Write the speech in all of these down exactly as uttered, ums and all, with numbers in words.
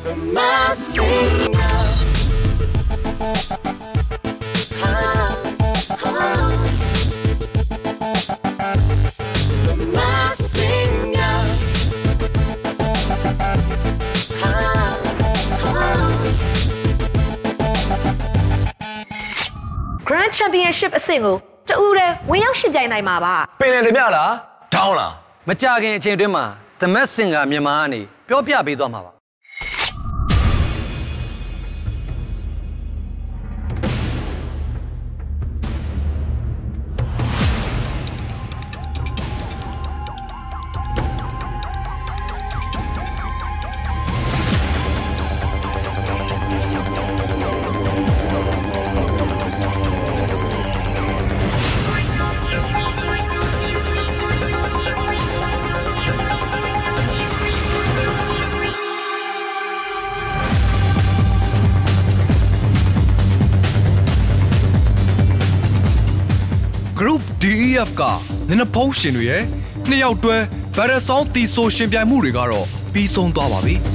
The mass singer. Oh, oh. The mass singer. Oh, oh. Grand Championship အဆင့်ကိုတူးတဲ့ဝင်ရောက်ရှင်ပြိုင်နိုင်မှာပါပင်လယ်တမျှလားဒေါင်းလားမကြခင်အချိန်တွင်းမှာ The Mass Singer မြန်မာကနေပြောပြပေးသွားမှာပါ Group D E F ကနင်းဖုံးရှင်တွေရဲ့နှစ်ယောက်တွဲ Battle Song တီဆိုရှင်ပြိုင်မှုတွေကတော့ပြီးဆုံးသွားပါပြီ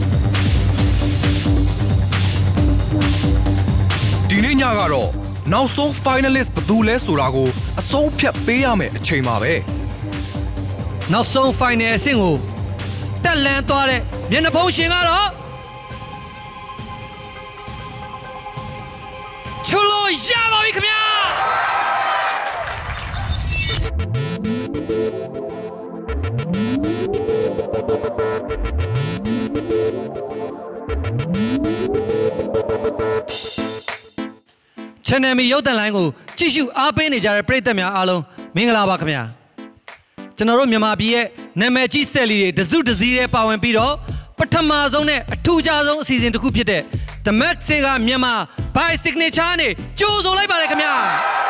ဒီနေ့ညကတော့နောက်ဆုံး finalist ဘယ်သူလဲဆိုတာကိုအဆုံးဖြတ်ပေးရမယ်အချိန်ပါပဲနောက်ဆုံး final အဆင့်ကိုတက်လန်းသွားတဲ့မျက်နှာဖုံးရှင်ကတော့ချူလို့ရပါပြီခင်ဗျာchannel မီရုပ်သံလိုင်းကိုကြည့်ရှုအားပေးနေကြတဲ့ပရိသတ်များအားလုံးမင်္ဂလာပါခင်ဗျာကျွန်တော်တို့မြန်မာပြည်ရဲ့နာမည်ကြီးဆယ်လီတွေတစုတစည်းတွေပါဝင်ပြီးတော့ပထမဆုံးနဲ့အထူးခြားဆုံးအစီအစဉ်တစ်ခုဖြစ်တဲ့ The Mass Singer မြန်မာ by Signature နဲ့ကြိုဆိုလိုက်ပါတယ်ခင်ဗျာ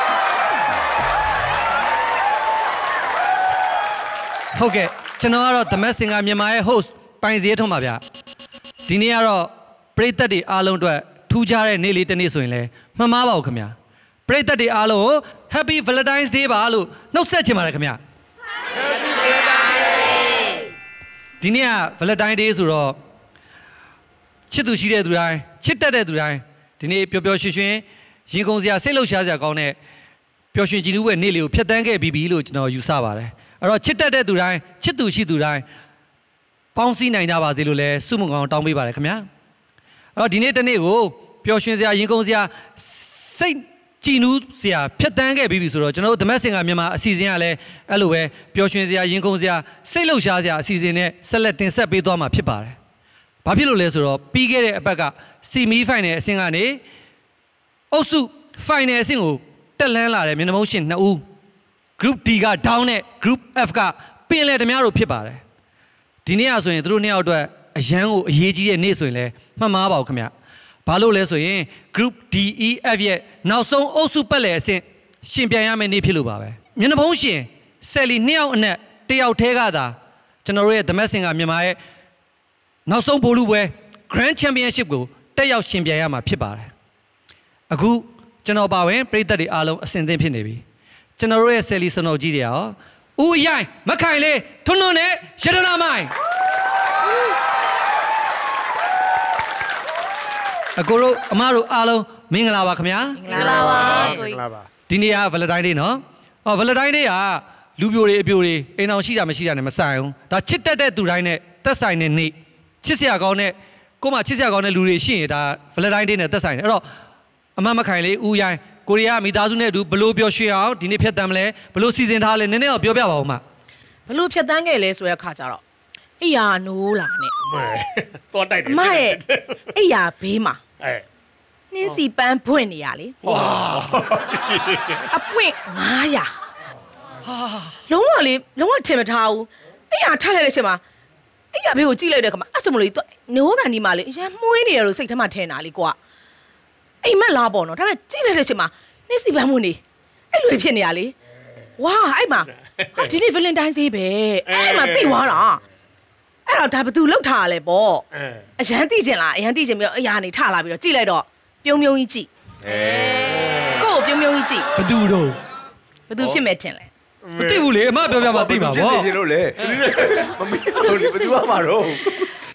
ဟုတ်ကဲ့ကျွန်တော်ကတော့ The Mass Singer မြန်မာရဲ့ host ပိုင်စည်းထုံးပါဗျာဒီနေ့ကတော့ပရိသတ်တွေအားလုံးအတွက်ထူးခြားတဲ့နေ့လေးတစ်နေ့ဆိုရင်လည်းမှန်ပါပါဦးခင်ဗျာပရိသတ်တွေအားလုံးကို Happy Valentine's Day ပါလို့နှုတ်ဆက်ချင်ပါတယ်ခင်ဗျာ Happy Valentine's ဒီနေ့က Valentine Day ဆိုတော့ချစ်သူရှိတဲ့သူတိုင်းချစ်တတ်တဲ့သူတိုင်းဒီနေ့ပျော်ပျော်ရွှင်ရွှင်ရင်ကုန်စရာစိတ်လှုပ်ရှားစရာကောင်းတဲ့ပျော်ရွှင်ကြည်နူးတဲ့နေ့လေးကိုဖြတ်သန်းခဲ့ပြီးပြီလို့ကျွန်တော်ယူဆပါတယ်အဲ့တော့ချစ်တတ်တဲ့သူတိုင်းချစ်သူရှိသူတိုင်းပေါင်းစည်းနိုင်ကြပါစေလို့လည်းဆုမွန်ကောင်းတောင်းပေးပါတယ်ခင်ဗျာအဲ့တော့ဒီနေ့တနေ့ကိုပျော်ရွှင်စရာရင်ကုန်စရာစိတ်ကြည်နူးစရာဖြတ်တန်းခဲ့ပြီးပြီဆိုတော့ကျွန်တော်တို့ The Mass Singer မြန်မာအစီအစဉ်ကလည်းအဲ့လိုပဲပျော်ရွှင်စရာရင်ကုန်စရာစိတ်လှုပ်ရှားစရာအစီအစဉ်နဲ့ဆက်လက်တင်ဆက်ပေးသွားမှာဖြစ်ပါတယ်။ဘာဖြစ်လို့လဲဆိုတော့ပြီးခဲ့တဲ့အပတ်က Semi Final အဆင့်ကနေအုပ်စု Final အဆင့်ကိုတက်လန်းလာတဲ့မျက်နှာမုံးရှင်နှစ်ဦး Group D က Down နဲ့ Group F ကပင်လယ်ဓမြတို့ဖြစ်ပါတယ်။ဒီနေ့ကဆိုရင်သူတို့နှစ်ယောက်အတွက်အရန်ကိုအရေးကြီးတဲ့နေ့ဆိုရင်လည်းမှတ်မှားပါဘူးခင်ဗျ။ဘာလို့လဲဆိုရင် Group D E F ရဲ့နောက်ဆုံးအုပ်စုပတ်လည်အဆင့်ရှင်ပြိုင်ရမယ့်နေ့ဖြစ်လို့ပါပဲမျက်နှာဖုံးရှင်ဆယ်လီနှစ်ယောက်အနက်တယောက်ထဲကသာကျွန်တော်တို့ရဲ့ The Mass Singer မြန်မာရဲ့နောက်ဆုံးဗိုလ်လုပွဲ Grand Championship ကိုတက်ရောက်ရှင်ပြိုင်ရမှာဖြစ်ပါတယ်အခုကျွန်တော်ပါဝင်ပရိသတ်တွေအားလုံးအဆင်သင့်ဖြစ်နေပြီကျွန်တော်တို့ရဲ့ဆယ်လီစနိုကြီးတွေရောဦးရိုင်းမခိုင်လေးထွန်းထွန်းနဲ့ရတနာမိုင်အကိုတို့အမတို့အားလုံးမင်္ဂလာပါခင်ဗျာမင်္ဂလာပါမင်္ဂလာပါဒီနေ့က Valentine Day နော်ဟော Valentine Day ကလူပြိုတွေအပြိုတွေအိမ်အောင်ရှိတာမရှိတာနဲ့မဆိုင်ဘူးဒါချစ်တတ်တဲ့သူတိုင်းနဲ့သက်ဆိုင်တဲ့နေ့ချစ်စရာကောင်းတဲ့ကိုမှချစ်စရာကောင်းတဲ့လူတွေရှိရင်ဒါ Valentine Day နဲ့သက်ဆိုင်တယ်အဲ့တော့အမမခိုင်လေးဦးရိုင်းကိုရီးယားမိသားစုနဲ့အတူဘလို့ပျော်ရွှင်အောင်ဒီနေ့ဖြတ်တန်းမလဲဘလို့စီစဉ်ထားလဲနည်းနည်းတော့ပြောပြပါဦးမဘလို့ဖြတ်တန်းခဲ့လဲဆိုတဲ့အခါကျတော့အိယာနိုးလာနဲ့သွားတိုက်တယ်အမရဲ့အိယာဘေးမှာအဲနှင်းစီပန်းပွင့်နေရလေဝါအပွင့်ငါးရာဟာလုံးဝလေလုံးဝထင်မထားဘူးအိယာထားလိုက်တဲ့အချိန်မှာအိယာဘေးကိုကြည့်လိုက်တဲ့အခါမှာအဲ့ဆိုမလို့နိုးကန်ဒီမှာလေအရန်မှုေးနေရလို့စိတ်ထဲမှာထင်တာလေကွာအိမ်မက်လားပေါ့နော်ဒါပေမဲ့ကြည့်လိုက်တဲ့အချိန်မှာနှင်းစီပန်းပွင့်နေအဲ့လိုဖြစ်နေရလေဝါအဲ့မှာဟာဒီနေ့ Valentine Day ပဲအဲ့မှာတိသွားတာအဲ့တော့ဒါဘသူလောက်ထားရလဲပေါ့အရန်တိကျင်လားအရန်တိကျင်ပြီးတော့အရာနေထလာပြီးတော့ကြည့်လိုက်တော့ပြုံးပြုံးကြီးကြည့်ကိုကိုပြုံးပြုံးကြီးကြည့်ဘသူတော့ဘသူဖြစ်မဲ့ထင်လဲမသိဘူးလေအမပြောပြမှသိပါဗောဖြစ်နေလို့လေမမေ့လို့လေဘသူကမှာတော့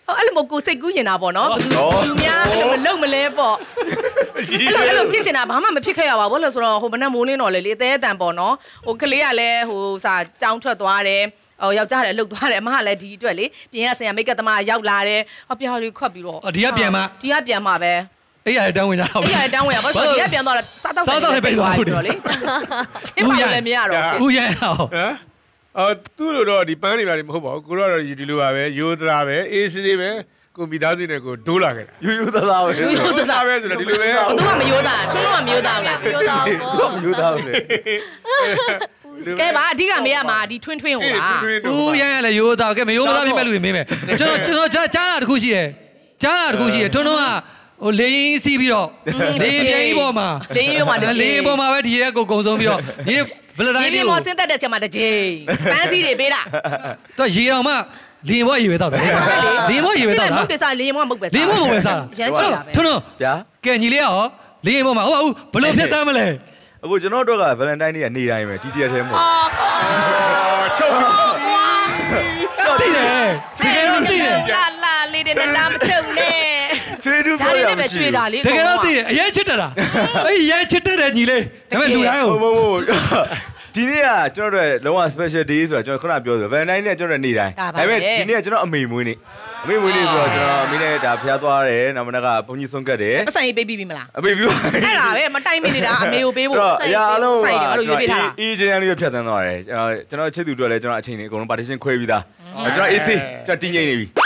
အဲ့လိုမကိုစိတ်ကူးရင်တာပေါ့နော်သူများအဲ့လိုမလုံမလဲပေါ့အဲ့လိုအဲ့လိုဖြစ်ချင်တာဘာမှမဖြစ်ခဲ့ရပါဘူးလို့ဆိုတော့ဟိုမနဲ့မိုးလင်းတော့လေလေအသေးအတန်ပေါ့နော်ဟိုကလေးကလည်းဟိုစာကြောင်းထွက်သွားတယ်ဟိုယောက်ျားလည်းလှုပ်သွားတယ်အမကလည်းဒီအတွက်လေပြင်ရဆင်ရမိတ်ကသမားရောက်လာတယ်ဟောပြားလေးခွက်ပြီးတော့ဒီကပြန်မှာဒီကပြန်မှာပဲအေးရတန်းဝင်ကြတော့အေးရတန်းဝင်ရဘာလို့ဒီကပြန်တော့စားတော့စားတော့လည်းပြန်သွားဆိုတော့လေချင်းမလည်းမရတော့ဘူးဦးရအောင်ဟမ်အော်သူ့လိုတော့ဒီပန်းတွေပါမဟုတ်ပါဘူးကိုတော့ဒီလိုပါပဲရိုးသားပဲအေးစေးပဲကိုမိသားစုနဲ့ကိုဒိုးလာခဲ့တာရိုးရိုးသားသားပဲရိုးရိုးသားသားပဲဆိုတော့ဒီလိုပဲသူကမရိုးသားထွန်းတော့မရိုးသားဘူးလားရိုးသားပေါ့မရိုးသားဘူးလေကဲပါအဓိကမေးရမှာဒီထွန်းထွန်းကိုပါဦးရရလည်းရိုးသားကဲမရိုးမသားဖြစ်မဲ့လူတွေမေးမယ်ကျွန်တော်ကျွန်တော်ကြားတာတခုရှိတယ်ကြားတာတခုရှိတယ်ထွန်းထွန်းကဟိုလေရင်စီးပြီးတော့လေရင်ပြင်းကြီးပေါ်မှာလေရင်ပေါ်မှာလေရင်ပေါ်မှာပဲဒီရဲကိုကုံဆုံးပြီးတော့ဒီဗလတိုင်းဒီပေါ်ဆင်းသက်တဲ့ချက်မှာတစ်ချိန်ပန်းစီတွေပေးတာသူရေတော်မှလင်းဘွားရေပဲတောက်တယ်လင်းဘွားရေပဲတောက်တာမဟုတ်တယ်စားလင်းဘွားမဟုတ်ပဲစားလင်းဘွားမဟုတ်ပဲစားရမ်းချတာပဲထွန်းထွန်းဗျာကဲညီလေးရောလင်းဘွားမှာဟုတ်ပါဘူးဘလို့ဖြတ်တမ်းမလဲအခုကျွန်တော်တို့က Valentine နေ့ကနေတိုင်းပဲဒီတရက်ထဲမဟုတ်ချုပ်တော့တည်တယ်တကယ်တော့တည်တယ်လာလာလေးတွေလာမချုပ်နဲ့ချွေးတူပြောရမယ်ချွေးတာလေးတကယ်တော့တည်တယ်အရင်ချစ်တယ်လားအေးရဲချစ်တယ်ညီလေးဒါပေမဲ့လူတိုင်းဟုတ်ဟုတ်ဟုတ်ဒီနေ့ကကျွန်တော်တို့လုံးဝ special day ဆိုတာကျွန်တော်ခုနပြောဆို Valentine နေ့ကကျွန်တော်နေ့တိုင်းဒါပေမဲ့ဒီနေ့ကကျွန်တော်အမေမွေးနေ့အမေမွေးနေ့ဆိုတော့ကျွန်တော်အမေနဲ့ဒါဖျားသွားတယ်နောက်မနက်ကဘုန်းကြီးဆုံးကတ်တယ်ပတ်ဆိုင်ပေးပြီးပြီမလားအမေပြီးပါအဲ့ဒါပဲမတိုင်မနေတာအမေကိုပေးဖို့ဆိုင်အားလုံးဆိုင်တယ်အဲ့လိုရွေးပေးထားတာအေးချင်းလေးဖြတ်သန်းသွားတယ်ကျွန်တော်ကျွန်တော်ချစ်သူတို့လည်းကျွန်တော်အချိန်လေးအကုန်လုံး partition ခွဲပြီးသားကျွန်တော်အေးစေးကျွန်တော်တင်းငိမ့်နေပြီ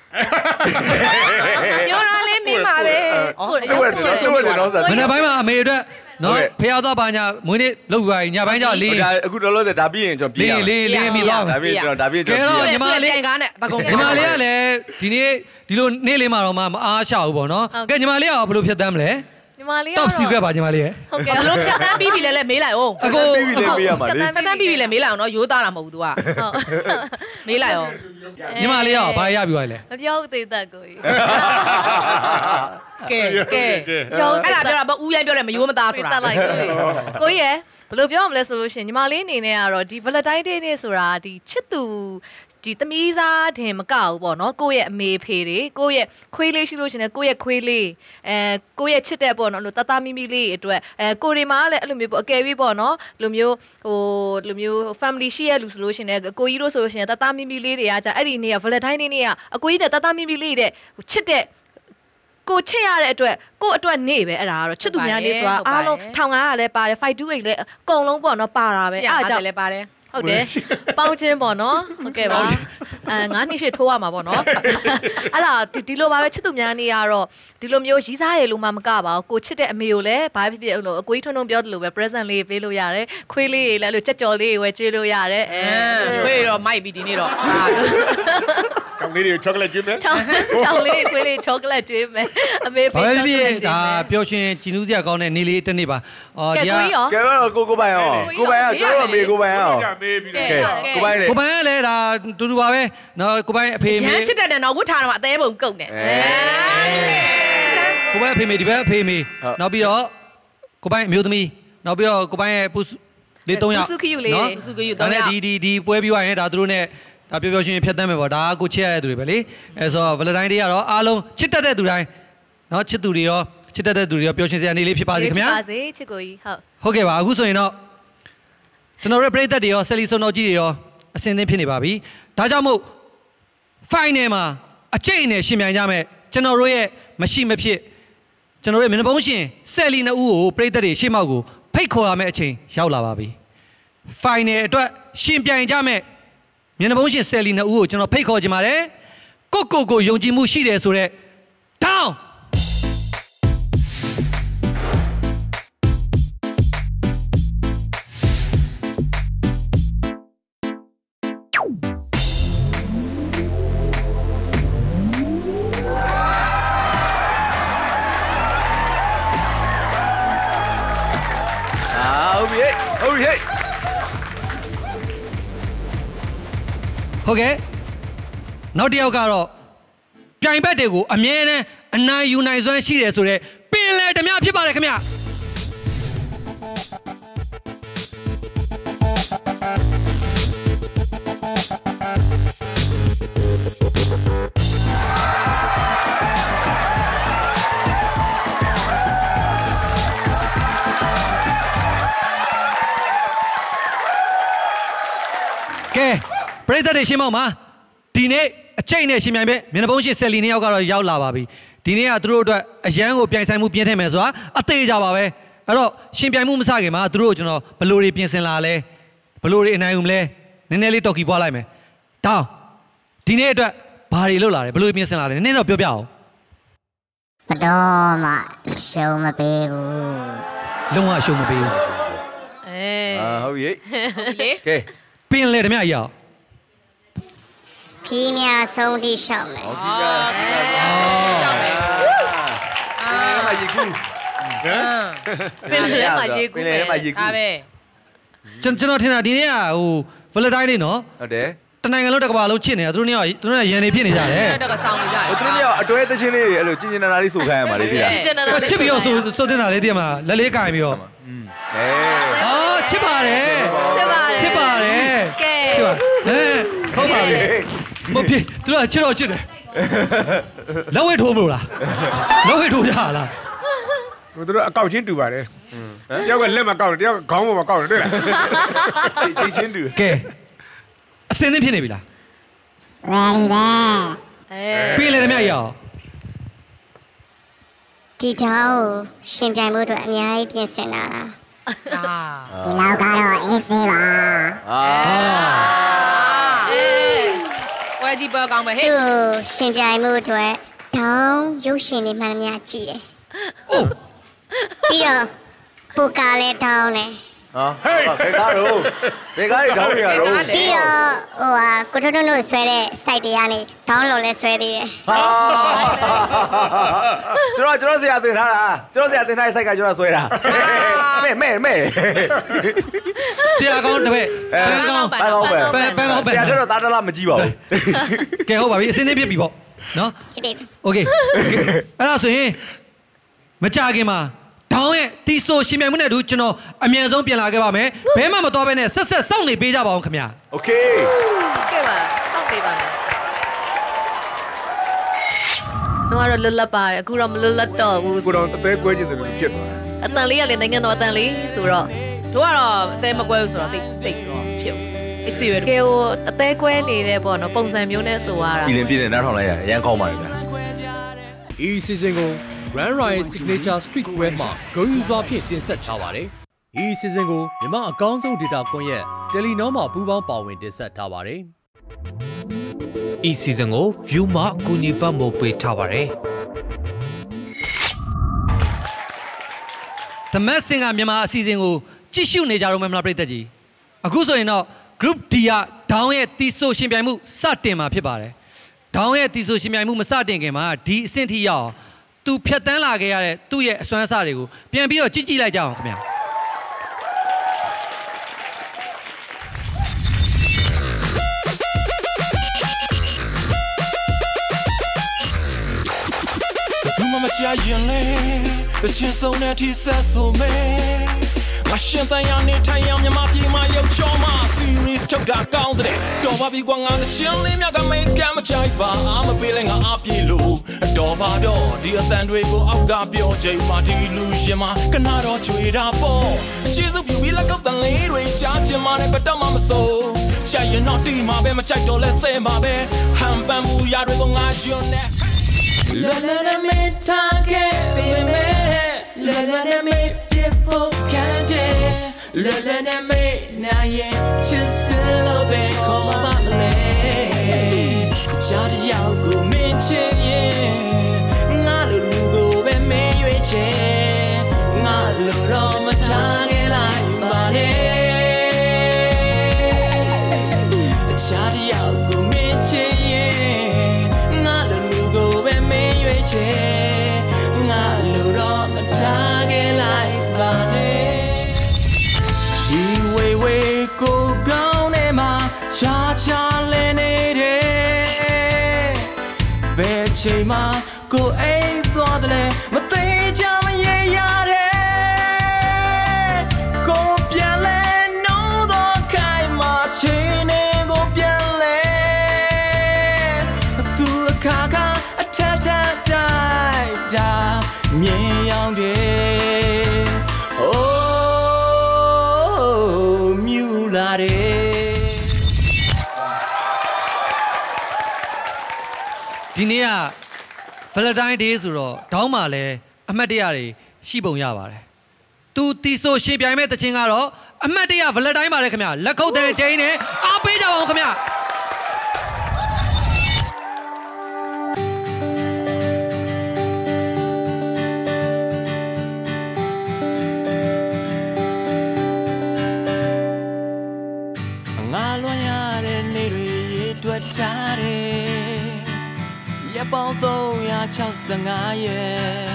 ပြောရလဲမိမှာပဲဟုတ်တယ်ချစ်ဆုံးတယ်တော့မနေ့ပိုင်းမှာအမေအတွက်နော်ဖျားသွားပါညာမွေးနေ့လောက်ရွာညပိုင်းကျလေးအခုတော့လို့ဒါပြီးရင်ကျွန်တော်ပြေးရလေးလေးမိသွားဒါပြီးကျွန်တော်ဒါပြီးကျွန်တော်ညီမလေးကားနဲ့တကုံညီမလေးကလည်းဒီနေ့ဒီလိုနေ့လေးမှာတော့မအားရှဘူးပေါ့နော်ကဲညီမလေးကဘယ်လိုဖြတ်တမ်းမလဲညီမလေးကတော့ top secret ပါညီမလေးရဲ့ဟုတ်ကဲ့ဘယ်လိုဖြတ်တမ်းပြီးပြီလဲလဲမေးလိုက်အောင်အကိုပြီးပြီလေမေးရမှာလေဖြတ်တမ်းပြီးပြီလဲမေးလိုက်အောင်နော်ရိုးသားတာမဟုတ်ဘူး तू ကဟုတ်မေးလိုက်အောင်ညီမလေးကဘာရပြီလဲမပြောဦးသေးသက်ကိုကဲကဲပြောအဲ့ဒါပြောတာဘာဦးရိုင်းပြောလဲမရိုးမသားဆိုတာတက်လိုက်ကိုကိုကြီးရဲ့ဘယ်လိုပြောရမလဲဆိုလို့ရှိရင်ညီမလေးအနေနဲ့ကတော့ဒီ Valentine Day နေ့ဆိုတာဒီချစ်သူဒီသမီးစားတင်မကဘူးပေါ့နော်ကိုယ့်ရဲ့အမေဖေတွေကိုယ့်ရဲ့ခွေးလေးရှိလို့ရှင်လည်းကိုယ့်ရဲ့ခွေးလေးအဲကိုယ့်ရဲ့ချစ်တဲ့ပေါ့နော်လို့တသားမီမီလေးအတွက်အဲကိုရီမားလည်းအဲ့လိုမျိုးပေါ့အကယ်ပြီးပေါ့နော်လိုမျိုးဟိုလိုမျိုး family ရှိရလူဆိုလို့ရှင်လည်းကိုကြီးတို့ဆိုလို့ရှင်တသားမီမီလေးတွေကကြာအဲ့ဒီနေ့က Valentine Day နေ့ကအကိုကြီးတဲ့တသားမီမီလေးတဲ့ချစ်တဲ့ကိုချစ်ရတဲ့အတွက်ကိုအတွက်နေပဲအဲ့ဒါကတော့ချစ်သူများလေးဆိုတာအားလုံးထောင်ငါးကလည်းပါတယ်five two eightလည်းအကုန်လုံးပေါ့နော်ပါတာပဲအားကြောင့်လည်းပါတယ်ဟုတ်တယ်ပေါင်းချင်းပေါ့နော်ဟုတ်ကဲ့ပါအဲငါးနှစ်ရှိထိုးရမှာပေါ့နော်အဲ့ဒါဒီလိုပါပဲချစ်သူများနေရတော့ဒီလိုမျိုးရီးစားရလို့မှမကပါဘူးကိုချစ်တဲ့အမေကိုလည်းဘာဖြစ်ဖြစ်လို့အကိုကြီးထွန်းထွန်းပြောသလိုပဲ present လေးပေးလို့ရတယ်ခွေးလေးလည်းအဲ့လိုကြက်ကြော်လေးဝယ်ကျွေးလို့ရတယ်အဲခွေးတော့မိုက်ပြီဒီနေ့တော့ကြောင်လေးတွေကို chocolate ကျွေးမယ်ကြောင်ကြောင်လေးခွေးလေး chocolate ကျွေးမယ်အမေပေး chocolate ကျွေးမယ်ဒါပျော်ရွှင်ကြည်နူးစရာကောင်းတဲ့နေ့လေးတစ်နေ့ပါအော်ဒီကကဲတော့ကိုကိုပိုင်အောင်ကိုပိုင်ကကျွန်တော်အမေကိုပိုင်အောင်မေးပြီးတော့ကိုပိုင်လေကိုပိုင်ကလည်းဒါတူတူပါပဲနော်ကိုပိုင်အဖေမေရမ်းချစ်တဲ့တော့ဝတ်ထားတော့အသေးပုံကုတ်တယ်ကိုပိုင်အဖေမေဒီဘက်အဖေမေနောက်ပြီးတော့ကိုပိုင်အမျိုးသမီးနောက်ပြီးတော့ကိုပိုင်ရဲ့ပုစုလေးသုံးယောက်ပုစုခယူလေးပုစုခယူသုံးယောက်ဒီဒီဒီပွဲပြီးသွားရင်ဒါသူတို့ ਨੇ ဒါပျော်ပျော်ရွှင်ရွှင်ဖြတ်သန်းမယ်ပေါ့ဒါကကိုချစ်ရတဲ့သူတွေပဲလေအဲဆိုတော့ Valentine Day ကတော့အားလုံးချစ်တတ်တဲ့သူတိုင်းနော်ချစ်သူတွေရောချစ်တတ်တဲ့သူတွေရောပျော်ရွှင်စရာနေ့လေးဖြစ်ပါစေခင်ဗျာဖြစ်ပါစေချစ်ကိုကြီးဟုတ်ဟုတ်ကဲ့ပါအခုဆိုရင်တော့ကျွန်တော်တို့ပရိသတ်တွေရောဆယ်လီစုံတော်ကြီးတွေရောအစင်းသင်းဖြစ်နေပါပြီဒါကြောင့်မို့ final မှာအကျိတ်နဲ့ရှင်ပြိုင်ကြမယ်ကျွန်တော်တို့ရဲ့မရှိမဖြစ်ကျွန်တော်တို့ရဲ့မျက်နှာပုံးရှင်ဆယ်လီနှစ်ဦးကိုပရိသတ်တွေရှေ့မောက်ကိုဖိတ်ခေါ်ရမယ့်အချိန်ရောက်လာပါပြီ final အတွက်ရှင်ပြိုင်ကြမယ်မျက်နှာပုံးရှင်ဆယ်လီနှစ်ဦးကိုကျွန်တော်ဖိတ်ခေါ်ချင်ပါတယ်ကိုကိုကိုယုံကြည်မှုရှိတယ်ဆိုတော့တောင်းဟုတ်ကဲ့နောက်တစ်ယောက်ကတော့ပြိုင်ဘက်တွေကိုအမြဲတမ်းအနိုင်ယူနိုင်စွမ်းရှိတယ်ဆိုတော့ပင်လေဓမြဖြစ်ပါတယ်ခင်ဗျရိသတ်တွေရှင်းမောက်မှာဒီနေ့အချိန်နဲ့ရှင်မြိုင်ပဲမျက်နှာပုံးရှင်ဆယ်လီနှစ်ယောက်ကတော့ရောက်လာပါပြီဒီနေ့ကသူတို့အတွက်အရန်ကိုပြိုင်ဆိုင်မှုပြင်းထန်မယ်ဆိုတာအသေးကြပါပဲအဲ့တော့ရှင်ပြိုင်မှုမစခင်မှာသူတို့ကိုကျွန်တော်ဘလိုတွေပြင်ဆင်လာလဲဘလိုတွေအနိုင်ဦးမလဲနည်းနည်းလေးတော်ကီပွားလိုက်မယ်တောင်းဒီနေ့အတွက်ဘာတွေလုပ်လာလဲဘလိုပြင်ဆင်လာလဲနည်းနည်းတော့ပြောပြအောင်မတော်မှရှုံးမပေးဘူးလုံးဝရှုံးမပေးဘူးအေးအာဟုတ်ပြီဟုတ်ပြီကဲပင်လေဓမြကြီးအောင်ဖီးများဆုံးတိရှောက်မယ်ဟုတ်ပြီကဲရှောက်မယ်အာမရေကူပင်လေမှာရေကူပင်လေမှာရေကူဒါပဲကျွန်တော်ထင်တာဒီနေ့ကဟိုဗလတိုင်းလေးနော်ဟုတ်တယ်တနိုင်ငံလုံးတစ်ကမ္ဘာလုံးချစ်နေတာသူတို့เนี่ยသူတို့เนี่ยရန်နေဖြစ်နေကြတယ်တက်ကဆောင်းနေကြတယ်သူတို့เนี่ยအတွဲသချင်းလေးတွေအဲ့လိုကျင်ကျင်နာနာလေးဆိုခိုင်းရမှာလေတိလားချစ်ပြီးတော့ဆိုဆိုတင်တာလေးတည်းမှာလက်လေးကင်ပြီးတော့อืมအဲအော်ချစ်ပါတယ်ချစ်ပါတယ်ချစ်ပါတယ်ကဲချစ်ပါဟဲ့ဟုတ်ပါပြီမဖြစ်သူတို့ချစ်တော့ချစ်တယ်လက်ဝဲထိုးမလို့လားလက်ဝဲထိုးရလားသူတို့အကောက်ချင်းတူပါတယ်တယောက်ကလက်မကောက်တယ်တယောက်ကခေါင်းပေါ်မှာကောက်တယ်တွေ့လားဒီချင်းတူကဲအစင်းသင်းဖြစ်နေပြီလား ready ပဲအဲပြေးလေဓမြကြီးအောင်ဒီတော့ရှင်ပြိုင်မှုအတွက်အများကြီးပြင်ဆင်လာတာအာဒီလောက်ကတော့အေးစေးပါအာအေးဝဲကြီးပေါ်ကောင်းပဲဟဲ့သူရှင်ပြိုင်မှုအတွက်တောင်းရုပ်ရှင်တွေမှန်များကြည့်တယ်အိုးပြီးတော့ပူကာလည်းတောင်းတယ်ဟာဟေးဘယ်ကားတော့ဘယ်ကားတွေတောင်းနေရတော့ပြီးတော့ဟိုဟာကိုထွန်းထွန်းတို့ဆွဲတဲ့ site တွေကနေ download လဲဆွဲသေးတယ်ဟာကျွန်တော်ကျွန်တော်ဆရာသင်ထားတာကျွန်တော်ဆရာသင်ထားတဲ့ site ကကျွန်တော်ဆွဲတာမဲမဲမဲဆရာကောင်းတပည့်ဘယ်ကောင်းဘယ်ကောင်းပဲဘယ်ဘယ်ကောင်းပဲဆရာတို့တားတလားမကြည့်ပါဘူးကဲဟုတ်ပါပြီအစင်းသင်းဖြစ်ပြီပေါ့နော်ဖြစ်ပြီโอเคအဲ့ဒါဆိုရင်မကြခင်မှာတောင်းရဲ့တီဆိုရှင်မြိုင်မှုနဲ့တူကျွန်တော်အမြန်ဆုံးပြန်လာခဲ့ပါမယ်ဘဲမှမတော်ဘဲနဲ့ဆက်ဆက်စောင့်နေပေးကြပါအောင်ခင်ဗျာโอเคကဲပါစောင့်ပေးပါမယ်တော့လွတ်လပ်ပါတယ်အခုတော့မလွတ်လပ်တော့ဘူးကိုတော့အသေးကွဲခြင်းတယ်လို့ဖြစ်သွားတယ်အတန်လေးကလည်းနိုင်ငံတော်အတန်လေးဆိုတော့တို့ကတော့အသေးမကွဲဘူးဆိုတော့သိသိတော့ဖြစ်ဘူးအစီရွယ်ကဲဟိုအသေးကွဲနေတဲ့ပေါ့နော်ပုံစံမျိုးနဲ့ဆိုရတာပြည်လင်းပြည်လင်းနားထောင်လိုက်ရအရန်ကောင်းပါလေဗျာ E season ကို Grand Ride Signature Street Wear မှာဂုဏ်ယူစွာဖြင့်တင်ဆက်ထားပါတယ်။ E season ကိုမြန်မာအကောင်းဆုံး data ကွန်ရက် Telenor မှာပူးပေါင်းပါဝင်တင်ဆက်ထားပါတယ်။ E season ကို View မှာအကူအညီပံ့ပိုးပေးထားပါတယ်။ The Messing ကမြန်မာအစီအစဉ်ကိုကြည့်ရှုနေကြတော့မှမလားပြည်သက်ကြီး။အခုဆိုရင်တော့ Group D ကဒေါင်းရဲ့တီဆိုရှင်ပြိုင်မှုစတင်မှာဖြစ်ပါတယ်။ဒေါင်းရဲ့တီဆိုရှင်ပြိုင်မှုမစတင်ခင်မှာဒီအဆင့်ထိရောက်သူဖြတ်တန်းလာခဲ့ရတဲ့သူ့ရဲ့အစွမ်းအစတွေကိုပြန်ပြီးတော့ကြည့်ကြည့်လိုက်ကြအောင်ခင်ဗျာသူမမချရင်လေတချင်ဆုံးတဲ့ထိဆက်ဆိုမယ်ငါရှင်တန်ရနေထိုင်ရမြမပြေမရုပ်ချောမ series ချုပ်တာကောင်းတဲ့တော်ပါပြီကွာငါတချင်လေးမြကမေကမချိုက်ပါမပေးလဲငါအပြေလို့တော်ပါတော့ဒီအတန်တွေကိုအောက်ကပြောချိန်မှာဒီလူရှင်မှာကနာတော့ချွေတာပေါ့ကျေးဇူးပြုပြီးလက်ကောက်တန်လေးတွေကြားချင်မှလည်းဘတော့မှမစိုးချိုက်ရင်တော့တီမှာပဲမချိုက်တော့လဲဆဲမှာပဲဟန်ပန်မှုရတွေကိုငါယွန်းနေLa la la me take baby La la la me people candy La la la me na ye chiselo be ko ba le Char yaw ko min che ye nga lu lu ko be me yue che nga lu ro ma ta ge lai ba le Char yaw ko min che ye nga lu lu ko be me yue che nga lu ro ma ta ge lai ba le She way way go down in my cha cha le ne de Be che ma go ai twa de le ma tai ja ma ye ya de Go pian le no do kai ma che ne go pian le Tu ka ka ta ta dai da mien yang de Oh ဒီနေ့က Valentine Day ဆိုတော့တောင်းမှလည်းအမှတ်တရတွေရှိပုံရပါတယ်သူတီဆိုရှင်ပြိုင်မဲ့တခြင်းကတော့အမှတ်တရ Valentine ပါတယ်ခင်ဗျလက်ခုပ်တန်းချင်းနဲ့အားပေးကြပါဦးခင်ဗျငါလွန်ရတဲ့နေ့တွေရေတွက်ထားတယ်ရပောင်းသုံးရာ၆၅ရဲ့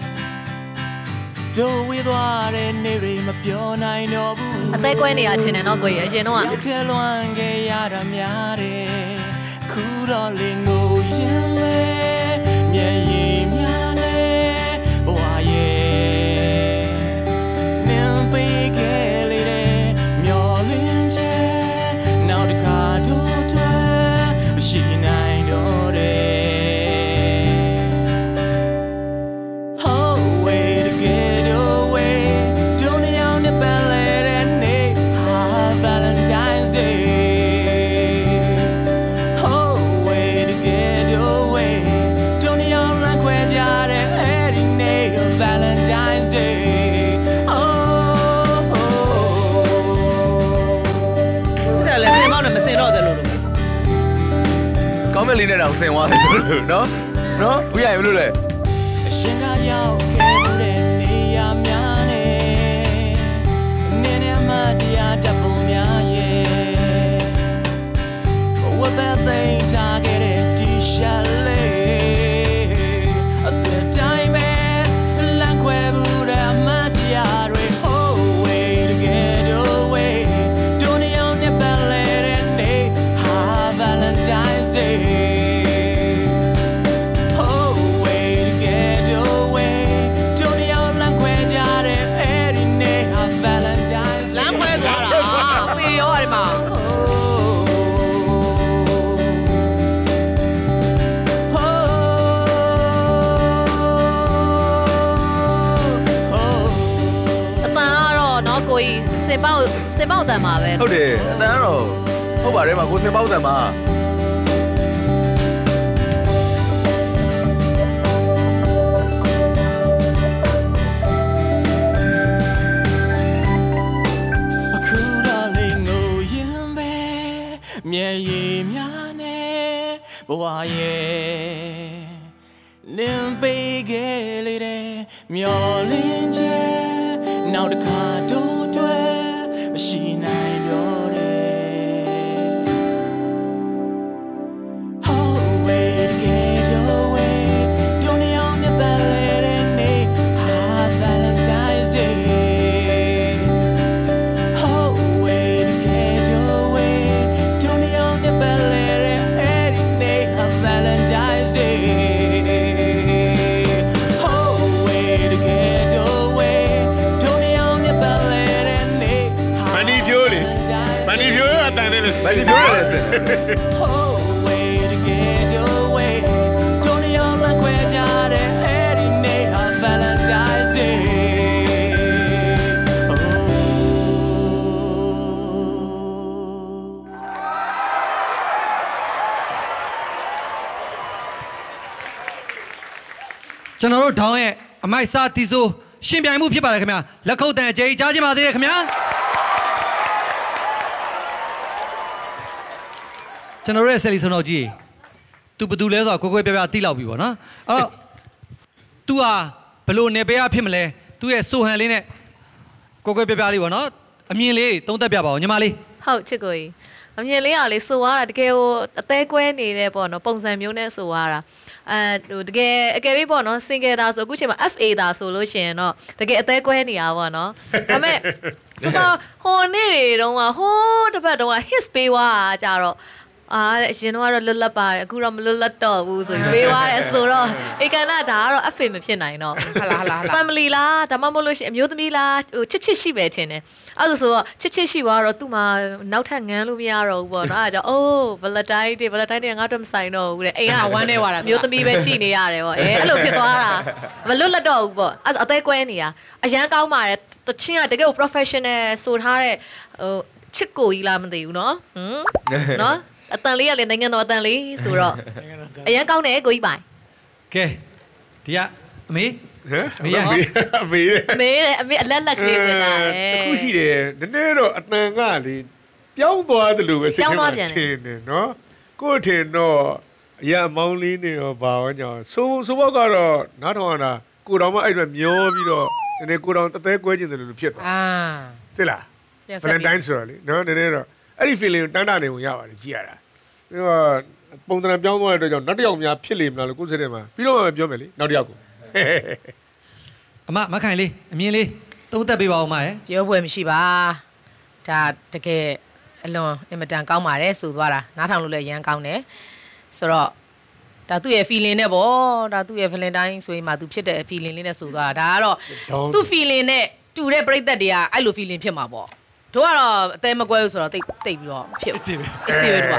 တို့ဝေးသွားတဲ့နေ့တွေမပြောနိုင်တော့ဘူးအသေးကွဲနေရထင်တယ်နော်ကိုကြီးအရင်တော့ကထဲလွန်ခဲ့ရတာများတယ်ခုတော့လင်းကိုရင်မဲမျက်ရည်များနေဘဝရဲ့နင်းပေးခဲ့လေတဲ့မျောလင်းချက်နောက်တစ်ခါတို့တွေ့မရှိနိုင်တော့တယ်လေးနဲ့တော့ဆင်သွားတယ်နော်နော်ဦးရရင်ဘယ်လိုလဲအရှင်ကရောက်ခဲ့မှုတဲ့နေရာများနဲ့နင်းနဲ့မတရားတပုံများရဲ့ဝတ်သက်သိမ်းထားခဲ့တဲ့တီရှပ်လေးအသက်တိုင်းပဲလမ်းခွဲမှုတဲ့အမတရားတွေ Oh way to get away don't you know that let day Valentine's Day စင်ပေါစင်ပေါတန်မှာပဲဟုတ်တယ်အတန်းတော့ဟုတ်ပါတယ်မှာကိုစင်ပေါတန်မှာအခုတော့လင်းကိုရင်ပဲမျက်ရည်များနေဘဝရဲ့နင်းပေးခဲ့လေတဲ့မျောလင်းချက်နောက်တစ်ခါတို့တွေ့မရှိနိုင်တော့တယ် Oh way to get away don't you know that let day Valentine's Day Oh way to get away don't you know that let day Valentine's Day Oh way to get away Mani Fiore Mani Fiore အတန်နဲ့လဲ Mani Fiore လဲ Oh way to get away don't you knowခွဲကြတဲ့အဲ့ဒီနေ့ဟာ Valentine's Day Oh ကျွန်တော်တို့ဒေါင်းရဲ့အမိုက်စာတီဆိုရှင်ပြိုင်မှုဖြစ်ပါတယ်ခင်ဗျာလက်ခုပ်တန်အကြေကြားချင်ပါသေးတယ်ခင်ဗျာကျွန်တော်ရဲ့ဆယ်လီဆုံးတော့ကြီးသူဘယ်သူလဲဆိုတော့ကိုကိုပြပြတိလောက်ပြီပေါ့နော်အဲ့တော့ तू ဟာဘလို့နေပေးရဖြစ်မလဲ तू ရဲ့ဆိုဟန်လေးနဲ့ကိုကိုပြပြလေးပေါ့နော်အမြင်လေးသုံးသက်ပြပါဦးညီမလေးဟုတ်ချစ်ကိုကြီးအမြင်လေးကလေဆိုရတာတကယ်ဟိုအသေးကွဲနေတဲ့ပေါ့နော်ပုံစံမျိုးနဲ့ဆိုရတာအဲဟိုတကယ်အကယ်ပြီးပေါ့နော် single ဒါဆိုအခုချိန်မှာ F A ဒါဆိုလို့ရှိရင်တော့တကယ်အသေးကွဲနေတာပေါ့နော်ဒါပေမဲ့ဆိုတော့ဟိုနေ့တွေတုန်းကဟိုးတစ်ပတ်တုန်းက hit ပေးွားကြတော့အာအရင်တော့လွတ်လပ်ပါတယ်အခုတော့မလွတ်လပ်တော့ဘူးဆိုပြီးပေးသွားတယ်ဆိုတော့ဧကန်နာဒါကတော့ F A မဖြစ်နိုင်တော့ဟလာဟလာ family လားဒါမှမဟုတ်လို့ရှိရင်အမျိုးသမီးလားဟိုချစ်ချစ်ရှိပဲထင်တယ်အဲ့လိုဆိုတော့ချစ်ချစ်ရှိသွားတော့သူ့မှာနောက်ထပ်ငန်းလို့မရတော့ဘူးပေါ့နော်အဲ့ဒါကြောင့်အိုး Valentine Day Valentine Day ငါတို့မဆိုင်တော့ဘူးတဲ့အိမ်ကဝမ်းနေသွားတာမျိုးသမီးပဲကြည်နေရတယ်ပေါ့အဲအဲ့လိုဖြစ်သွားတာမလွတ်လပ်တော့ဘူးပေါ့အဲ့အသေးကွဲနေတာအရန်ကောင်းပါတယ်တချင်းကတကယ် professional ဆိုထားတဲ့ဟိုချစ်ကိုကြီးလားမသိဘူးနော်ဟမ်နော်အတန်လေးကလည်းနိုင်ငံတော်အတန်လေးဆိုတော့အရန်ကောင်းတယ်ကိုကြီးပိုင်ကဲဒီကအမေဟမ်အမေအမေအမေအမေအလက်လက်ကလေးဝင်လာတယ်တခုရှိတယ်နည်းနည်းတော့အတန်ကလေပြောင်းသွားတယ်လို့ပဲစိတ်ထဲမှာထင်တယ်နော်ကို့ထင်တော့အရာမောင်းလေးနေတော့ဘာဝညာဆိုးဆိုးဘောက်ကတော့နားထောင်ရတာကိုတော်မအဲ့အတွက်မျောပြီးတော့နည်းနည်းကိုတော်တသေးကွဲကျင်တယ်လို့ဖြစ်သွားအာသိလားဗလန်တိုင်းဆိုတော့လေနော်နည်းနည်းတော့အဲ့ဒီ feeling ကိုတန်းတာနေဝင်ရပါတယ်ကြည်ရတာပြီးတော့ပုံသဏ္ဍာန်ပြောင်းသွားတဲ့အတွက်ကြောင့်နောက်တစ်ယောက်များဖြစ်လေမလားလို့ကိုယ်စိတ်ထဲမှာပြီးတော့မှပြောမယ်လေနောက်တစ်ယောက်ကိုအမမခိုင်လေးအမြင်လေးသုံးသက်ပေးပါဦးမရဲ့ပြောပွဲမရှိပါဒါတကယ်အလွန်အင်မတန်ကောင်းပါတယ်ဆိုသွားတာနားထောင်လို့လည်းရမ်းကောင်းတယ်ဆိုတော့ဒါသူ့ရဲ့ feeling နဲ့ပေါ့ဒါသူ့ရဲ့ Valentine ဆိုရင်မှသူဖြစ်တဲ့ feeling လေးနဲ့ဆိုသွားတာဒါကတော့သူ့ feeling နဲ့တူတဲ့ပြိသက်တွေကအဲ့လို feeling ဖြစ်မှာပေါ့တို့ကတော့အသေးမကွဲဘူးဆိုတော့တိတ်တိတ်ပြီးတော့ဖြစ်အစ်စီပဲအစ်စီပဲတို့က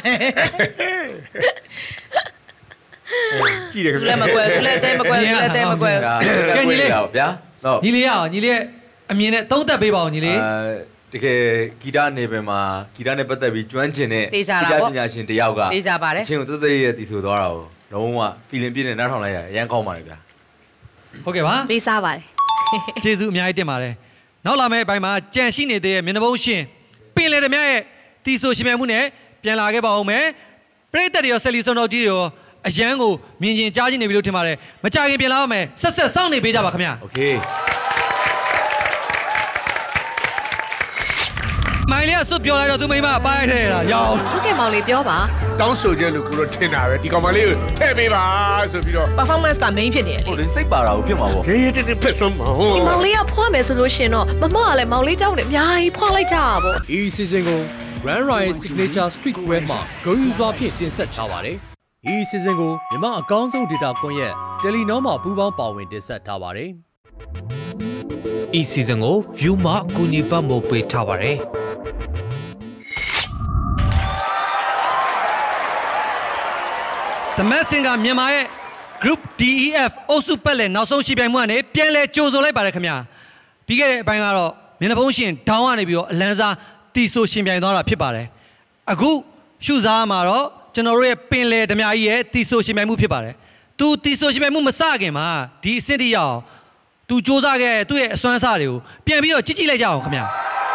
ကြည့်တယ်သူလည်းမကွဲသူလည်းအသေးမကွဲသူလည်းအသေးမကွဲကဲညီလေးဗျာနော်ညီလေးရအောင်ညီလေးအမြင်နဲ့သုံးသက်ပေးပါဦးညီလေးတကယ်ဂီတအနေပဲမှာဂီတနဲ့ပတ်သက်ပြီးကျွမ်းကျင်တဲ့ဂီတပညာရှင်တယောက်ကတေးကြပါတယ်ချင်းကိုတသက်ရဲ့တည်ဆိုသွားတာကိုလုံးဝ feeling ပြည့်နေနားထောင်လိုက်ရအရန်ကောင်းပါတယ်ဗျာဟုတ်ကဲ့ပါလေးစားပါတယ်ကျေးဇူးအများကြီးတင်ပါတယ်နောက်လာမယ့်အပိုင်းမှာကြံရှိနေတဲ့မျက်နှာပုံးရှင်ပင်လေဓမြရဲ့တီဆိုရှင်ပြမှုနဲ့ပြန်လာခဲ့ပါဦးမယ်ပရိသတ်တွေရောဆက်လီစွန်တော်ကြီးတွေရောအရန်ကိုမြင်ကျင်ကြားကျင်နေပြီလို့ထင်ပါတယ်မကြခင်ပြန်လာပါမယ်ဆက်ဆက်စောင့်နေပေးကြပါခင်ဗျာโอเคမိုင်လေးကစွတ်ပြောလိုက်တော့သူမိမပါရထဲတာရောင်းဟုတ်ကဲ့မောင်လေးပြောပါတောင်းဆိုချက်လို့ကိုတော့ထင်တာပဲဒီကောင်မလေးကိုထည့်ပေးပါဆိုပြီးတော့ performance က main ဖြစ်နေတယ်လေဟုတ်တယ်စိတ်ပါတာကိုဖြစ်မှာပေါ့ရေးရေးတင်းတင်းဖက်ဆုံးမဟုတ်မောင်လေးကဖွားမယ်ဆိုလို့ရှင်တော့မမကလည်းမောင်လေးတောင်းတယ်အများကြီးဖွားလိုက်တာပေါ့ E season ကို Grand Ride Signature Streetwear မှာဂုဏ်ယူစွာဖြင့်တင်ဆက်ထားပါတယ်။ E season ကိုမြန်မာအကောင်းဆုံး data ကွန်ရက် Telenor မှာပူးပေါင်းပါဝင်တင်ဆက်ထားပါတယ်။ E season ကို View မှာအကူအညီပတ်မို့ပေးထားပါတယ်။သမက်စင်ကမြန်မာရဲ့ Group ဒီ အီ အက်ဖ် အုပ်စုပတ်လည်နောက်ဆုံးရှိပြိုင်မှုကနေပြန်လဲကြိုဆိုလိုက်ပါတယ်ခင်ဗျာပြီးခဲ့တဲ့အပိုင်းကတော့မျက်နှာပုံးရှင်ဒေါင်းကနေပြီးတော့အလန်းစားတီဆိုရှင်ပြိုင်သွားတာဖြစ်ပါတယ်အခုရှုစားမှာတော့ကျွန်တော်တို့ရဲ့ပင်လယ်ဓမြကြီးရဲ့တီဆိုရှင်ပြိုင်မှုဖြစ်ပါတယ်သူတီဆိုရှင်ပြိုင်မှုမစခင်မှာဒီအဆင့်တရအောင်သူစ조사ခဲ့သူ့ရဲ့အစွမ်းအစတွေကိုပြန်ပြီးတော့ကြည့်ကြည့်လိုက်ကြအောင်ခင်ဗျာ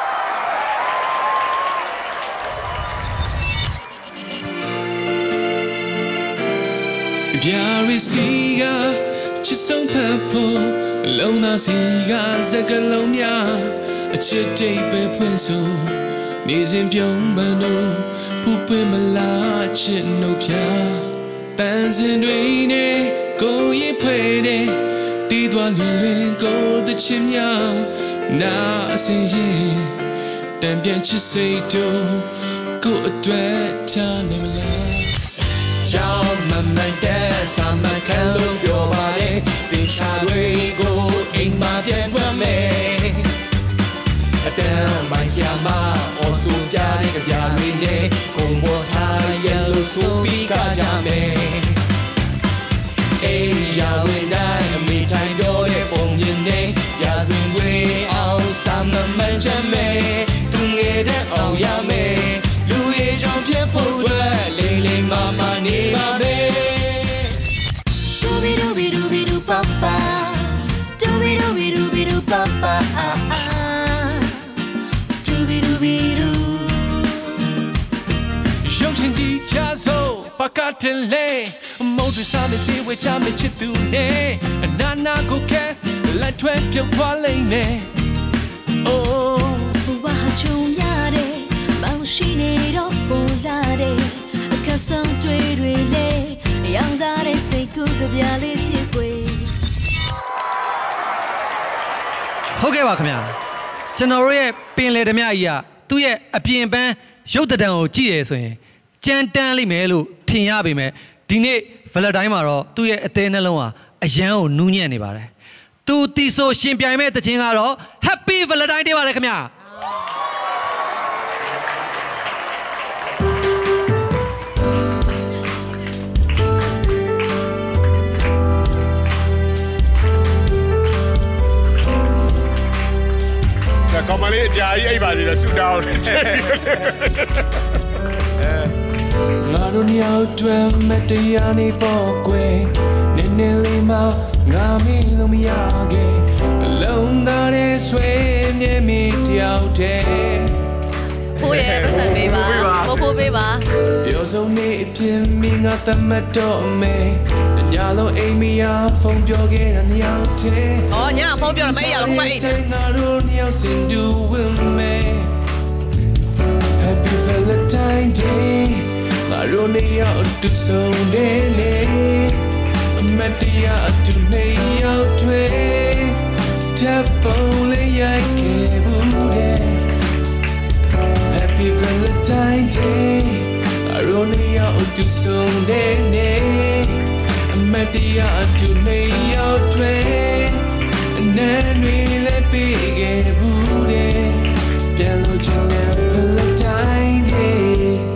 ပြာရီစီကချစ်ဆုံးဖတ်ဖို့လုံနာစီကစကလုံးများအချစ်တိတ်ပဲဖွင့်ဆိုနေစဉ်ပြုံးမလို့ပူပင်မလားချစ်နှုတ်ပြပန်းစင်တွေနဲ့ကိုရင်ဖွဲတဲ့တီးသွားလွင်လွင်ကိုသချင်များနာအစင်ရင်တံပြန်ချစ်စိတ်တို့ကိုအတွက်ထားနေမလားကြောင်မမန်တဲ့ဆာမခံလို့ပြောပါလေဒီချာတွေကိုအိမ်မှာပြန်ထွက်မယ်အတန်းမိုင်းစရာမအော်ဆိုပြတဲ့ကြပြတွေနဲ့ကိုမောထားရဲ့လို့ဆိုပြီးကြကြမယ်အေးရဝင်တိုင်းအမိတိုင်းတော့တဲ့ပုံရင်နဲ့ရာဇဝင်တွေအောင်ဆာမမန်ချမယ်သူငယ်တဲ့အောင်ရမယ်လူရဲ့ကြောင့်ဖြစ်ဖို့အတွက်လိမ့်လိမ့်မာမာနေပါပဲဒူဘီဒူဘီဒူဘီဒူပါပါဒူဘီဒူဘီဒူဘီဒူပါပါဒူဘီဒူဘီဒူရုပ်ရှင်ကြည့်ချစို့ပါကတင်လေမောင်တွေစားမစီဝဲချမချစ်သူနဲ့အနာနာကိုခဲလက်ထွဲပြုတ်သွားလိမ့်မယ်အိုးဘာချုံရတယ်မောင်ရှိနေတော့ပေါ်လာတယ်အခက်ဆုံးတွေတွေလေရောင်သားတဲ့စိတ်ကူးကြပြလေးဖြစ်ွယ်ဟုတ်ကဲ့ပါခင်ဗျာကျွန်တော်တို့ရဲ့ပင်လေဓမြကြီးကသူ့ရဲ့အပြင်ပန်းရုပ်တံကိုကြည့်ရဆိုရင်ကြမ်းတမ်းလိမ့်မယ်လို့ထင်ရပေမဲ့ဒီနေ့ဗလက်တိုင်းမှာတော့သူ့ရဲ့အသေးနှလုံးဟာအရန်ကိုနူးညံ့နေပါတယ်သူတီဆိုရှင်ပြိုင်မဲ့တခြင်းကတော့ Happy Valentine Day ပါတယ်ခင်ဗျာကောင်မလေးအကြာကြီးအိပ်ပါသေးတယ်ဆူတောင်းတယ်ငါတို့နှစ်ယောက်တွင်မတရားနေပေါ်ကွယ်နည်းနည်းလေးမှငါမင်းလို့မရခဲ့အလုံးသားနဲ့ဆွေးမြဲမီတယောက်တည်းဖိုးရဲ့ပတ်စံပေးပါဖိုးဖိုးပေးပါပြောဆုံးနေအပြင်မင်းငါတမတ်တော့မယ်ညလုံးအိမ်မရဖုန်းပြောခဲ့တာနှစ်ယောက်တည်းအော်ညဖုန်းပြောတော့မအိပ်ရဘူးမအိပ်ငါတို့နှစ်ယောက်စင်တူဝင်မယ် Happy Valentine Day ငါတို့နှစ်ယောက်တူဆုံးနေလေအမတ်တရားတူနေရောက်တွေတပ်ပုံလေးရိုက်ခဲ့ဘူးတဲ့ Happy Valentine Day ငါတို့နှစ်ယောက်တူဆုံးနေလေအမတ်တရားတူနေရောက်တွေနာရီလေးပေးခဲ့ဘူးတဲ့ပြန်လို့ချင်တဲ့ Valentine Day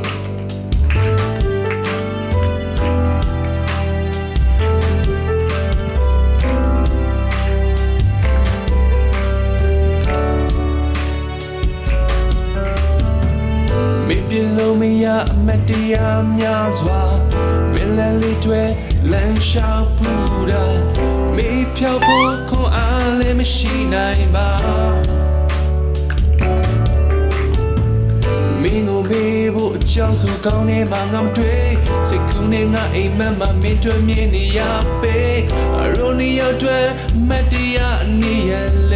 ပြလို့မရအမတရားများစွာပင်လယ်လေးတွေလမ်းလျှောက်ပူတာမေးဖြောက်ဖို့ခွန်အားလည်းမရှိနိုင်ပါမင်းကိုမေးဖို့အကြောင်းဆိုကောင်းနေမှငါမတွေ့စိတ်ကူးနေငါအိမ်မက်မှမင်းတွေ့မြင်နေရပေအရိုနီယောတွေမတရားနေရလေ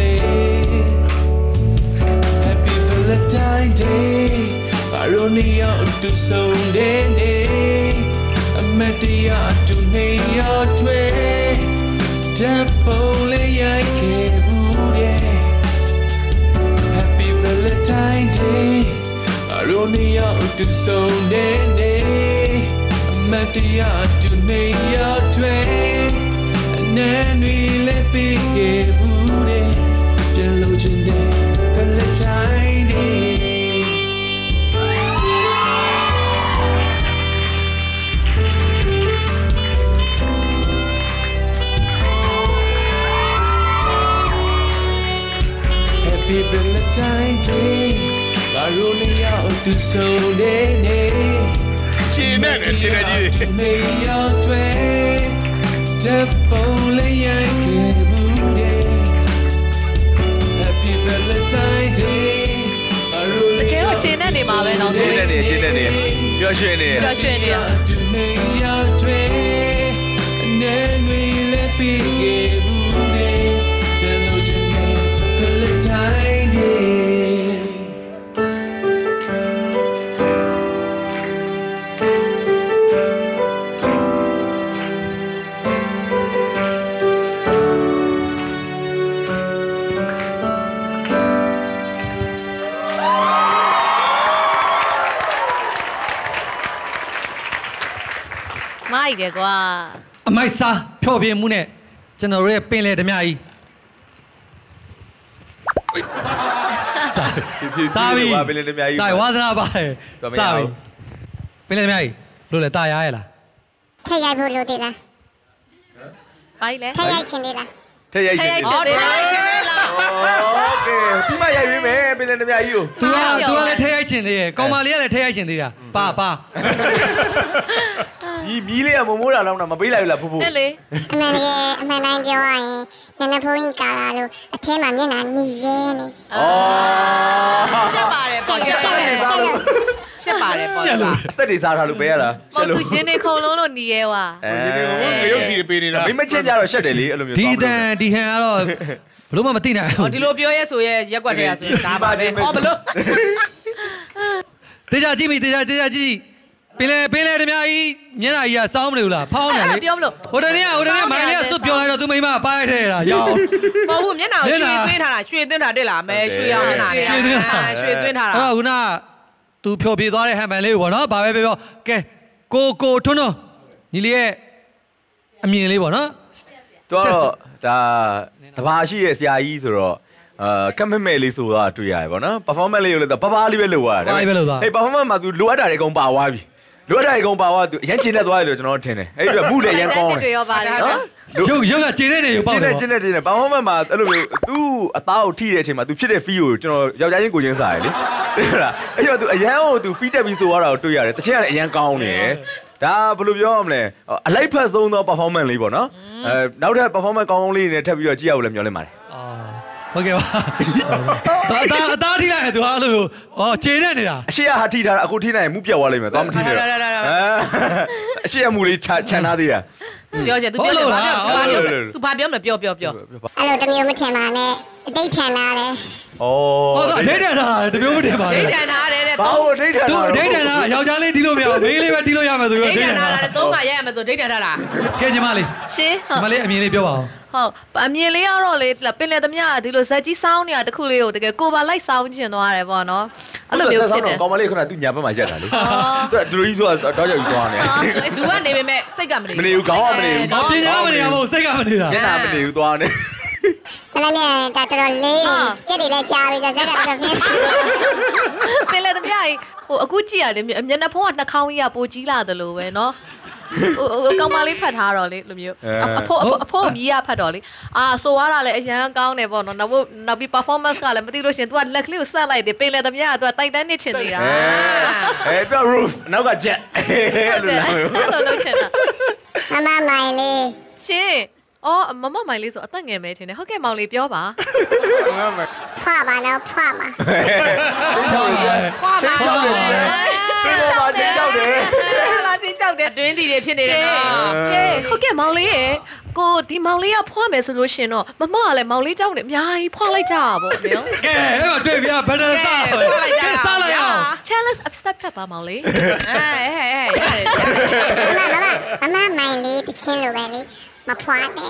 Happy Valentine Day I don't need you to Sunday. I'm at the yard to need your tray. Temple, I can't Happy Valentine Day. I don't need you to Sunday. I'm at the yard to need your tray. And then we let me get booty. Yellow Sunday, Valentine Day. Happy Valentine Day, I really out to Sunday. She met it, she met it. May your tway, Temple, I can't Happy Valentine Day, I really out to Sunday. You're showing it. You're showing it. May your tway, and then we let me get Valentine Day. My dear, go. My son, probably Mune, General Pele de Mai. Sorry, sorry, wasn't about it. Sorry. Pele de Mai, Lula Tayala. Taya Buludilla. Baile. Taya Chinilla. Taya Chinilla. Okay. Tima ya vi me, Pele de Mai you. Tu tu le Taya Chinilla. Comalia le Taya Chinilla. Pa pa. ဒီမီးလေးကမမိုးတာတော့မပေးလိုက်ဘူးလားဖူဖူအဲ့လေအမှန်တကယ်အမှန်တိုင်းပြောရရင်နနဖုန်းကြီးကာလာလို့အထဲမှာမျက်နှာနီရဲနေအော်ရှက်ပါတယ်ပေါ့ရှက်ပါတယ်ပေါ့ရှက်ပါတယ်ပေါ့ရှက်လို့အသက်တွေစားထားလို့ပဲရတာရှက်လို့သူရှင်နေခုံလုံးလို့နီရဲွာအဲရုပ်စီပေးနေတာမိမချင်းကြတော့ရှက်တယ်လေအဲ့လိုမျိုးဒီတန်ဒီဟန်ကတော့ဘလို့မှမသိနိုင်ဘူးဟောဒီလိုပြောရဲဆိုရဲရက်ွက်တွေကဆိုရင်ဒါပါပဲဟောဘလို့တေချာကြည့်မိတေချာတေချာကြည့်ပင်လေပင်လေတမကြီးမျက်နှာကြီးကစောင်းမလို့လားဖောင်းတယ်လေပြောမလို့ဟိုတနေ့ကဟိုတနေ့မိုင်းလေးကစွတ်ပြောလိုက်တော့သူမိမပါလိုက်ထဲတာရောင်းမဟုတ်ဘူးမျက်နှာကိုရွှေသွင်းထားတာရွှေသွင်းထားတက်လာမယ်ရွှေရောင်မျက်နှာရွှေသွင်းထားရွှေသွင်းထားတာဟောခုနသူဖြော်ပြသွားတဲ့ဟန်မန်လေးကိုပေါ့နော်ဘာပဲပြောပြောကဲကိုကိုထွန်းထွန်းညီလေးရဲ့အမြင်လေးပေါ့နော်တော့ဒါတဘာရှိရဲ့ဆရာကြီးဆိုတော့အာကမမဲလေးဆိုတာတွေ့ရတယ်ပေါ့နော် performance လေးကိုလည်းပပလေးပဲလုပ်ရတယ်ဟေး performance မှာ तू လိုအပ်တာတွေအကုန်ပါသွားပြီလွတ်တိုင်းကောင်ပါသွားသူရမ်းကျင်းနေသွားတယ်လို့ကျွန်တော်ထင်တယ်အဲ့ဒီတော့မှုလည်းရမ်းကောင်းတယ်တွေရောပါတယ်နော်ရုပ်ရုပ်ကကျင်းနေနေပေါ့တယ်ကျင်းနေကျင်းနေဘာမှမမှာအဲ့လိုမျိုးသူ့အသားကိုထိတဲ့အချိန်မှာသူဖြစ်တဲ့ feel ကိုကျွန်တော်ယောက်ျားချင်းကိုချင်းစားရလေဟုတ်လားအဲ့တော့သူအရန်ကိုသူ feed တက်ပြီးဆိုရတာကိုတွေ့ရတယ်တချင်ကလည်းအရန်ကောင်းနေတယ်ဒါဘယ်လိုပြောရမလဲအလိုက်ဖက်ဆုံးသော performance လေးပေါ့နော်အဲနောက်ထပ် performance ကောင်းကောင်းလေးနဲ့ထပ်ပြီးတော့ကြည့်ရအောင်လည်းမျှော်လင့်ပါတယ်အာဟုတ်ကဲ့ပါတာအသားထိလိုက်တယ်သူကအဲ့လိုဟောခြေနဲ့နေတာအရှိရဟာထိထားတာအခုထိနိုင်မှုပြတ်သွားလိမ့်မယ်သွားမထိနဲ့တော့အရှိရမှုလေးခြံထားသေးတာပြောချင် तू ပြောချင်ဘာပြောဘာပြော तू ဘာပြောမလဲပြောပြောပြောအဲ့လိုတမျိုးမထင်ပါနဲ့အတိတ်ထန်လာတယ်ဩဟောအဒိတ်တန်တာတမျိုးမထင်ပါနဲ့ဒိတ်တန်တာတဲ့တဲ့ဘာလို့ဒိတ်တန်တာသူဒိတ်တန်တာယောက်ျားလေးတီးလို့မရဘူးမိန်းကလေးပဲတီးလို့ရမယ်ဆိုပြီးဒိတ်တန်တာတဲ့သုံးခါရရမယ်ဆိုဒိတ်တန်တာလားကဲညီမလေးရှင်ညီမလေးအမြင်လေးပြောပါဦးဟုတ်အမြင်လေးကတော့လေပင်လေသမျှဒီလိုဇက်ကြီးစောင်းနေတာတခုလေးကိုတကယ်ကိုပါလိုက်စောင်းကျင်သွားတယ်ပေါ့နော်အဲ့လိုမျိုးဖြစ်တယ်ကောင်မလေးခုနကသူညာဘက်မှာရက်တာလေသူဒူရီဆိုတော့ကြောက်ကြီးသွားနေလူကနေပေမဲ့စိတ်ကမနေမနေဘူးခေါင်းကမနေဘူးဘာပညာမနေရဘူးစိတ်ကမနေတာညနာမနေဘူးသွားနေမလဲမြန်တာတော်တော်လေးရှစ်တွေလည်းကြားပြီးဇက်ကတော့ဖြစ်ပင်လေသမျှဟိုအခုကြည့်ရတယ်မျက်နှာဖုံးကနှာခေါင်းကြီးကပိုကြီးလာတယ်လို့ပဲနော်ဟိုကောင်မလေးဖတ်ထားတော့လေလိုမျိုးအဖိုးအဖိုးမြည်ရဖတ်တော့လေအာဆိုရတာလည်းအရန်ကောင်းတယ်ပေါ့နော်နောက်နောက်ပြီး performance ကလည်းမသိလို့ရှင် तू ကလက်ကလေးကိုဆက်လိုက်တယ်ပင်လေသမျှက तू တိုက်တန်းနေချင်နေတာအဲသူ roof နောက်က jet အဲ့လိုလားအဲ့လိုလုပ်ချင်တာမမမိုင်လေးရှင်အော်မမမိုင်လေးဆိုအသက်ငယ်မဲထင်တယ်ဟုတ်ကဲ့မောင်လေးပြောပါဖွာပါတော့ဖွာပါဖွာပါချင်းကြောက်တယ်ချင်းပါချင်းကြောက်တယ်လာချင်းကြောက်တယ်အတွင်းတီတွေဖြစ်နေတယ်နော်ကဲဟုတ်ကဲ့မောင်လေးရေကိုဒီမောင်လေးကဖွာမယ်ဆိုလို့ရှင်တော့မမကလည်းမောင်လေးကြောက်နေအများကြီးဖွာလိုက်ကြတာပေါ့ဗျာကဲအဲ့မှာတွေ့ပြီဘယ်နဲ့စားလဲကဲစားလိုက်အောင် challenge accept ပါမောင်လေးအဲဟဲ့ဟဲ့ရတယ်မမမမမိုင်လေးတချင်းလိုပဲလေမဖွာနဲ့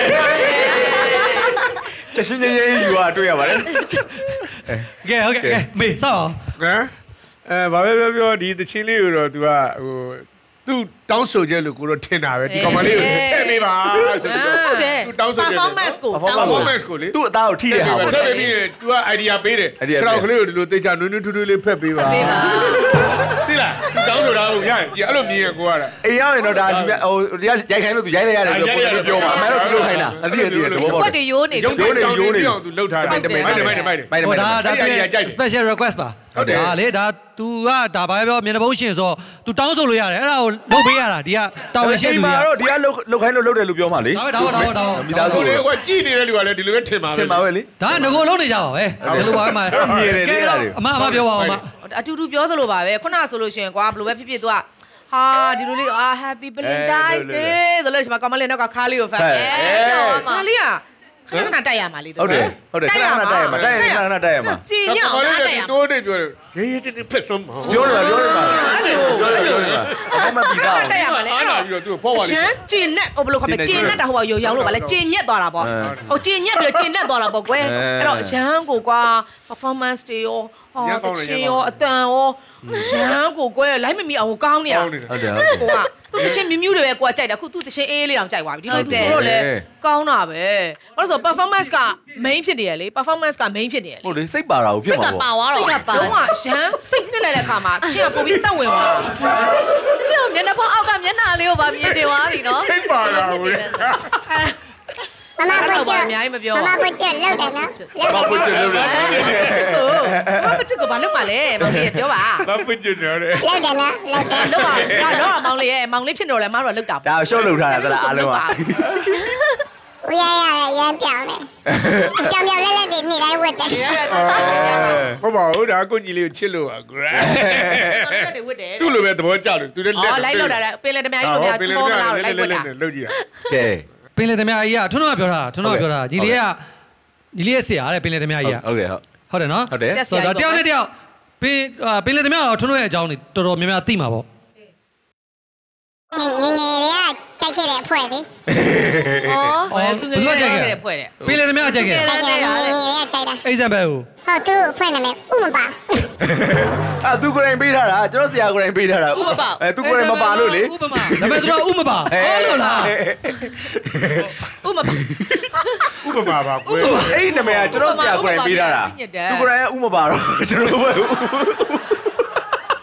ကျရှင်ကြီးကြီးယူอ่ะတွေ့ရပါတယ်ကဲဟုတ်ကဲ့ကဲမေးစားအောင်ဟမ်အဲဘာပဲပြောပြောဒီတချင်းလေးကိုတော့ तू ကဟိုသူတောင်းဆိုချက်လို့ကိုတော့ထင်တာပဲဒီကောင်မလေးကိုထည့်ပေးပါဆိုပြီးတော့သူတောင်းဆိုချက် performance ကို performance ကိုလေသူ့အသားကိုထိတဲ့ဟာပေါ့ထည့်ပြီး तू က idea ပေးတယ်ခြေထောက်ကလေးကိုဒီလိုသိချနွန်းနွန်းထူးထူးလေးဖက်ပေးပါပေးပါသိလားသူတောင်းဆိုတာကိုရရင်အဲ့လိုမြင်ရကိုရတာအိမ်ရောက်ရင်တော့ဒါဟိုရိုက်ခိုင်းလို့သူရိုက်လိုက်ရတယ်ပြောပြောမှာအမှန်တော့သူလုပ်ခိုင်းတာအတိအတိသဘောပေါက်တယ်ရိုးနေရိုးနေရိုးနေအောင်သူလှုပ်ထားတယ်မိုက်တယ်မိုက်တယ်မိုက်တယ်မိုက်တယ်ဟိုဒါဒါ special request ပါဟုတ်တယ်ဒါလေဒါ तू ကဒါဘာပဲပြောမျက်နှာပုံးရှင်ဆို तू တောင်းဆိုလို့ရတယ်အဲ့ဒါကိုလုပ်ပေးရတာဒီကတောင်းရရှိသူတွေကတော့ဒီကလုတ်လုတ်ခိုင်းလို့လုတ်တယ်လို့ပြောမှလေဒါပဲဒါပဲဒါပဲဒါပဲမိသားစုလေးကကြည့်နေတဲ့လူကလည်းဒီလိုပဲထင်ပါပဲထင်ပါပဲလေဒါငကိုလုံးနေကြပါပဲဒီလိုပါပဲမှာမြင်တယ်လေအဲ့ဒါတွေအမအမပြောပါဦးအမအတူတူပြောသလိုပါပဲခုနဆိုလို့ရှိရင်ကွာဘယ်လိုပဲဖြစ်ဖြစ် तू ကဟာဒီလိုလေးအာ happy valentines day ဆိုလို့ရှိမှကောင်မလေးနောက်ကခါလေးကိုဖတ်အဲခါလေးကခဏခဏတိုက်ရမှာလေဟုတ်တယ်ဟုတ်တယ်ခဏခဏတိုက်ရမှာတိုက်ရခဏခဏတိုက်ရမှာကြည်ညောင်းတိုက်ရမှာတိုးနေပြောတယ်ရေးရေးတင်းဖက်ဆုံးပြောတယ်ပြောတယ်ပါပြောတယ်ပြောတယ်ပါအမမပြီးတော့တိုက်ရမှာလေအဲ့တော့ပြီးတော့သူဖောက်ပါလေရှမ်းကျင်နဲ့ဟိုဘယ်လိုခေါ်မလဲကျင်နဲ့တာဟိုကရောင်လို့ပါလေကျင်ညက်သွားတာပေါ့ဟိုကျင်ညက်ပြီးတော့ကျင်နဲ့သွားတာပေါ့ကွယ်အဲ့တော့ရန်ကိုကွာ performance တွေရောဟာတချင်ရောအတန်ရောရန်ကိုကွယ်လိုက်မမီအောင်ကောင်းနေတာဟုတ်တယ်ဟုတ်တယ်ကိုကသူတချင်းမြမြူးတွေပဲကိုကကြိုက်တာခုသူတချင်းအေးလေးတောင်ကြိုက်သွားပြီဒီလိုသူဆိုတော့လေကောင်းတာပဲဘာလို့ဆို performance က main ဖြစ်နေရလေ performance က main ဖြစ်နေရလေဟုတ်လေစိတ်ပါတာကိုဖြစ်မှာပေါ့စိတ်ကပါသွားတော့စိတ်ကပါတော့ရန်စိတ်နဲ့လိုက်တဲ့ခါမှာချင်းကပို့ပြီးတက်ဝင်သွားကျင်းမျက်နှာပေါ်အောက်ကမျက်နှာလေးကိုပါမြင်ချင်သွားပြီနော်စိတ်ပါတာကိုမမပွတ်အများကြီးမပြောမမပွတ်ချက်လောက်တယ်နော်မပွတ်ချက်လောက်တယ်မပွတ်ချက်ကိုဘာလုပ်ပါလဲမောင်လေးပြောပါမပွတ်ချက်နော်လေလောက်တယ်နော်လောက်တယ်လောက်ပါဒါတော့မောင်လေးရဲ့မောင်လေးဖြစ်တော့လဲမတော်လောက်တာဒါရှုပ်လုပ်ထားတာလားအားလုံးပါဦးရရရမ်းပြောင်းတယ်ပြောင်းပြောင်းလဲလဲဒီနေ့တိုင်းဝတ်တယ်ဟုတ်ပါဘူးဒါကိုကြီးလေးကိုချစ်လို့ပါကွာသူ့လိုပဲသဘောကျတယ်သူလည်းလက်အော်လိုက်လောက်တာလဲပင်လေတမကြီးလိုများချောမလားလိုက်ဝတ်တာလုပ်ကြည့်ကဲပင်လေသမားကြီးကထွန်းတော့ပြောတာထွန်းတော့ပြောတာညီလေးကညီလေးရဲ့ဆရာတဲ့ပင်လေသမားကြီးကဟုတ်ကဲ့ဟုတ်ဟုတ်တယ်နော်ဟုတ်တယ်ဆိုတော့တယောက်နဲ့တယောက်ပင်ပင်လေသမားကထွန်းတော့ရဲ့အကြောင်းတွေတော်တော်များများသိမှာပေါ့ငငငယ်လေးကကြိုက်ခဲ့တဲ့အဖွဲ့လေဩဟောသူငယ်ကြိုက်ခဲ့တဲ့အဖွဲ့တဲ့ပင်လေသမားကကြိုက်ခဲ့ကြိုက်ခဲ့ငငယ်လေးကကြိုက်တာ example ဟုတ်သူအဖွဲ့နာမည်ဥမပါအာသူကိုယ်တိုင်ပေးထားတာကျွန်တော်ဆရာကိုယ်တိုင်ပေးထားတာဥမပါအဲသူကိုယ်တိုင်မပါလို့လေဥပမာဒါပေမဲ့သူကဥမပါဟုတ်လို့လားဥမပါဥပမာပါကွယ်အဲ့ဒီနာမည်ကကျွန်တော်ဆရာကိုယ်တိုင်ပေးထားတာသူကိုယ်တိုင်ကဥမပါတော့ကျွန်တော်ပဲင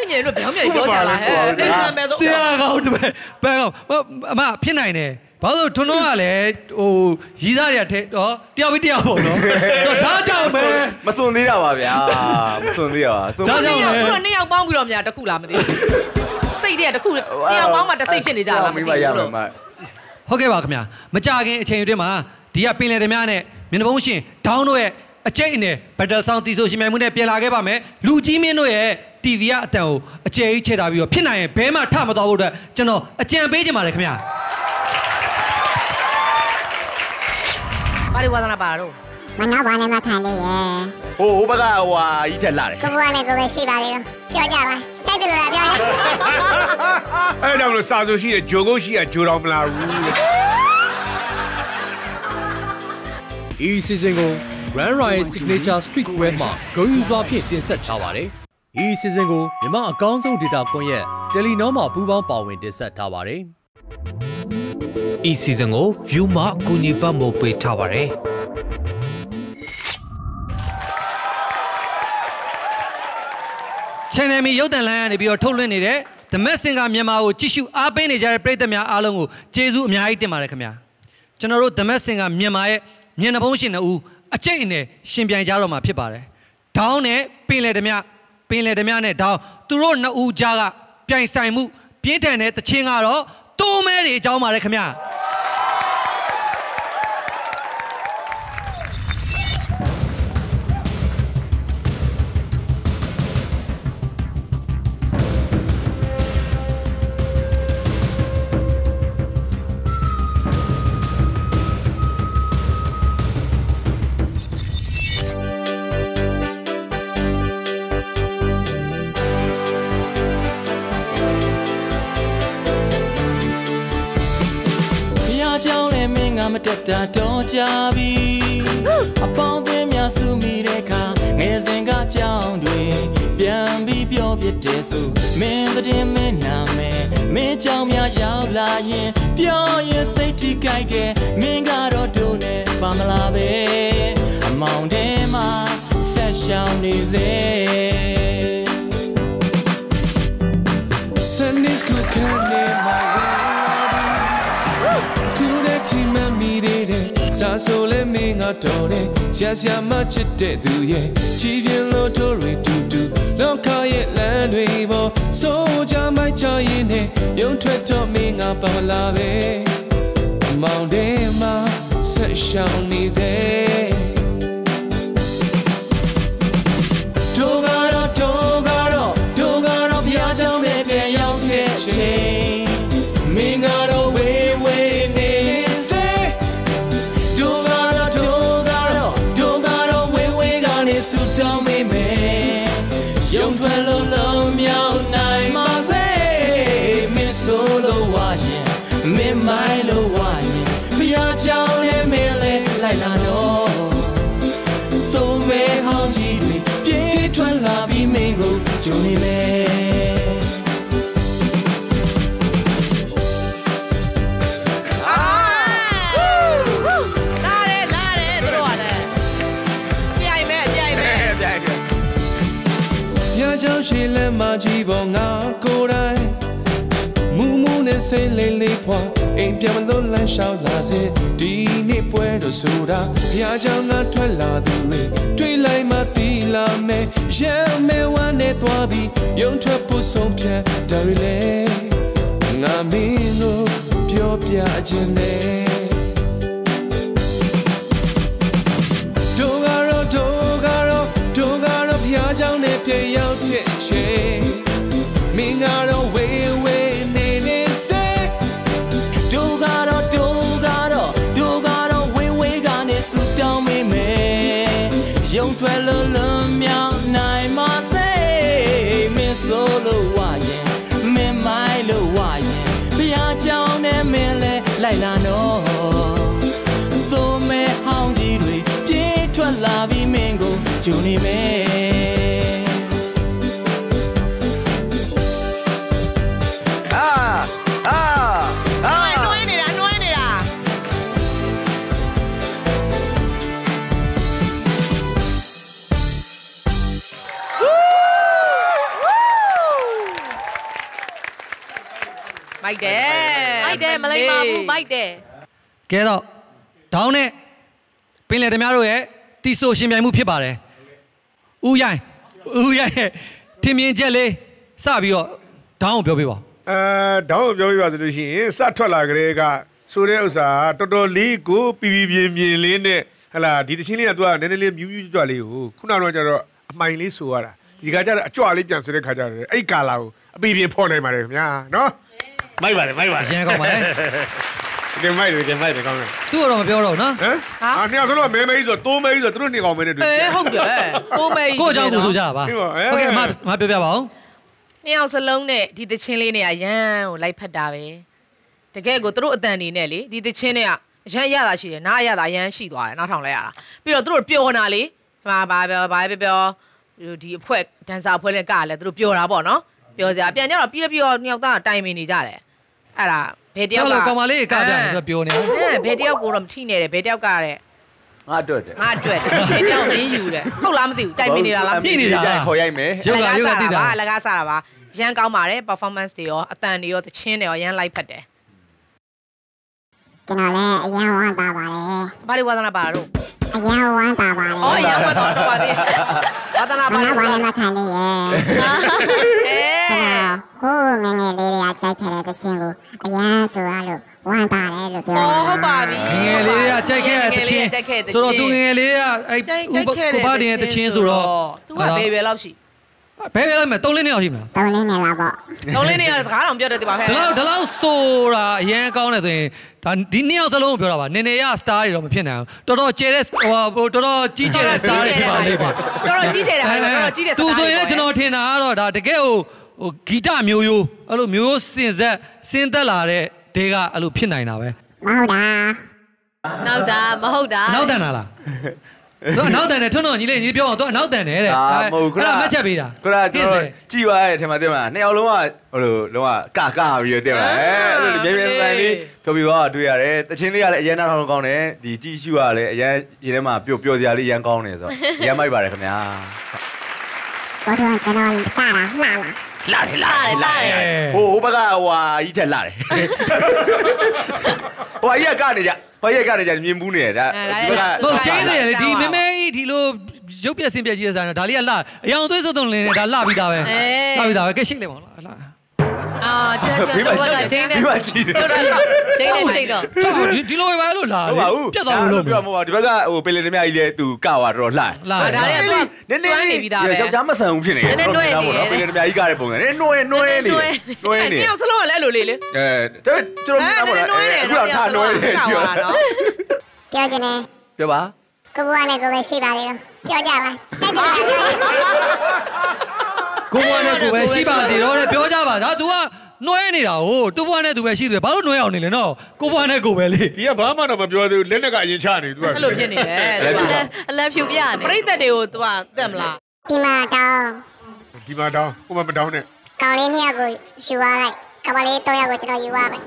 မြင်လို့ဘယ်မှပြောကြလားဟဲ့အိမ်ခံမဲ့တော့ဆရာကောင်းတပည့်ဘယ်ကောင်းအမဖြစ်နိုင်တယ်ဘာလို့ထွန်းတော့ကလည်းဟိုရီးသားတွေကထဲတော့တယောက်ပြီးတယောက်ပေါ့နော်ဆိုတော့ဒါကြောင့်ပဲမစွန်သေးတာပါဗျာမစွန်သေးပါစွန်ဒါကြောင့်ပဲခုနှစ်ယောက်ပေါင်းပြီးတော့များတစ်ခုလားမသိဘူးစိတ်တွေကတစ်ခုနှစ်ယောက်ပေါင်းမှတစ်စိတ်ဖြစ်နေကြလားမသိဘူးလို့ဟုတ်ကဲ့ပါခင်ဗျာမကြခင်အချိန်အတွင်းမှာဒီကပင်လယ်ဓမြနဲ့မျက်နှာဖုံးရှင်ဒေါင်းတို့ရဲ့အကျိတ်အနေ battle sound တီဆိုရှင်မြိုင်မှုနဲ့ပြန်လာခဲ့ပါမယ်လူကြီးမင်းတို့ရဲ့ တီ ဗီ ကအတန်ကိုအကျယ်ကြီးချဲ့ထားပြီးတော့ဖြစ်နိုင်ရင်ဘဲမှထမသွားဖို့အတွက်ကျွန်တော်အကြံပေးချင်ပါတယ်ခင်ဗျာဘာလို့ဝါသနာပါတော့မနောက်ပါနဲ့မခံလေးရဲ့ဟိုဟိုဘက်ကဟိုဟာကြီးထက်လာတယ်ကိုဘွားနဲ့ကိုပဲရှိပါသေးတော့ပြောကြပါတိုက်တယ်လို့ပြောရအဲ့ဒါမလို့စာဆိုရှိရဲ့ဂျိုကုတ်ရှိရဂျိုတော်မလာဘူးဒီ season ကို Grand Riot Signature Streetwear မှာဂုဏ်ယူစွာဖြင့်တင်ဆက်ထားပါတယ်ဒီ season ကိုမြန်မာအကောင်းဆုံး data ကွန်ရက် Telenor မှာပူးပေါင်းပါဝင်တင်ဆက်ထားပါတယ်ဒီ season ကို view မှာအကူအညီပတ်မို့ပေးထားပါတယ် channel မီရုပ်သံလိုင်းကနေပြီးတော့ထုတ်လွှင့်နေတဲ့ The Messenger မြန်မာကိုကြည့်ရှုအားပေးနေကြတဲ့ပရိသတ်များအားလုံးကိုကျေးဇူးအများကြီးတင်ပါတယ်ခင်ဗျာကျွန်တော်တို့ The Messenger မြန်မာရဲ့မျက်နှာဖုံးရှင်နှစ်ဦးအကျိတ်နဲ့ရှင်ပြိုင်ကြတော့မှာဖြစ်ပါတယ်ဒေါင်းနဲ့ပင်လယ်ဓမြပင်လယ်ဓမြနဲ့ဒေါင်းသူတို့နှစ်ဦးကြားကပြိုင်ဆိုင်မှုပြင်းထန်တဲ့တခြင်းကတော့တိုးမဲတွေအကြောင်းပါတယ်ခင်ဗျာမတက်တာတော့ကြပြီအပေါင်းအသင်းများစုမိတဲ့အခါငယ်စဉ်ကကြောင်းတွေပြန်ပြီးပြောပြတဲ့ဆိုမင်းတဲ့မင်းနာမယ်မင်းကြောင့်များရောက်လာရင်ပြောရင်စိတ်ထိကြိုက်တယ်မင်းကတော့တို့နဲ့ပါမလားပဲအမောင်ထဲမှာဆက်ရှောင်းနေစေ Sundays could come in my way Sa so le me nga do de sia sia ma chit de du ye chi pyin lo to ri tu tu lo kha ye lan dwi bo so ja mai cha yin ne yong thwet to me nga pa ma la be among de ma set shang ni se do ga ro do ga ro do ga ro bya chang le pyan yaw the chain me nga ro we we ne Don't be me, young twelve long meow nine months, me solo watching, me Milo watching, me a jolly mele like I know. Don't be hungry, be twelve lobby mango, Johnny me. She let my jibon go die. Moo moon and say lily qua, ain't piano and shout las it. Dini puedo soda, Yajana twella dure, twila matila me, Jam me one et wabi, young trapo son pia, darile. Namino, pio piagene. Dogaro, dogaro, dogaro, piagane, pia out it. Me got away, way, nene say. Do got a, do got a, do got a, way, way, gone is so down me, me. Young twelve, meow, nine months, me solo wine, me Milo wine. Be a John and Mele, like I know. Though me houndy, be to a lobby mango, Johnny me. မိုက်တယ်မိုက်တယ်မလိမ္မာဘူးမိုက်တယ်ကဲတော့ဒေါင်းနဲ့ပင်လေတများတို့ရဲ့တီဆိုရှင်ပြိုင်မှုဖြစ်ပါတယ်ဦးရိုင်းဦးရိုင်းရဲ့ထင်မြင်ချက်လေးစပြီးတော့ဒေါင်းကိုပြောပြပါအဲဒေါင်းကိုပြောပြပါဆိုလို့ရှိရင်စထွက်လာကြတဲ့ကဆိုတဲ့ဥစ္စာတော်တော်လေးကိုပီပီပြင်းပြင်းလေးနဲ့ဟလာဒီတချင်းလေးကသူကနည်းနည်းလေးမြူးမြူးကြွလေးကိုခုနကတော့ကျတော့အမိုင်လေးဆိုရတာဒီကကြတော့အကြွလေးပြန်ဆိုတဲ့ခါကျတော့အဲ့ကာလာကိုအပီပြင်းဖော်နိုင်ပါတယ်ခင်ဗျာနော်မိုက်ပါတယ်မိုက်ပါတယ်အရင်ကောင်းပါတယ်ကဲမိုက်တယ်ကဲမိုက်တယ်ကောင်းတယ်သူ့တော့မပြောတော့နော်ဟမ်အာနှစ်ယောက်ဆိုတော့မဲမဲကြီးဆိုတိုးမဲကြီးဆိုသူတို့နှစ်ကောင်မဲနဲ့တွေ့အေးဟုတ်တယ်တိုးမဲကြီးကိုအကြောင်းကိုဆိုကြတာပါဟုတ်ကဲ့မမပြောပြပါဦးနှစ်ယောက်စလုံးနဲ့ဒီတချင်းလေးနဲ့အရန်ကိုလိုက်ဖက်တာပဲတကယ်ကိုသူတို့အတန်နေနဲ့လေဒီတချင်းနဲ့ကအရန်ရတာရှိတယ်နားရတာအရန်ရှိသွားတယ်နားထောင်လဲရတာပြီးတော့သူတို့ပျော်နေတာလေဘာဘာပြောဘာပဲပြောဒီအဖွဲဒန်ဆာအဖွဲနဲ့ကလည်းသူတို့ပျော်တာပေါ့နော်ပျော်စရာပြန်ကြတော့ပြီးပြီးတော့နှစ်ယောက်သားတိုင်ပင်နေကြတယ်အဲ့ဒါဘယ်တယောက်ကကောင်မလေးကပြတယ်သူပျော်နေတယ်ဘယ်တယောက်ကိုတော့မထိနေတယ်ဘယ်တယောက်ကတဲ့ငါအတွက်တယ်ငါအတွက်တယ်ဘယ်တယောက်ရင်းယူတယ်ဟုတ်လားမသိဘူးတိုင်ပင်နေတာလားပြနေတာခေါ်ရိုက်မယ်ရုပ်ကရုပ်ကသိတာအလကားစားတာပါရန်ကောင်းပါတယ် performance တွေရောအတန်တွေရောသချင်းတွေရောရန်လိုက်ဖက်တယ်ကျွန်တော်လည်းအရန်ဝမ်းသာပါတယ်ဘာလို့ဝါသနာပါတော့အရန်ဝမ်းသာပါတယ်အော်အရန်ဝမ်းသာတော့ပါသေးဝါသနာပါဘာလို့ဘာလဲမခံနေရဲ့အဲကျွန်တော်ဟိုးငငယ်လေးတွေကကြိုက်ခဲ့တဲ့တခြင်းကိုအရန်ဆိုရလို့ဝမ်းသာတယ်လို့ပြောတာဟုတ်ပါပြီငငယ်လေးတွေကကြိုက်ခဲ့တဲ့တခြင်းဆိုတော့သူငငယ်လေးကအဲ့ဥပဒေရဲ့တခြင်းဆိုတော့ तू ကဘေးပဲလောက်ရှိဘယ်ပဲလိုက်မယ်သုံးလေးနှစ်ယောက်ရှိမလားသုံးလေးနှစ်လောက်ပေါ့သုံးလေးနှစ်ယောက်စကားတော့ပြောတယ်ဒီပါဖဲဒီလောက်ဒီလောက်ဆိုတာအရင်ကောင်းတယ်ဆိုရင်ဒါဒီနှစ်ယောက်စလုံးကိုပြောတာပါနည်းနည်းရစတာတွေတော့မဖြစ်နိုင်ဘူးတော်တော်ကျဲတဲ့ဟိုတော်တော်ကြီးကျယ်တဲ့စတာတွေဖြစ်ပါလိမ့်ပါတော်တော်ကြီးကျယ်တာတော်တော်ကြီးတဲ့စတာသူဆိုရင်ကျွန်တော်ထင်တာကတော့ဒါတကယ်ဟိုဟိုဂီတမျိုးရိုးအဲ့လိုမျိုးရိုးစင်ဆက်စင်သက်လာတဲ့ဒေကအဲ့လိုဖြစ်နိုင်တာပဲမဟုတ်တာနောက်တာမဟုတ်တာနောက်တန်တာလားသူအနောက်တန်တယ်ထွန်းတော်ညီလေးညီပြောအောင်သူအနောက်တန်တယ်တဲ့မဟုတ်ခုနမှတ်ချက်ပေးတာခုနကျွန်တော်ကြည်ပါရဲ့ထင်ပါသိမလားနှစ်ယောက်လုံးကဟိုလိုလုံးဝကကပြီးတော့တင်ပါအဲ့လိုမြဲမြဲစံလေးဖြောပြီးတော့တွေ့ရတယ်တချင်းလေးကလည်းအရင်နောက်ထောင်ကောင်းတယ်ဒီကြည်ရှုကလည်းအရင်ရေထဲမှာပျော်ပျော်စရာလေးရမ်းကောင်းတယ်ဆိုတော့ရမ်းမိုက်ပါတယ်ခင်ဗျာဘာလို့ကျွန်တော်ကတာလှလာလာတယ်လာတယ်လာတယ်ဟိုဟိုဘက်ကဟွာကြီးထက်လာတယ်ဟိုအကြီးကနေကြဟိုရက်ကနေကြမြင်ဘူးနေတယ်ဒါဟုတ်ကျင်းတယ်လေဒီမဲမဲကြီးဒီလိုရုပ်ပြက်စင်ပြက်ကြီးတဲ့ဆိုင်ဒါလေးကလှအယောင်သွေးစုံတုံလင်းနေဒါလှပြီးသားပဲလှပြီးသားပဲကဲရှိလိုက်ပါဦးလှအာကျန်ကျန်တော့ကချင်းနေပြီးမှကြည့်တယ်ချင်းနေစိတ်တော့ဒီလိုပဲလို့လာပြတ်သွားလို့ပြောမှာဒီဘက်ကဟိုပင်လင်သမားကြီးလည်းသူကဝါတော်လှလာဒါလေးကသူနည်းနည်းနေပြီးသားပဲယောက်ျားမဆန်ဘူးဖြစ်နေတယ်နည်းနည်းနှွဲနေတယ်ပင်လင်သမားကြီးကတဲ့ပုံစံနည်းနှွဲနှွဲနေနှွဲနေတယောက်စလုံးကလည်းအဲ့လိုလေးလေအဲဒါကျွန်တော်မြင်တာပေါ့လေအခုတော့ထားနှွဲနေပြောပြောချင်တယ်ပြောပါကိုဘွားနဲ့ကိုပဲရှိပါသေးတော့ပြောကြပါတက်တယ်ကိုဘွားနဲ့ကိုပဲရှိပါသေးတော့ပြောကြပါဒါ तू ကနှွဲနေတာဟိုသူ့ဘွားနဲ့သူပဲရှိတယ်ဘာလို့နှွဲအောင်နေလဲနော်ကိုဘွားနဲ့ကိုပဲလေဒီကဘာမှတော့မပြောသေးဘူးလက်နဲ့ကအရင်ချနေ तू ကအဲ့လိုဖြစ်နေတယ်သူကအလံဖြူပြနေပြိတ္တတွေကို तू ကတက်မလားဒီမှာတောင်းဒီမှာတောင်းကိုမမတောင်းနဲ့ကောင်းလေးနှစ်ယောက်ကိုယူသွားလိုက်ကဘာလေးတော့ယောက်ကိုကျွန်တော်ယူသွားမယ်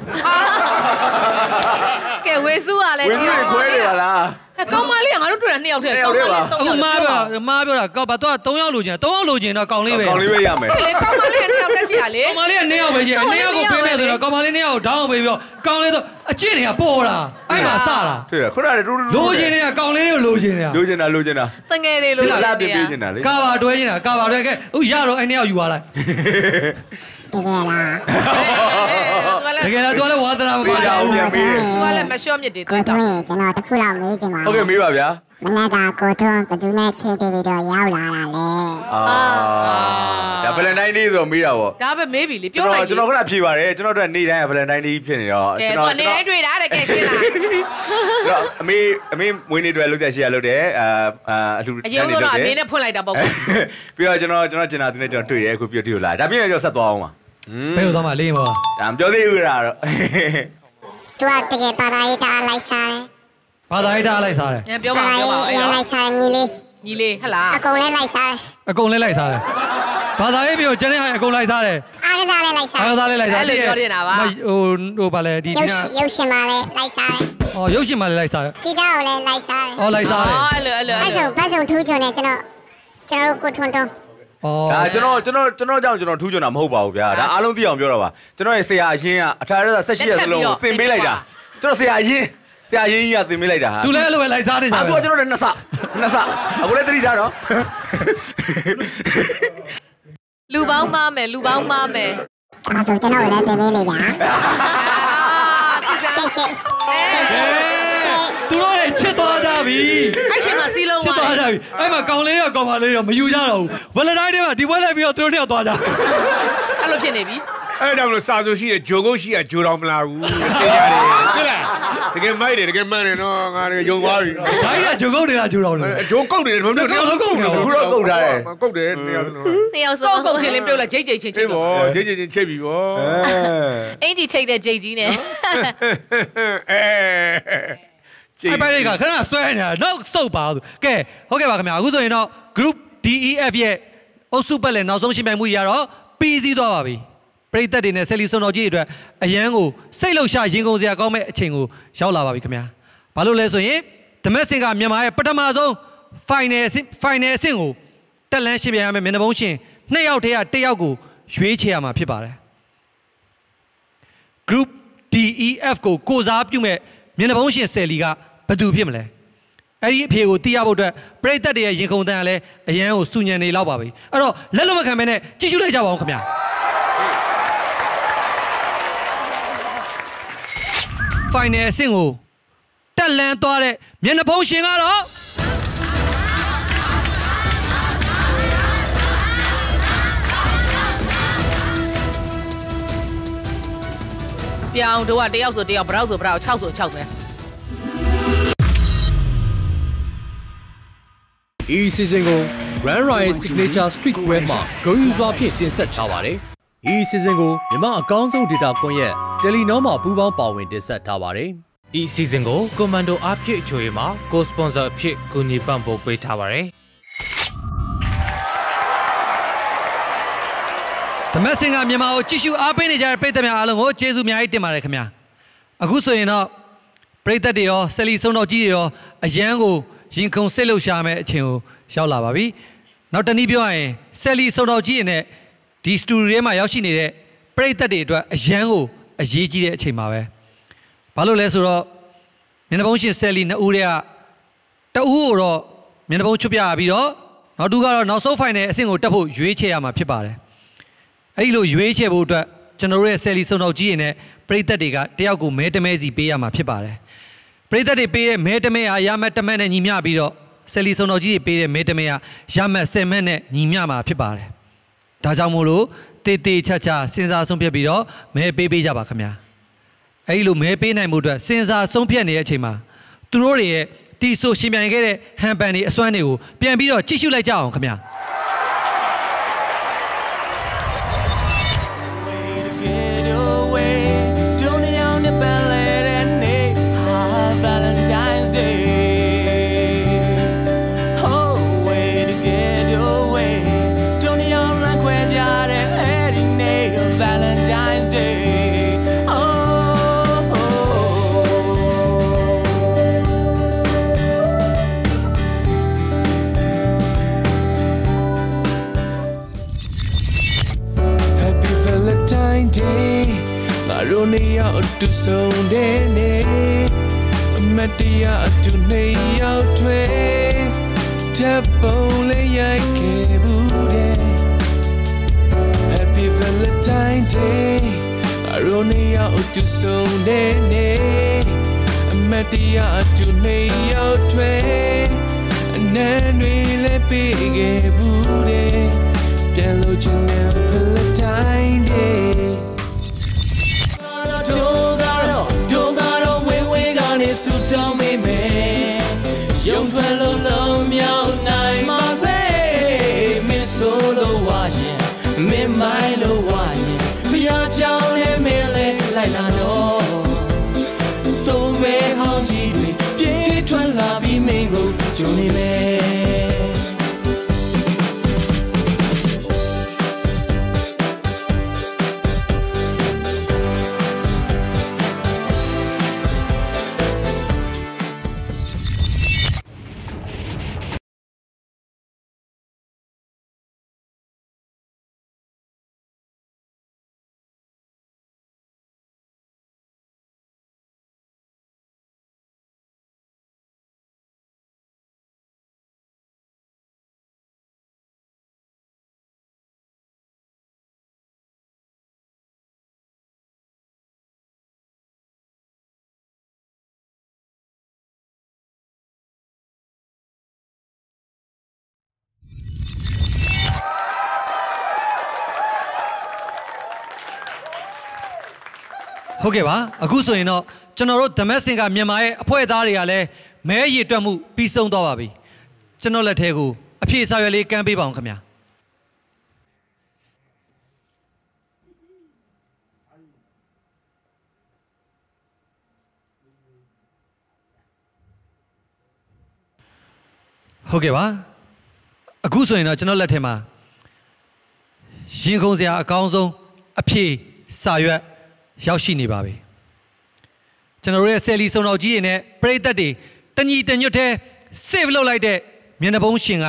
ကဲဝေစုကလည်းဒီမှာခွဲနေပါလားကောင်းမလေးကငါတို့တွေ့တာနှစ်ယောက်တည်းကောင်းလေးအခုမားပြောမားပြောတာကောက်ပါတော့သုံးယောက်လိုချင်သုံးယောက်လိုချင်တော့ကောင်းလေးပဲကောင်းလေးပဲရမယ်လေကောင်းမလေးကနှစ်ယောက်တည်းရှိရလေကောင်းမလေးကနှစ်ယောက်ပဲရှိတယ်နှစ်ယောက်ကိုပေးမယ်ဆိုတော့ကောင်းမလေးနှစ်ယောက်ကိုဒေါင်းအောင်ပေးပြီးတော့ကောင်းလေးတော့အကျင့်တွေကပေါ်တာအဲ့မှာစတာတွေ့ရခုနကတူတူလိုချင်နေတာကောင်းလေးတွေကိုလိုချင်နေတာလိုချင်တာလိုချင်တာတငယ်တွေလိုချင်တာပြပြချင်တာလေကာပါတွဲချင်တာကာပါတွဲခဲ့ဥရတော့အဲ့နှစ်ယောက်ယူသွားလိုက်တကယ်လားတကယ်လားသူကလည်းဝါသနာမပါဘူးပြန်ပေးတယ်သူကလည်းမလျှော့မြစ်တွေတွေ့တော့ကျွန်တော်တခုလောက်မေးချင်ပါဟုတ်ကဲ့မေးပါဗျာမနေ့ကကိုထွန်းဘသူနဲ့ချေတူပြီးတော့ရောက်လာတာလေအာဒါဗလန်တိုင်းဒေးဆိုမေးတာပေါ့ဒါပဲမေးပြီလေပြောလိုက်ကျွန်တော်ကျွန်တော်ခဏဖြေပါတယ်ကျွန်တော်တို့နေတိုင်းကဗလန်တိုင်းဒေးဖြစ်နေတော့ကျွန်တော်နေတိုင်းတွေ့တာတဲ့ကဲရှင်းလားကျွန်တော်အမေအမေမွေးနေ့တွေလုပ်ဆက်ရှိရလုပ်တယ်အာအလှအရင်ကတော့အမေနဲ့ဖွင့်လိုက်တာပေါ့ပြီးတော့ကျွန်တော်ကျွန်တော်ကျင်နာသူနဲ့ကျွန်တော်တွေ့တယ်အခုပြတူလာဒါပြည့်နေကျွန်တော်ဆက်သွားအောင်ပါဘယ်လိုသွားမှလေးမောဒါမပြောသေးဘူးလားတော့သူကတကယ်ပါတာရေးတာလိုက်စားတယ်ဘာသာရေးတာလိုက်စားတယ်ညပြောပါပြောပါအဲ့တော့လိုက်စားညီလေးညီလေးဟလားအကုန်လဲလိုက်စားတယ်အကုန်လဲလိုက်စားတယ်ဘာသာရေးပြောကျန်တဲ့ဟာအကုန်လိုက်စားတယ်အားကစားလဲလိုက်စားအားကစားလဲလိုက်စားတယ်ပြောနေတာပါဟိုဟိုဗာလဲဒီဒီရုပ်ရှင်မှာလဲလိုက်စားတယ်ဟောရုပ်ရှင်မှာလဲလိုက်စားတယ်ဂီတကိုလဲလိုက်စားတယ်ဟောလိုက်စားတယ်အဲ့လိုအဲ့လိုအဲ့ဆိုဘတ်စုံထူးချွန်နေကျွန်တော်ကျွန်တော်တို့ကိုထွန်းထွန်းဒါကျွန်တော်ကျွန်တော်ကျွန်တော်ကြောင့်ကျွန်တော်ထူးချွန်တာမဟုတ်ပါဘူးဗျာဒါအားလုံးသိအောင်ပြောတော့ပါကျွန်တော်ရဲ့ဆရာအရင်ကအထာရဆက်ဆက်ရက်စလုံးကိုသင်ပေးလိုက်တာကျွန်တော်ဆရာအရင်ဆရာအရင်ကြီးကသင်ပေးလိုက်တာဟာ तू လည်းအဲ့လိုပဲလိုက်စားနေကြတယ်အခုကျွန်တော်လည်းနှစ်ဆနှစ်ဆအခုလည်းသတိထားတော့လူပေါင်းမားမယ်လူပေါင်းမားမယ်ဒါဆိုကျွန်တော်လည်းတင်ပေးလိုက်ပါရှေ့ရှေ့ရှေ့ရှေ့သူတို့လည်းချစ်သွားကြပြီအဲ့ချိန်မှာစီးလုံးချစ်သွားကြပြီအဲ့မှာကောင်လေးရောကောင်မလေးရောမယူကြတော့ဘူးဗလတိုင်းတွေမှာဒီပွဲလိုက်ပြီးတော့သူတို့နှစ်ယောက်သွားကြအဲ့လိုဖြစ်နေပြီအဲ့ကြောင့်လို့စာဆိုရှိတယ်ဂျိုကုတ်ရှိရဂျိုတော်မလာဘူးသိရတယ်ဟုတ်လားတကယ်မိုက်တယ်တကယ်မှန်တယ်နော်ငါတွေယုံသွားပြီဒါကြီးကဂျိုကုတ်တွေကဂျိုတော်လေဂျိုကုတ်တယ်ဘယ်လိုလဲကုတ်တယ်အခုတော့ကုတ်ထားတယ်ကုတ်တယ်တရားစလုံးနှစ်ယောက်တော့ဆုံးကုန်ချင်းလေးပြုတ်လိုက်ဂျိတ်ဂျိတ်ချင်းချင်းအေးဗောဂျိတ်ဂျိတ်ချင်းချိတ်ပြီဗောအင်ကြီးချိတ်တဲ့ဂျိတ်ကြီးနဲ့အဲအဲ့ပိုက်တွေကခဏဆွဲနေတာနောက်စုပ်ပါကဲဟုတ်ကဲ့ပါခင်ဗျာအခုဆိုရင်တော့ group D E F ရဲ့အုပ်စုပတ်လည်နောက်ဆုံးရှင်ပြိုင်မှုကြီးကတော့ပြီးစီးသွားပါပြီပရိသတ်တွေနဲ့ဆယ်လီစုံတော်ကြီးတွေအတွက်အရန်ကိုစိတ်လှုပ်ရှားရင်ကုန်စရာကောင်းမဲ့အချိန်ကိုရောက်လာပါပြီခင်ဗျာဘာလို့လဲဆိုရင်ဓမက်စင်ကမြန်မာရဲ့ပထမဆုံး final final အဆင့်ကိုတက်လန်းရှင်ပြိုင်ရမယ်မျက်နှာပုံးရှင်နှစ်ယောက်တည်းကတစ်ယောက်ကိုရွေးချယ်ရမှာဖြစ်ပါတယ် group D E F ကိုကိုစားပြုမဲ့မျက်နှာပုံးရှင်ဆယ်လီကဘယ်သူဖြစ်မလဲအဲ့ဒီအဖြေကိုသိရဖို့အတွက်ပရိသတ်တွေရဲ့ရင်ခုန်တန်ကလည်းအရန်ကိုစူညံနေလောက်ပါပြီအဲ့တော့လက်လွတ်မခံမဲနဲ့ကြည့်ရှုလိုက်ကြပါအောင်ခင်ဗျာ final အဆင့်ကိုတက်လန်းသွားတဲ့မျက်နှာပုံးရှင်ကတော့ပြောင်းတို့ကတယောက်ဆိုတယောက်ဘရောက်ဆိုဘရောက်၆ဆို၆ပဲ E season ကို Grand Royal Signature Streetwear မှာဂုဏ်ယူစွာဖြင့်တင်ဆက်ထားပါတယ်။ E season ကိုမြန်မာအကောင်းဆုံး data ကွန်ရက် Telenor မှာပူးပေါင်းပါဝင်တင်ဆက်ထားပါတယ်။ E season ကို Commando အဖြစ်အချိုရမှာ Co-sponsor အဖြစ်ကူညီပံ့ပိုးပေးထားပါတယ်ဓမက်စင်ကမြန်မာကိုကြည့်ရှုအားပေးနေကြတဲ့ပရိသတ်များအားလုံးကိုကျေးဇူးအများကြီးတင်ပါတယ်ခင်ဗျာအခုဆိုရင်တော့ပရိသတ်တွေရောဆယ်လီစုံတော်ကြီးတွေရောအရန်ကိုရင်ခုန်စိတ်လှုပ်ရှားမဲ့အချိန်ကိုရောက်လာပါပြီနောက်တနည်းပြောရရင်ဆယ်လီစုံတော်ကြီးတွေနဲ့ဒီစတူဒီယိုထဲမှာရောက်ရှိနေတဲ့ပရိသတ်တွေအတွက်အရန်ကိုအရေးကြီးတဲ့အချိန်ပါပဲဘာလို့လဲဆိုတော့မျက်နှာပုံးရှင်ဆယ်လီနှစ်ဦးတည်းကတဦးကိုတော့မျက်နှာပုံးချွတ်ပြပြီးတော့နောက်တူကတော့နောက်ဆုံးဖိုင်နယ်အဆင့်ကိုတက်ဖို့ရွေးချယ်ရမှာဖြစ်ပါတယ်အဲ့ဒီလိုရွေးချယ်ဖို့အတွက်ကျွန်တော်တို့ရဲ့ဆယ်လီစုံတော်ကြီးတွေနဲ့ပရိသတ်တွေကတယောက်ကိုမဲတမဲစီပေးရမှာဖြစ်ပါတယ်ပရိသတ်တွေပေးတဲ့မဲတမဲဟာရမတ်တမက်နဲ့ညီမျှပြီးတော့ဆယ်လီစုံတော်ကြီးတွေပေးတဲ့မဲတမဲဟာရမတ်ဆယ်မက်နဲ့ညီမျှမှာဖြစ်ပါတယ်ဒါကြောင့်မို့လို့တေးတေးချာချာစဉ်းစားဆုံးဖြတ်ပြီးတော့မဲပေးပေးကြပါခင်ဗျာအဲ့ဒီလိုမဲပေးနိုင်မှုအတွက်စဉ်းစားဆုံးဖြတ်နေတဲ့အချိန်မှာသူတို့တွေရဲ့တီဆိုရှင်ပြိုင်ခဲ့တဲ့ဟန်ပန်တွေအစွမ်းတွေကိုပြန်ပြီးတော့ကြည့်ရှုလိုက်ကြအောင်ခင်ဗျာ to Sunday, Matia to Neo Twe, Tapole Kebude. Happy Valentine Day, Aronia to Sunday, Matia to Neo Twe, and then we'll be a bude, Yellow Channel Valentine Day. Tell me, man, young fellow, love me out nine months. Miss Solo watching, me Milo watching, me a jolly mele like I know. Don't be how she be, be trying to be mingo, Johnny man. ဟုတ်ကဲ့ပါအခုဆိုရင်တော့ကျွန်တော်တို့ဓမ္မစင်ကမြန်မာရဲ့အဖွဲ့သားတွေကလည်းမဲရည်တွက်မှုပြီးဆုံးသွားပါပြီကျွန်တော်လက်ထဲကိုအဖြေစာရွက်လေးကမ်းပေးပါအောင်ခင်ဗျာဟုတ်ကဲ့ပါအခုဆိုရင်တော့ကျွန်တော်လက်ထဲမှာရင်ခုန်စရာအကောင်းဆုံးအဖြေစာရွက်ရောက်ရှိနေပါပြီကျွန်တော်တို့ရဲ့ဆယ်လီစုံတော်ကြီးတွေနဲ့ပရိသတ်တွေတညီတညွတ်တဲ့ save လုပ်လိုက်တဲ့မျက်နှာပုံးရှင်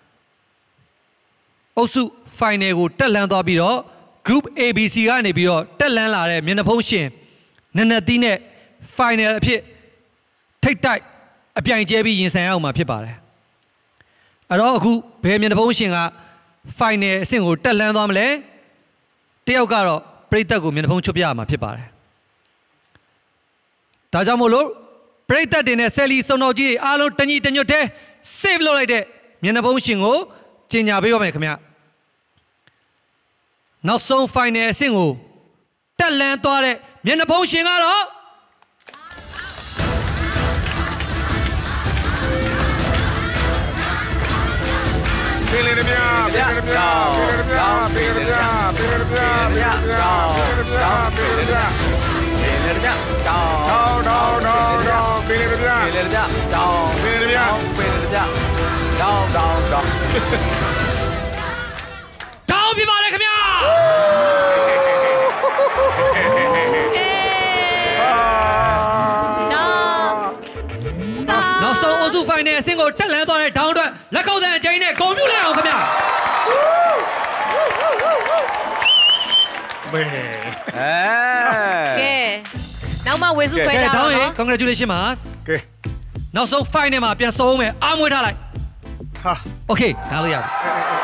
ကအုပ်စု final ကိုတက်လှမ်းသွားပြီးတော့ group A B C ကနေပြီးတော့တက်လှမ်းလာတဲ့မျက်နှာပုံးရှင်နနသီးနဲ့ final အဖြစ်ထိတ်တိုက်အပြိုင်ကျဲပြီးရင်ဆိုင်ရအောင်မှာဖြစ်ပါတယ်အဲ့တော့အခုဘယ်မျက်နှာပုံးရှင်က final အဆင့်ကိုတက်လှမ်းသွားမလဲတယောက်ကတော့ပရိသတ်ကိုမျက်နှာပုံးချွတ်ပြရမှာဖြစ်ပါတယ်ဒါကြောင့်မို့လို့ပရိသတ်တွေနဲ့ဆယ်လီစုံတော်ကြီးတွေအားလုံးတညီတညွတ်တဲ့ save လုပ်လိုက်တဲ့မျက်နှာပုံးရှင်ကိုကြီးညာပေးပါမယ်ခင်ဗျနောက်ဆုံး final အဆင့်ကိုတက်လန်းသွားတဲ့မျက်နှာပုံးရှင်ကတော့ပေးလေမြာပေးလေမြာပေးလေမြာပေးလေမြာပေးလေမြာပေးလေမြာပေးလေမြာပေးလေမြာပေးလေမြာတောင်းတောင်းတောင်းတောင်းပေးလေမြာပေးလေမြာတောင်းပေးလေမြာပေးလေမြာတောင်းတောင်းတောင်းတောင်းပြပါလေခင်ဗျာနောက်ဆုံးအုပ်စု final အဆင့်ကိုတက်လန်းသွားတဲ့ဒေါင်းအတွက်လက်ကောက်တဲ့အချိန်နဲ့ဂုဏ်ပြုလိုက်အောင်ခင်ဗျာမဲကဲနောက်မှဝေစုခွဲကြအောင်နော် congratulations ပါကဲနောက်ဆုံး final မှာပြန်ဆုံးမယ်အားမွေးထားလိုက်ဟာ okay ဒါလို့ရပြီ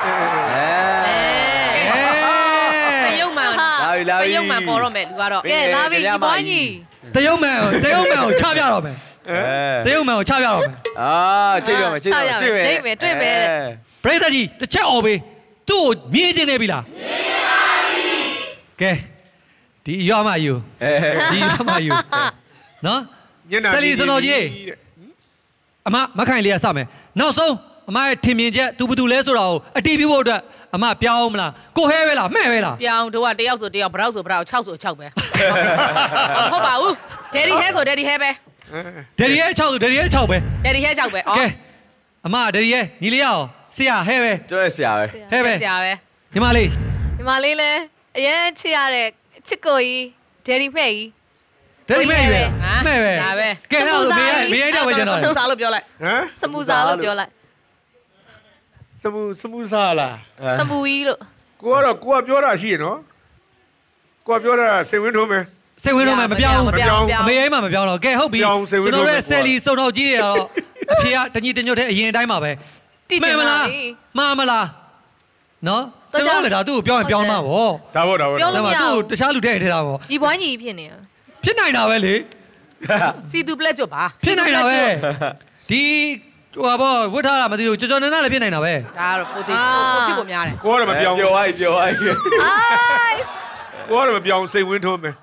တရုတ်မှန်တရုတ်မှန်ပေါ်တော့မယ်လူကတော့ကဲလာပြီဒီပွားကြီးတရုတ်မှန်တရုတ်မှန်ကိုချပြတော့မယ်တရုတ်မှန်ကိုချပြတော့မယ်အာကြိတ်ရမယ်ကြိတ်ရမယ်တွေ့မယ်ကြိတ်မယ်တွေ့မယ်ပရိသတ်ကြီးတစ်ချက်អော်ပေးသူ့ကိုမြင်ချင်းနေပြီလားမြင်ပါပြီကဲဒီရွာမယူဒီရွာမယူနော်ဆယ်လီစတော်ကြီးအမမခိုင်လေးကစမယ်နောက်ဆုံးအမရဲ့ထင်မြင်ချက်သူဘယ်သူလဲဆိုတာကိုအတီးပြဖို့အတွက်အမပြောင်းမလားကိုဟဲပဲလားမှဲ့ပဲလားပြောင်းတို့ကတယောက်ဆိုတယောက်ဘရောက်ဆိုဘရောက်၆ဆို၆ပဲဟုတ်ပါဘူးဒယ်ဒီဟဲဆိုဒယ်ဒီဟဲပဲဒယ်ဒီဟဲ၆ဆိုဒယ်ဒီဟဲ၆ပဲဒယ်ဒီဟဲ၆ပဲကဲအမဒယ်ဒီဟဲညီလေးရအောင်ဆရာဟဲပဲကျွန်တော်ဆရာပဲဟဲပဲဆရာပဲညီမလေးညီမလေးလည်းအရင်ချစ်ရတဲ့ချစ်ကိုကြီးဒယ်ဒီဖဲ့ကြီးဒယ်ဒီဖဲ့ကြီးပဲမဲ့ပဲဒါပဲကဲအဲ့ဒါဆိုမေးမေးရတော့ပဲကျွန်တော်စမူစာလို့ပြောလိုက်ဟမ်စမူစာလို့ပြောလိုက်စမူစမူစာလားစမူကြီးလို့ကိုကတော့ကိုကပြောတာရှိရနော်ကိုကပြောတာစိတ်ဝင်ထုံးမယ်စိတ်ဝင်ထုံးမယ်မပြောင်းဘူးအမေအိမ်မှာမပြောင်းတော့ကဲဟုတ်ပြီကျွန်တော်ရဲ့ဆယ်လီစုံတော်ကြီးတွေကတော့အဖေကတညီတညွတ်တဲ့အရင်အတိုင်းပါပဲမှန်မလားမှားမလားနော်ကျွန်တော်လည်းဒါသူ့ကိုပြောရင်ပြောင်းမှာပေါ့ဒါပေါ့ဒါပေါ့ပြောလို့မရဘူးသူ့တခြားလူတဲ့ထဲတာပေါ့ဒီပွားကြီးဖြစ်နေဖြစ်နိုင်တာပဲလေစီတူပလက်ကျွတ်ပါဖြစ်နိုင်တာပဲဒီဟိုဘောဝတ်ထားတာမသိဘူးကြော်ကြော်နန်းနန်းလည်းဖြစ်နိုင်တာပဲဒါကတော့ပိုသေးပိုဖြစ်ဖို့များတယ်ကိုကတော့မပြောင်းပြောသွားပြီပြောသွားပြီအိုင်းကိုကတော့မပြောင်းစိတ်ဝင်ထုံးမယ်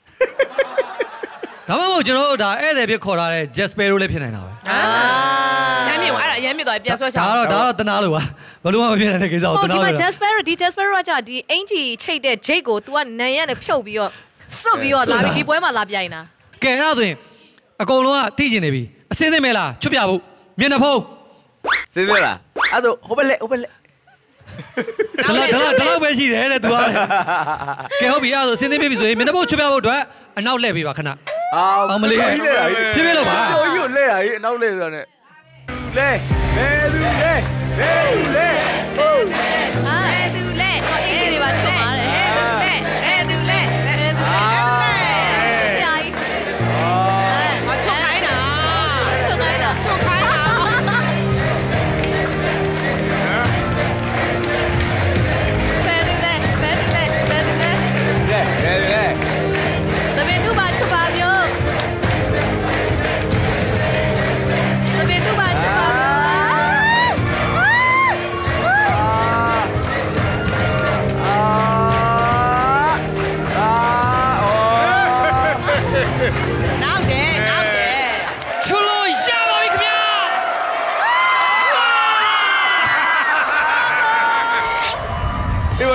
ဒါမှမဟုတ်ကျွန်တော်တို့ဒါဧည့်သည်ဖြစ်ခေါ်ထားတဲ့ Jasper တို့လည်းဖြစ်နိုင်တာပဲအာရှမ်းမြေအဲ့ဒါအရင်မြစ်သွားပြန်ဆွဲချာဒါတော့ဒါတော့တနာလို့ပါဘလို့မှမဖြစ်နိုင်တဲ့ကိစ္စကိုတနာလို့ဒီမှာ Jasper ဒီ Jasper ကကြာဒီအင်ဂျီချိတ်တဲ့ Jake ကို तू ကနန်ရက်နဲ့ဖြုတ်ပြီးတော့စွတ်ပြီးတော့လာပြီးဒီပွဲမှာလာပြိုင်တာကဲအဲ့ဒါဆိုရင်အကုန်လုံးကသိကျင်နေပြီအစင်းသိမဲလားချွတ်ပြဖို့မျက်နှာဖုံးစင်းစင်းလားအဲ့ဒါဟိုဘက်လက်ဟိုဘက်လက်ဒါတော့ဒါတော့ဒါတော့ပဲရှိတယ်တဲ့ तू ကကဲဟုတ်ပြီအဲ့ဒါဆိုအစင်းသိပြီဆိုရင်မျက်နှာဖုံးချွတ်ပြဖို့အတွက်အနောက်လှည့်ပေးပါခဏအောင်မလေးဖြည်းဖြည်းလို့ပါပြောယူလဲတာကြီးအနောက်လဲဆိုတာနဲ့လဲလဲသူလဲလဲလဲဟုတ်အာသူလဲအင်ဂျီတွေပါချွတ်ပါတယ်အဲသူလဲအဲသူလဲအဲသူလဲဆရာကြီးအာချွတ်ခိုင်းတာချွတ်ခိုင်းတာချွတ်ခိုင်းတာဘယ်သူလဲဘယ်သူလဲဘယ်သူလဲလဲလဲလဲစပင်သူပါချွတ်ပါမျိုးစပင်သူပါချွတ်ပါ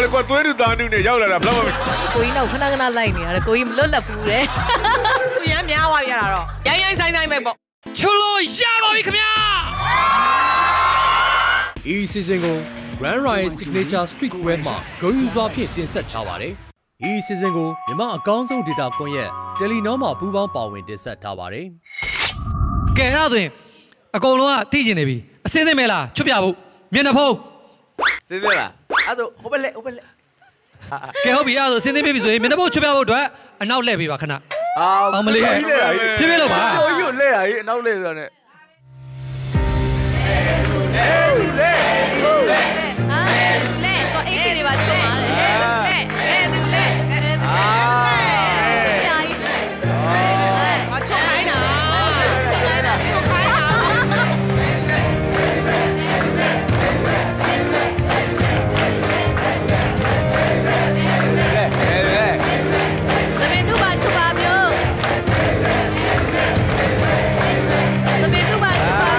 ကွာသွေးတူသားနုနဲ့ရောက်လာတာဘယ်တော့မှကိုကြီးတော့ခဏခဏလိုက်နေရတယ်ကိုကြီးမလွတ်လပ်ဘူးတဲ့သူရမ်းများသွားပြရတာတော့ရိုင်းရိုင်းဆိုင်ဆိုင်ပဲပေါ့ချူလို့ရပါပြီခင်ဗျာဒီ season ကို Grand Ryan Signature Street Wear မှာဂုဏ်ယူစွာဖြင့်တင်ဆက်ထားပါတယ်ဒီ season ကိုမြန်မာအကောင်းဆုံး data ကွန်ရက် Telenor မှာပူးပေါင်းပါဝင်တင်ဆက်ထားပါတယ်ကဲအဲ့ဒါဆိုရင်အကုန်လုံးကသိကျင်နေပြီအစင်းသိမဲလားချွတ်ပြဖို့မျက်နှာဖုံးသိသေးလားအဲ့ဒါဟိုဘက်လက်ဟိုဘက်လက်ကဲဟုတ်ပြီအဲ့ဒါဆိုအစင်းသိပြီဆိုရင်မျက်နှာဖုံးချွတ်ပြဖို့အတွက်အနောက်လှည့်ပေးပါခဏအောင်မလေးဖြည်းဖြည်းလို့ပါပြောယူလဲတာကြီးအနောက်လဲဆိုတာနဲ့လဲတော့အေးစီတွေပါချွတ်ပါတယ်လဲအဲသူလဲအဲသူလဲဆရာကြီးအာချွတ်ခိုင်းတာချွတ်ခိုင်းတာချွတ်ခိုင်းတာသမီးတို့ပါချွတ်ပါမျိုးသမီးတို့ပါချွတ်ပါ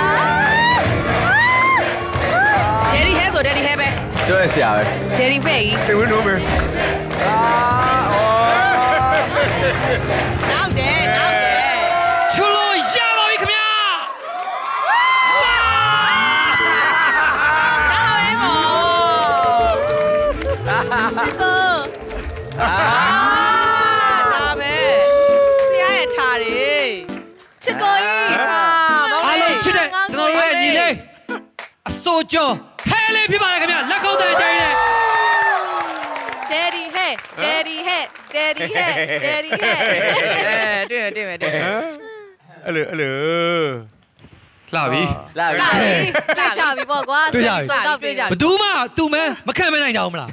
ဒယ်ဒီဟဲပဲကျွတ်ဆရာပဲဒယ်ဒီပဲကြီးတေဝင်းတို့ပဲအာနောက်တယ်နောက်တယ်ချူလို့ရပါပြီခင်ဗျာဝါနောက်ရဲမောစစ်ကိုအာဒါပဲဆရာရဲ့ထားတယ်ချစ်ကိုကြီးအားလုံးချစ်တဲ့ကျွန်တော်ရဲ့ညီလေးအစိုးကျော်ဟဲလေးဖြစ်ပါတယ်ခင်ဗျာလက်ခုပ်တိုင်းကြိုင်းနဲ့ဒယ်ဒီဟဲဒယ်ဒီဟဲဒယ်ဒီဟဲဒယ်ဒီဟဲအဲတွေ့တွေ့မယ်တွေ့အဲ့လိုအဲ့လိုလာပြီလာပြီတွေ့ကြပြီပေါ့ကွာတွေ့ကြပြီတော့တွေ့ကြပြီဘသူမှသူမဲမခံမနိုင်ကြဘူးမလား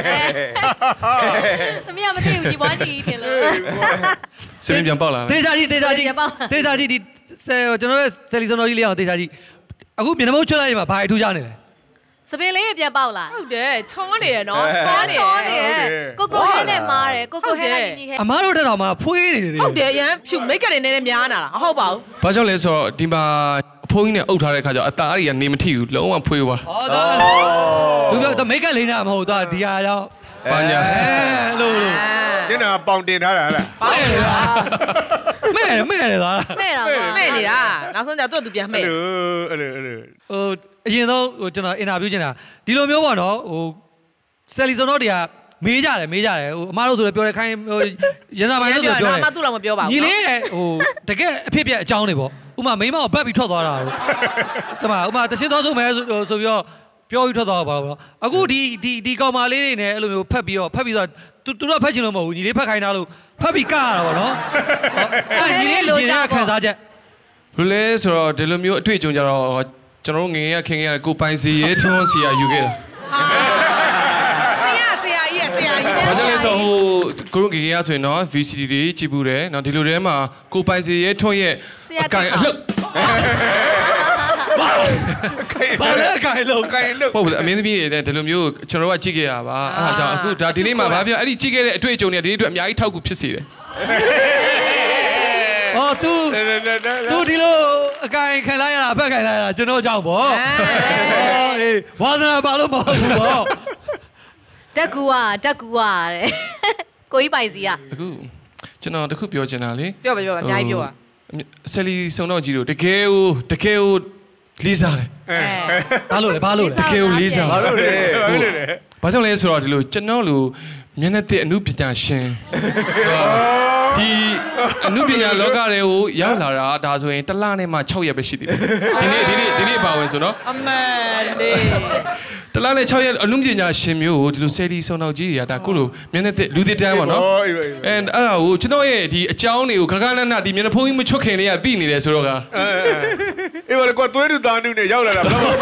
သမီးကမသိဘူးဒီဘွားကြီးထင်လို့စင်းပြန်ပေါက်လာတေးစားကြီးတေးစားကြီးတေးစားကြီးဒီကျွန်တော်ရဲ့ဆယ်လီစုံတော်ကြီးလေးအောင်တေးစားကြီးအခုမျက်နှာမုတ်ချွတ်လိုက်ရင်ဘာအထူးကြနေလဲစပင်လေးပြန်ပေါက်လာဟုတ်တယ်ချောနေရနော်ချောနေချောနေကိုကိုဟဲနဲ့မားတယ်ကိုကိုဟဲနဲ့ညီညီဟဲအမားတို့တက်တော်မှာဖွေးနေတယ်ဟုတ်တယ်အရန်ဖြူမိတ်ကလေးနည်းနည်းများနာတာဟုတ်ပါဘူးဘာကြောင့်လဲဆိုတော့ဒီမှာအဖိုးကြီးနဲ့အုပ်ထားတဲ့ခါကျတော့အသားတွေကနေမထိဘူးလုံးဝဖွေးသွားဟောဒါသူကမိတ်ကလေးနာမဟုတ်သွားဒီဟာရောက်ဘာညာလို့လို့ညနာပေါင်တင်ထားတာလားပေါင်တင်တာမဲမဲနေသွားတာမဲတော့မဲနေတာနောက်ဆုံးကျတော့သူပြန်မဲအဲ့လိုအဲ့လိုအဲ့လိုဟိုအရင်ဆုံးဟိုကျွန်တော်အင်တာဗျူးချင်တာဒီလိုမျိုးပေါ့နော်ဟိုဆယ်လီစုံတော့တွေကမေးကြတယ်မေးကြတယ်ဟိုအမားတို့ဆိုလည်းပြောတယ်ခိုင်းဟိုရန်နာပိုင်းတို့ဆိုပြောတယ်အမသူ့လောက်မပြောပါဘူးညီလေးဟိုတကယ်အဖြစ်ပြအကြောင်းတွေပေါ့ဥမာမိန်းမကိုဘတ်ပြီးထွက်သွားတာတို့တမဥမာတရှင်းသွားဆုံးမဲဆိုပြီးတော့ပြောပြီးထွက်သွားပါဘောအခုဒီဒီဒီကောင်မလေးတွေနဲ့အဲ့လိုမျိုးဖက်ပြီးတော့ဖက်ပြီးတော့သူတို့ဖက်ချင်လို့မဟုတ်ဘူးညီလေးဖက်ခိုင်းတာလို့ဖက်ပြီးကရတာပေါ့နော်အဲ့ညီလေးလိုချင်တဲ့ခံစားချက်ဘယ်လဲဆိုတော့ဒီလိုမျိုးအတွေ့အကြုံကြတော့ကျွန်တော်ငငယ်ရခင်ခဲ့ရကိုပိုင်စီရဲထွန်းစီရယူခဲ့တာဆရာဆရာကြီးဆရာကြီးဘာကြောင့်လဲဆိုဟိုကိုငငယ်ရဆိုရင်တော့ V C D တွေကြည့်ဘူးတယ်နော်ဒီလိုထဲမှာကိုပိုင်စီရဲထွန်းရဲ့အကင်အလှုပ်ဘာလဲအကင်လို့အကင်လို့ဟုတ်ပြီအမင်းသမီးတွေဒီလိုမျိုးကျွန်တော်ကကြည့်ခဲ့ရပါအဲ့ဒါကြောင့်အခုဒါဒီနေ့မှာဘာပြောအဲ့ဒီကြည့်ခဲ့တဲ့အတွေ့အကြုံတွေဒီနေ့အတွက်အများကြီးထောက်ကူဖြစ်စေတယ်哦，都都ဒီလိုအကင်ခံလိုက်ရတာအဖက်ခံလိုက်ရတာကျွန်တော်ကြောက်ပေါ့အေးဝါသနာပါလို့မဟုတ်ဘူးပေါ့တက်ကူอ่ะတက်ကူอ่ะတဲ့ကိုကြီးပိုင်စီอ่ะအခုကျွန်တော်တခုပြောချင်တာလေပြောပါပြောပါအများကြီးပြောပါဆယ်လီစုံတော့ကြီးတို့တကယ်ကိုတကယ်ကိုလေးစားတယ်ဘာလို့လဲဘာလို့လဲတကယ်ကိုလေးစားဘာလို့လဲဘာလို့လဲဘာကြောင့်လဲဆိုတော့ဒီလိုကျွန်တော်လိုမျက်နှာသစ်အမှုပညာရှင်ဒီအမှုပညာလောကတွေကိုရောက်လာတာဒါဆိုရင်တစ်လနဲ့မှ၆ရက်ပဲရှိသေးတယ်ဒီနေ့ဒီနေ့ဒီနေ့ပါဝင်ဆိုတော့အမှန်လေးတစ်လနဲ့၆ရက်အမှုပညာရှင်မျိုးကိုဒီလိုဆယ်လီစုံတော့ကြီးတွေကဒါကိုလိုမျက်နှာသစ်လူသစ်တန်းပေါ့နော်အဲအဲ့ဒါကိုကျွန်တော်ရဲ့ဒီအကြောင်းတွေကိုခက်ခက်နက်နက်ဒီမျက်နှာဖုံးကြီးမချွတ်ခင်လေးကသိနေတယ်ဆိုတော့ကအေးဘာလဲကွာသွေးတူသားနုနဲ့ရောက်လာတာဘာလို့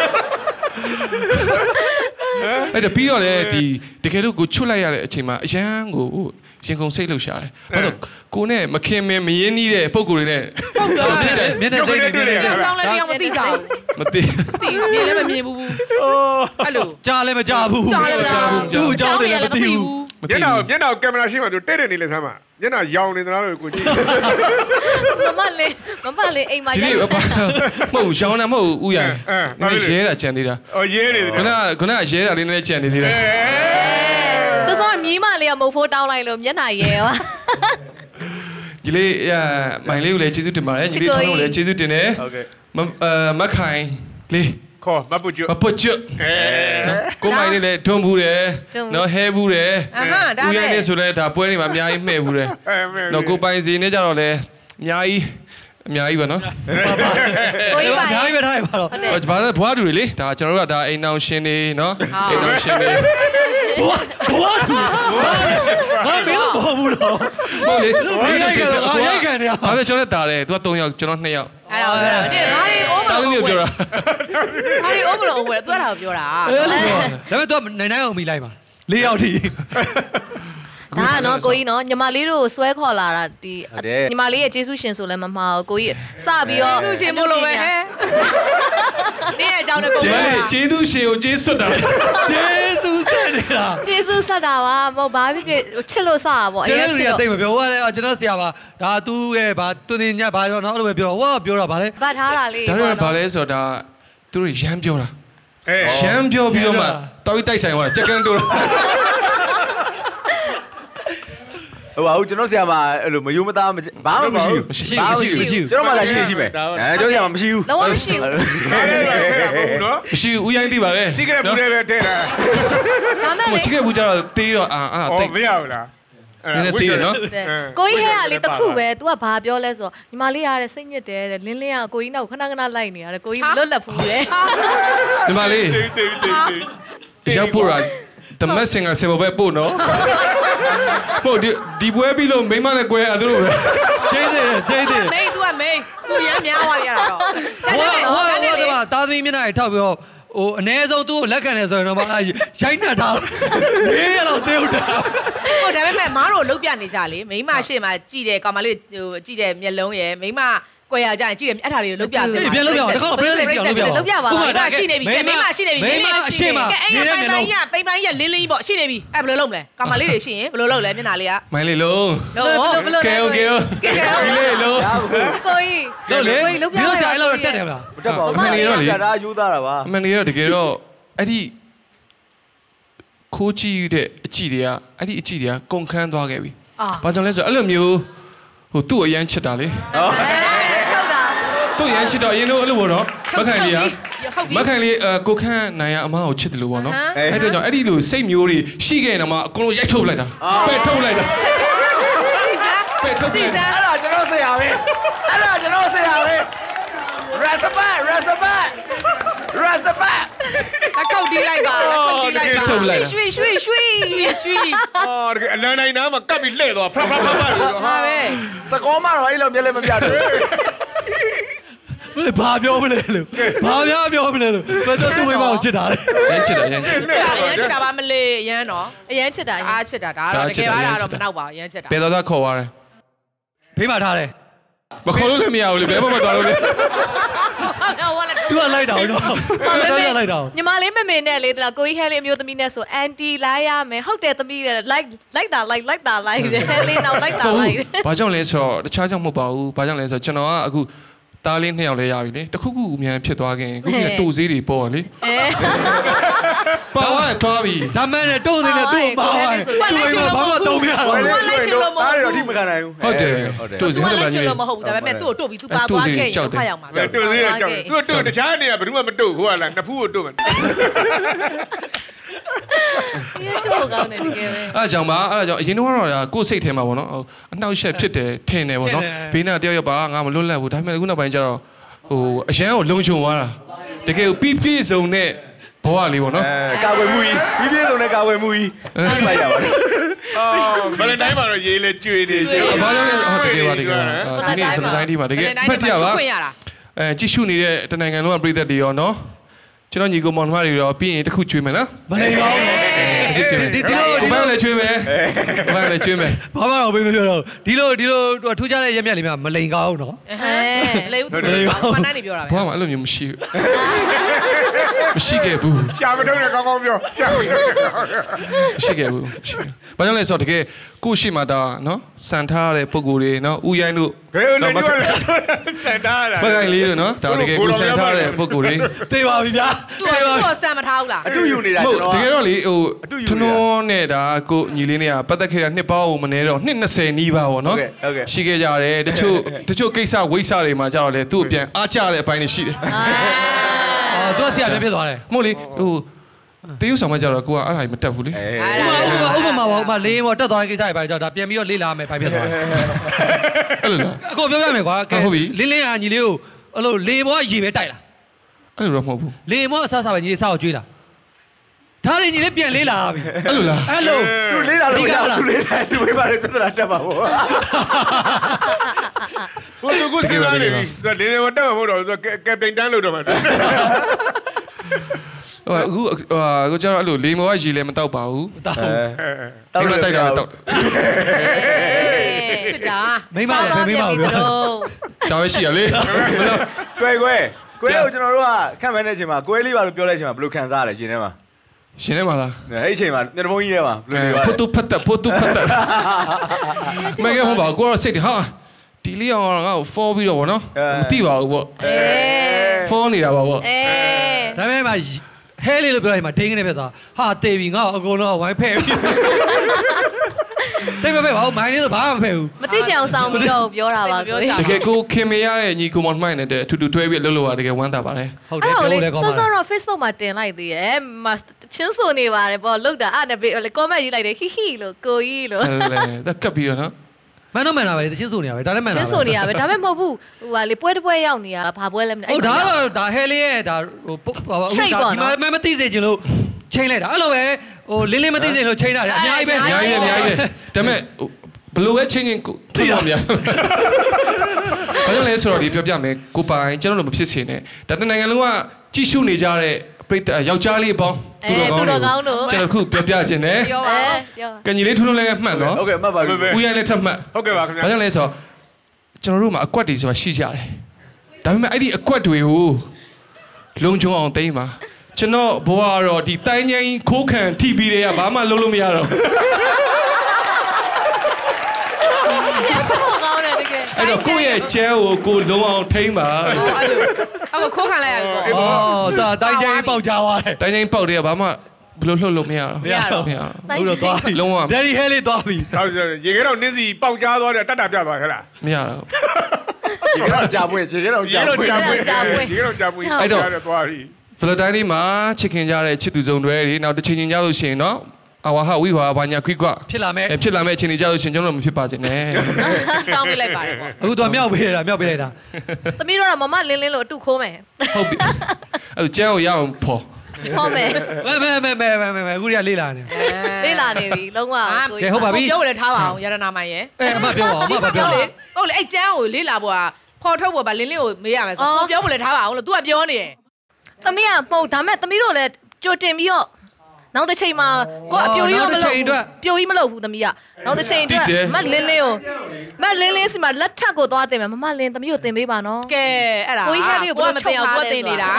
အဲ့ဒါပြီးတော့လေဒီတကယ်လို့ကိုချွတ်လိုက်ရတဲ့အချိန်မှာအရန်ကိုရင်ကုန်စိတ်လှုပ်ရှားတယ်ဘာလို့ကိုနဲ့မခင်မင်းမရင်းနှီးတဲ့ပုံကိုယ်တွေနဲ့ဟုတ်တယ်မျက်နှာစိတ်တွေနဲ့ကြောင်းလည်းတရားမသိကြဘူးမသိသိမြင်လည်းမမြင်ဘူးအဲ့လိုကြားလည်းမကြားဘူးကြားလည်းမကြားဘူးသူ့ကြောင်းလည်းမသိဘူးမျက်နှာမျက်နှာကင်မရာရှိမှသူတဲ့တဲ့နေလဲဆမ်းပါမျက်နှာရောင်နေသလားလို့ကိုကြည့်မမလေးမမလေးအိမ်မှာဒီနေ့မဟုတ်ရောင်နေမဟုတ်ဦးရနည်းရဲတာကြံသေးတာအော်ရဲနေတယ်ခုနကခုနကရဲတာလေးနည်းကြံနေသေးတယ်ညီမလေးကမုတ်ဖိုးတောင်းလိုက်လို့မျက်နှာရဲပါဒီလေးမိုင်လေးကိုလည်းကျေးဇူးတင်ပါတယ်ညီလေးထောင်းကိုလည်းကျေးဇူးတင်တယ်ဟုတ်ကဲ့မခိုင်လေးခေါ်မပုတ်ကျွမပုတ်ကျွအဲကိုမိုင်လေးလည်းထွန်းဘူးတယ်နော်ဟဲဘူးတယ်ဦးရိုင်းနေဆိုလဲဒါပွဲတွေမှာအများကြီးမှဲ့ဘူးတယ်နော်ကိုပိုင်စီနေကြတော့လဲအများကြီးအများကြီးပါနော်ကိုကြီးပါအများကြီးပဲထားရပါတော့ဘာလဲဘွားတူတွေလေဒါကျွန်တော်တို့ကဒါအိမ်အောင်ရှင်တွေနော်အိမ်အောင်ရှင်တွေဘွားဘွားတူဘာမင်းလို့ဘူးလို့ဟုတ်လေဘာရိုက်ခံလဲဘာရိုက်ခံလဲဘာပဲကျွန်တော်တာတယ်သူက၃ယောက်ကျွန်တော်၂ယောက်အဲ့ဒါပြောတာတဲ့ဘာတွေအိုးမလို့ပြောတာဘာတွေအိုးမလို့အိုးလဲသူကတာပြောတာအဲ့လိုပြောဒါပေမဲ့သူကနိုင်နိုင်အောင်မိလိုက်ပါ၄ယောက်ထိဒါနော်ကိုကြီးနော်ညီမလေးတို့ဆွဲခေါ်လာတာဒီညီမလေးရဲ့ကျေးဇူးရှင်ဆိုလည်းမမှားဘူးကိုကြီးစပြီးတော့ကျေးဇူးရှင်မို့လို့ပဲဟဲ့နေ့အကြောင်းနဲ့ကိုကြီးကျေးဇူးရှင်ကိုကျေးစွတ်တာကျေးဇူးဆက်နေတာကျေးဇူးဆက်တာပါမဟုတ်ဘာဖြစ်ဖြစ်ချစ်လို့စတာပေါ့အရင်ချစ်တော့တိတ်မပြောဘူးကျွန်တော်ဆရာပါဒါသူ့ရဲ့ဗာသူတင်ညဘာပြောနော်အဲ့လိုပဲပြောဟောပြောတာဗာလေဗတ်ထားတာလေးဒါတော့ဗာလဲဆိုတော့ဒါသူတို့ရမ်းပြောတာအဲရမ်းပြောပြီးတော့မှတော်ပြီးတိုက်ဆိုင်သွားကြက်ကန်တို့ဟိုပါဦးကျွန်တော်ဆရာမအဲ့လိုမယုံမသားဘာမှမရှိဘူးမရှိမရှိမရှိကျွန်တော်မှလည်းရှိရှိပဲအဲကျွန်တော်ဆရာမမရှိဘူးလုံးဝမရှိဘူးနော်မရှိဘူးဦးရိုင်းသိပါလေစီကရက်ဘူးလည်းပဲထဲတာဒါမဲ့စီကရက်ဘူးကျတော့တေးတော့အာအာတိတ်မရဘူးလားနည်းနည်းတေးနော်ကိုကြီးဟဲ့ကလေတခုပဲ तू ကဘာပြောလဲဆိုတော့ညီမလေးရတဲ့စိတ်ညစ်တယ်တဲ့လင်းလင်းကကိုကြီးနောက်ခဏခဏလိုက်နေရတယ်ကိုကြီးလွတ်လပ်ဘူးလေဒီမလေးတေးတေးတေးရောက်ပို့တာတမက်စင်ကဆေဘပဲပို့နော်ဟုတ်ဒီဒီပွဲပြီးလို့မိမနဲ့ကွဲအဲ့တို့ပဲကျိန်းတယ်ကျိန်းတယ်မေး तू ကမေး तू ရမ်းများသွားရတာတော့ဟိုဟိုဟိုကတာသမီမျက်နှာတွေထောက်ပြီးတော့ဟိုအ ਨੇ ဆုံးသူ့ကိုလက်ခံတယ်ဆိုရင်တော့ရိုက်နှက်ထားလေးရတော့သေဟုတ်တာဟုတ်ဒါပေမဲ့မားတို့လုတ်ပြနေကြလေမိမရှေ့မှာကြည့်တယ်ကောင်မလေးဟိုကြည့်တယ်မျက်လုံးရယ်မိမကွယ်ရကြရင်ကြည့်တယ်အဲ့ဒါတွေကိုလုတ်ပြတယ်ပြန်လုတ်ပြအောင်တခါပြန်လုတ်ပြအောင်လုတ်ပြအောင်လုတ်ပြပါမိမရှိနေပြီမိမရှိနေပြီမိမရှိနေပြီအဲ့ရပိုင်ပိုင်ရပိန်ပိုင်ရလင်းလင်းပေါ့ရှိနေပြီအဲ့ဘယ်လိုလုပ်မလဲကောင်မလေးတွေရှိရင်ဘယ်လိုလုပ်လဲမျက်နှာလေးကမိုင်းလေးလုံးလုံးဘယ်လိုကဲโอเคဒီလေးလုံးစကိုကြီးလုတ်လေဒီလိုဆရာအဲ့လိုတက်တယ်မလားမတက်ပါဘူးအမှန်လေးတော့လေဒါယူသားတာပါအမှန်လေးတော့တကယ်တော့အဲ့ဒီခိုးကြည့်တဲ့အကြည့်တွေကအဲ့ဒီအကြည့်တွေကကုန်ခန်းသွားခဲ့ပြီဘာကြောင့်လဲဆိုတော့အဲ့လိုမျိုးဟိုသူ့အရန်ချစ်တာလေသူ့ရမ်းချစ်တော့အရင်တော့အဲ့လိုပေါ့နော်မခိုင်လေးကမခိုင်လေးကိုခန့်နိုင်ရအမကိုချစ်တယ်လို့ပေါ့နော်အဲ့တော့ကြောင့်အဲ့ဒီလိုစိတ်မျိုးတွေရှိခဲ့ရင်တော့မှအကုန်လုံးရိုက်ထုတ်လိုက်တာပဲ့ထုတ်လိုက်တာပဲ့ထုတ်လိုက်တာအဲ့တော့ကျွန်တော်ဆရာပဲအဲ့တော့ကျွန်တော်ဆရာပဲ Rasabat Rasabat Rasabat အကောက်တီးလိုက်ပါအကောက်တီးလိုက်ပါရွှေရွှေရွှေရွှေအော်တကယ်အလန်နိုင်နားမှာကပ်ပြီးလှည့်သွားဖဖဖဖလို့ဟာပဲစကောမတော့အဲ့လိုမျက်လည်းမပြတ်ဘူးဘာပြောမလဲလို့ဘာများပြောမလဲလို့ဆိုတော့သူ့မိမကိုချစ်တာလေရမ်းချစ်တာရမ်းချစ်တာရမ်းချစ်တာပါမလေးရမ်းနော်အရမ်းချစ်တာအားချစ်တာဒါတော့တကယ်ပါတာတော့မနောက်ပါရမ်းချစ်တာဘယ်တော့ခေါ်သွားတယ်ဖေးမထားတယ်မခေါ်လို့လည်းမရဘူးလေဘယ်မှမသွားလို့လေသူကလိုက်တာတော့တော့လိုက်တာညီမလေးမမေနဲ့လေတလားကိုကြီးဟဲလေးမျိုးသမီးနဲ့ဆိုအန်တီလိုက်ရမယ်ဟုတ်တယ်သမီးတဲ့ like like တာ like like တာ like တယ်လေးနောက် like တာ like ဘာကြောင့်လဲဆိုတော့တခြားကြောင့်မဟုတ်ပါဘူးဘာကြောင့်လဲဆိုတော့ကျွန်တော်ကအခုတားလေးနှစ်ယောက်လဲရပြီလေတခုခုအမြန်ဖြစ်သွားခင်ခုကတိုဈေးတွေပေါ်လေပါဝါသွားပြီဒါမှလည်းတိုးသေးတယ်သူ့ပါဝါသူ့ဘာမှတုံးမရတော့ဘူးလိုက်ချင်လို့မဟုတ်ဘူးတော့ထိမခံနိုင်ဘူးဟုတ်တယ်တိုဈေးလည်းလိုက်ချင်လို့မဟုတ်ဘူးဒါပေမဲ့သူ့ကိုတို့ပြီးသူပါသွားခဲ့ရင်ဖတ်ရအောင်ပါတိုဈေးကြောက်သူ့တို့တခြားနေရာဘယ်သူမှမတို့ဟိုကလားနှစ်ဖူးကိုတို့မယ်ရချိုးကောင်းတယ်တကယ်ပဲအဲ့ကြောင့်ပါအဲ့ကြောင့်အရင်တော့တော့ကိုယ်စိတ်ထဲမှာပေါ့နော်အနှောက်အယှက်ဖြစ်တယ်ထင်တယ်ပေါ့နော်ဘေးနာတယောက်ယောက်ပါငါမလွတ်လပ်ဘူးဒါပေမဲ့အခုနောက်ပိုင်းကျတော့ဟိုအရန်ကိုလုံခြုံသွားတာတကယ်ပြီးပြည့်စုံတဲ့ဘဝလေးပေါ့နော်အဲကာဝယ်မှုကြီးပြီးပြည့်စုံတဲ့ကာဝယ်မှုကြီးပြီးမှရပါတယ်အော်ဘယ်တိုင်းမှာတော့ရေးလေကျွေးနေကျွေးဘာလို့လဲဟုတ်တကယ်ပါတကယ်ပါဒီနေ့ဘယ်တိုင်းဒီမှာတကယ်ဖတ်ကြပါအဲကြည့်ရှုနေတဲ့တနိုင်ငံလုံးကပြည်သက်တွေရောနော်ကျွန်တော်ညီကိုမောင်နှမတွေရောပြီးရင်တစ်ခုကျွေးမယ်နော်မနေပါဘူးဒီဒီလိုဒီလိုလည်းကျွေးမယ်ဘာလည်းကျွေးမယ်ဘာမှတော့မပြောတော့ဒီလိုဒီလိုထူးခြားတဲ့ရက်မြက်လေးများမလိန်ကောင်းနော်ဟဲ့လေဦးမနန်းနေပြောတာပဲဘာမှအဲ့လိုမျိုးမရှိဘူးမရှိခဲ့ဘူးရှာမထုံးနဲ့ကောင်းကောင်းပြောရှာမထုံးနဲ့မရှိခဲ့ဘူးဘာကြောင့်လဲဆိုတော့တကယ်ကိုရှိမှဒါနော်စံထားတဲ့ပုံကိုယ်တွေနော်ဥရိုင်းတို့ဘယ်လိုလဲစံထားတာမကိုင်လေးတို့နော်ဒါတကယ်ကိုစံထားတဲ့ပုံကိုယ်တွေသိပါပြီဗျာသိပါပြီစံမထားဘူးလားအတူယူနေတာကျွန်တော်တကယ်တော့လေဟိုထွန်းထွန်းနဲ့ဒါကိုညီလေးနဲ့ကပတ်သက်ခဲ့တာနှစ်ပေါင်းမနေတော့နှစ်20နီးပါပေါ့နော်ရှိခဲ့ကြတယ်တချို့တချို့ကိစ္စဝိစာတွေမှာကြတော့လေသူ့အပြန်အားကျတဲ့အပိုင်းတွေရှိတယ်အော်သူကဆရာပြန်ဖြစ်သွားတယ်မဟုတ်လေဟိုတေးဥဆောင်မကြတော့ကိုကအဲ့ဒါကြီးမတက်ဘူးလေဥပမာဥပမာဥပမာလေးမောတက်သွားတဲ့ကိစ္စတွေပါကြတော့ဒါပြန်ပြီးတော့လေးလာမယ်ဖိုင်ဖြစ်သွားတယ်အဲ့လိုလားအခုပြောပြမယ်ကွာဟုတ်ပြီလင်းလင်းကညီလေးကိုအဲ့လိုလေဘောရေပဲတိုက်လာအဲ့လိုတော့မဟုတ်ဘူးလေမောအဆဆပဲညီလေးစောက်ကျွေးလာဒါရင်းညီလေးပြန်လေးလာပြီအဲ့လိုလားအဲ့လိုသူလေးလာလို့ရသူလေးလာသူဝေးပါတယ်ပြဿနာတက်ပါဘောဟိုသူကစီလာနေပြီလေလေမတက်မှာမဟုတ်တော့ကက်ပတိန်တန်းလို့တော့မှာအခုအခုကျတော့အဲ့လိုလေမောကရေလည်းမတောက်ပါဘူးတောက်တောက်မတိုက်တာတောက်စစ်တာမိမလည်းမိမကိုပြောဒါပဲရှိရလေကွဲကွဲကွဲကိုကျွန်တော်တို့ကခန့်မှန်းတဲ့အချိန်မှာကွဲလေးပါလို့ပြောတဲ့အချိန်မှာဘယ်လိုခံစားရလဲရှင်ထဲမှာရှင်ထဲမှာလားအဲ့ဒီအချိန်မှာမျက်နှာဖုံးကြီးထဲမှာဘယ်လိုလဲဖိုတိုဖတ်တာဖိုတိုဖတ်တာမကဟောပါကိုရစိတ်ဟာဒီလေးအောင်ငါ့ကို four ပြီးတော့ဗောနော်မသိပါဘူးဗောအေး four နေတာပါဗောအေးဒါပေမဲ့ဟဲလေးလို့ပြောလိုက်မှာဒိန်းကနေဖြစ်သွားဟာတေပြီငါ့အကုန်လုံးဝိုင်းဖဲ့ပြီတိတ်မပဲဘာမိုင်းလေးဆိုဘာမှမဖဲ့ဘူးမသိကြအောင်စောင်းပြီးတော့ပြောတာပါပြောတကယ်ကိုခင်မရတဲ့ညီကိုမောင်မိုင်းနဲ့အထူးထူးတွဲပြီးအလုပ်လုပ်ရတကယ်ဝမ်းသာပါတယ်ဟုတ်တယ်ပြောလဲကောင်းပါဆောဆောတော့ Facebook မှာတင်လိုက်သေးရဲ့ချင်းဆိုနေပါတယ်ပေါ့လုတ်တာအဲ့နဲ့ comment ရေးလိုက်တယ်ဟီဟီလို့ကိုကြီးလို့ဟုတ်လေတက်ကပ်ပြီးတော့နော်မန်တော့မန်တာပဲချင်းဆိုနေရပဲဒါလည်းမန်တာပဲချင်းဆိုနေရပဲဒါပေမဲ့မဟုတ်ဘူးဟိုဟာလေပွဲတစ်ပွဲရောက်နေတာဘာပွဲလဲမသိဘူးဟုတ်ဒါတော့ဒါဟဲလေးရဲ့ဒါဟိုအခုဒါဒီမှာမသိစေချင်လို့ချိန်လိုက်တာအဲ့လိုပဲဟိုလင်းလင်းမသိစေလို့ချိန်တာတယ်အများကြီးပဲအများကြီးအများကြီးဒါပေမဲ့ဘလို့ပဲချင်းချင်းထွတ်ရမရဘာကြောင့်လဲဆိုတော့ဒီပြောပြမယ်ကိုပိုင်ကျွန်တော်တို့မဖြစ်စေနဲ့ဒါတနိုင်ငံလုံးကကြည့်ရှုနေကြတဲ့ပြိတ္တယောက်ျားလေးအပေါင်းသူတော်ကောင်းတို့ကျွန်တော်ခုပြောပြခြင်းနဲ့ပြောပါပြောကညီလေးထွန်းထွန်းလည်းမှတ်နော်ဟုတ်ကဲ့မှတ်ပါပြီဦးရိုင်းလည်းထပ်မှတ်ဟုတ်ကဲ့ပါခင်ဗျာဘာကြောင့်လဲဆိုတော့ကျွန်တော်တို့မှာအကွက်တွေဆိုတာရှိကြတယ်ဒါပေမဲ့အဲ့ဒီအကွက်တွေကိုလုံခြုံအောင်သိမ်းပါကျွန်တော်ဘဝကတော့ဒီတိုင်းငိုင်းခိုးခံထိပြီးတဲ့ကဘာမှလုပ်လို့မရတော့အဲ့တော့ကိုယ့်ရဲ့ကျန်းကိုကိုလုံးအောင်ထိန်းပါအဲ့ခိုးခံလိုက်ရပြီပေါ့အော်ဒါတိုင်းချင်းပေါက်ကြသွားတယ်တိုင်းချင်းပေါက်တယ်ကဘာမှဘလို့လှုပ်လို့မရတော့မရတော့ဟုတ်တော့သွားပြီလုံးဝဒယ်ဒီဟဲလေးသွားပြီဟုတ်ရေခဲတော့နင်းစီပေါက်ကြားသွားတယ်တတ်တာပြသွားခဲ့လားမရတော့ရေခဲတော့ကြာပွေရေခဲတော့ကြာပွေရေခဲတော့ကြာပွေရေခဲတော့ကြာပွေအဲ့တော့သွားပြီဖလတိုင်းလေးမှာချစ်ခင်ကြတဲ့ချစ်သူစုံတွေတွေနောက်တစ်ချိန်ချင်းကြလို့ရှိရင်နော်အဝါဟာဝိဝါဘာညာခွိကွဖြစ်လာမယ်ဖြစ်လာမယ်အချိန်ကြီးကြလို့ရှင်ကျွန်တော်တို့မဖြစ်ပါစေနဲ့တောင်းပေးလိုက်ပါတယ်ပေါ့အခုတော့မြောက်ပေးရတာမြောက်ပေးလိုက်တာသမီးတို့ကမမလင်းလင်းလို့အတူခိုးမယ်ဟုတ်ပြီအဲ့ကျန်းကိုရအောင်ဖော်ဖော်မယ်မဲမဲမဲမဲမဲမဲအခုကြီးလေးလာနေလေးလာနေပြီလုံးဝကဲဟုတ်ပါပြီပြောလဲထားပါအောင်ရတနာမိုင်ရဲ့အဲအမပြောပါအောင်အမပြောလေဟုတ်လေအဲ့ကျန်းကိုလေးလာဖို့ကခေါ်ထုတ်ဖို့ဗာလင်းလင်းကိုမေးရမယ်ဆိုကိုပြောဖို့လဲထားပါအောင်လို့ तू ကပြောနေတယ်သမီးကမဟုတ်ဒါမဲ့သမီးတို့လည်းကြိုတင်ပြီးတော့နောက်တစ်ချိန်မှာကိုအပြိုကြီးတော့မလုပ်ဘူးပြိုကြီးမလုပ်ဘူးသမီးကနောက်တစ်ချိန်အတွက်မတ်လင်းလင်းကိုမတ်လင်းလင်းစီမှာလက်ထက်ကိုသွားတင်မယ်မမလင်းသမီးကိုတင်ပေးပါနော်ကဲအဲ့ဒါကိုကြီးဟဲ့လေးကိုဘယ်လိုမတင်အောင်သူကတင်နေတာ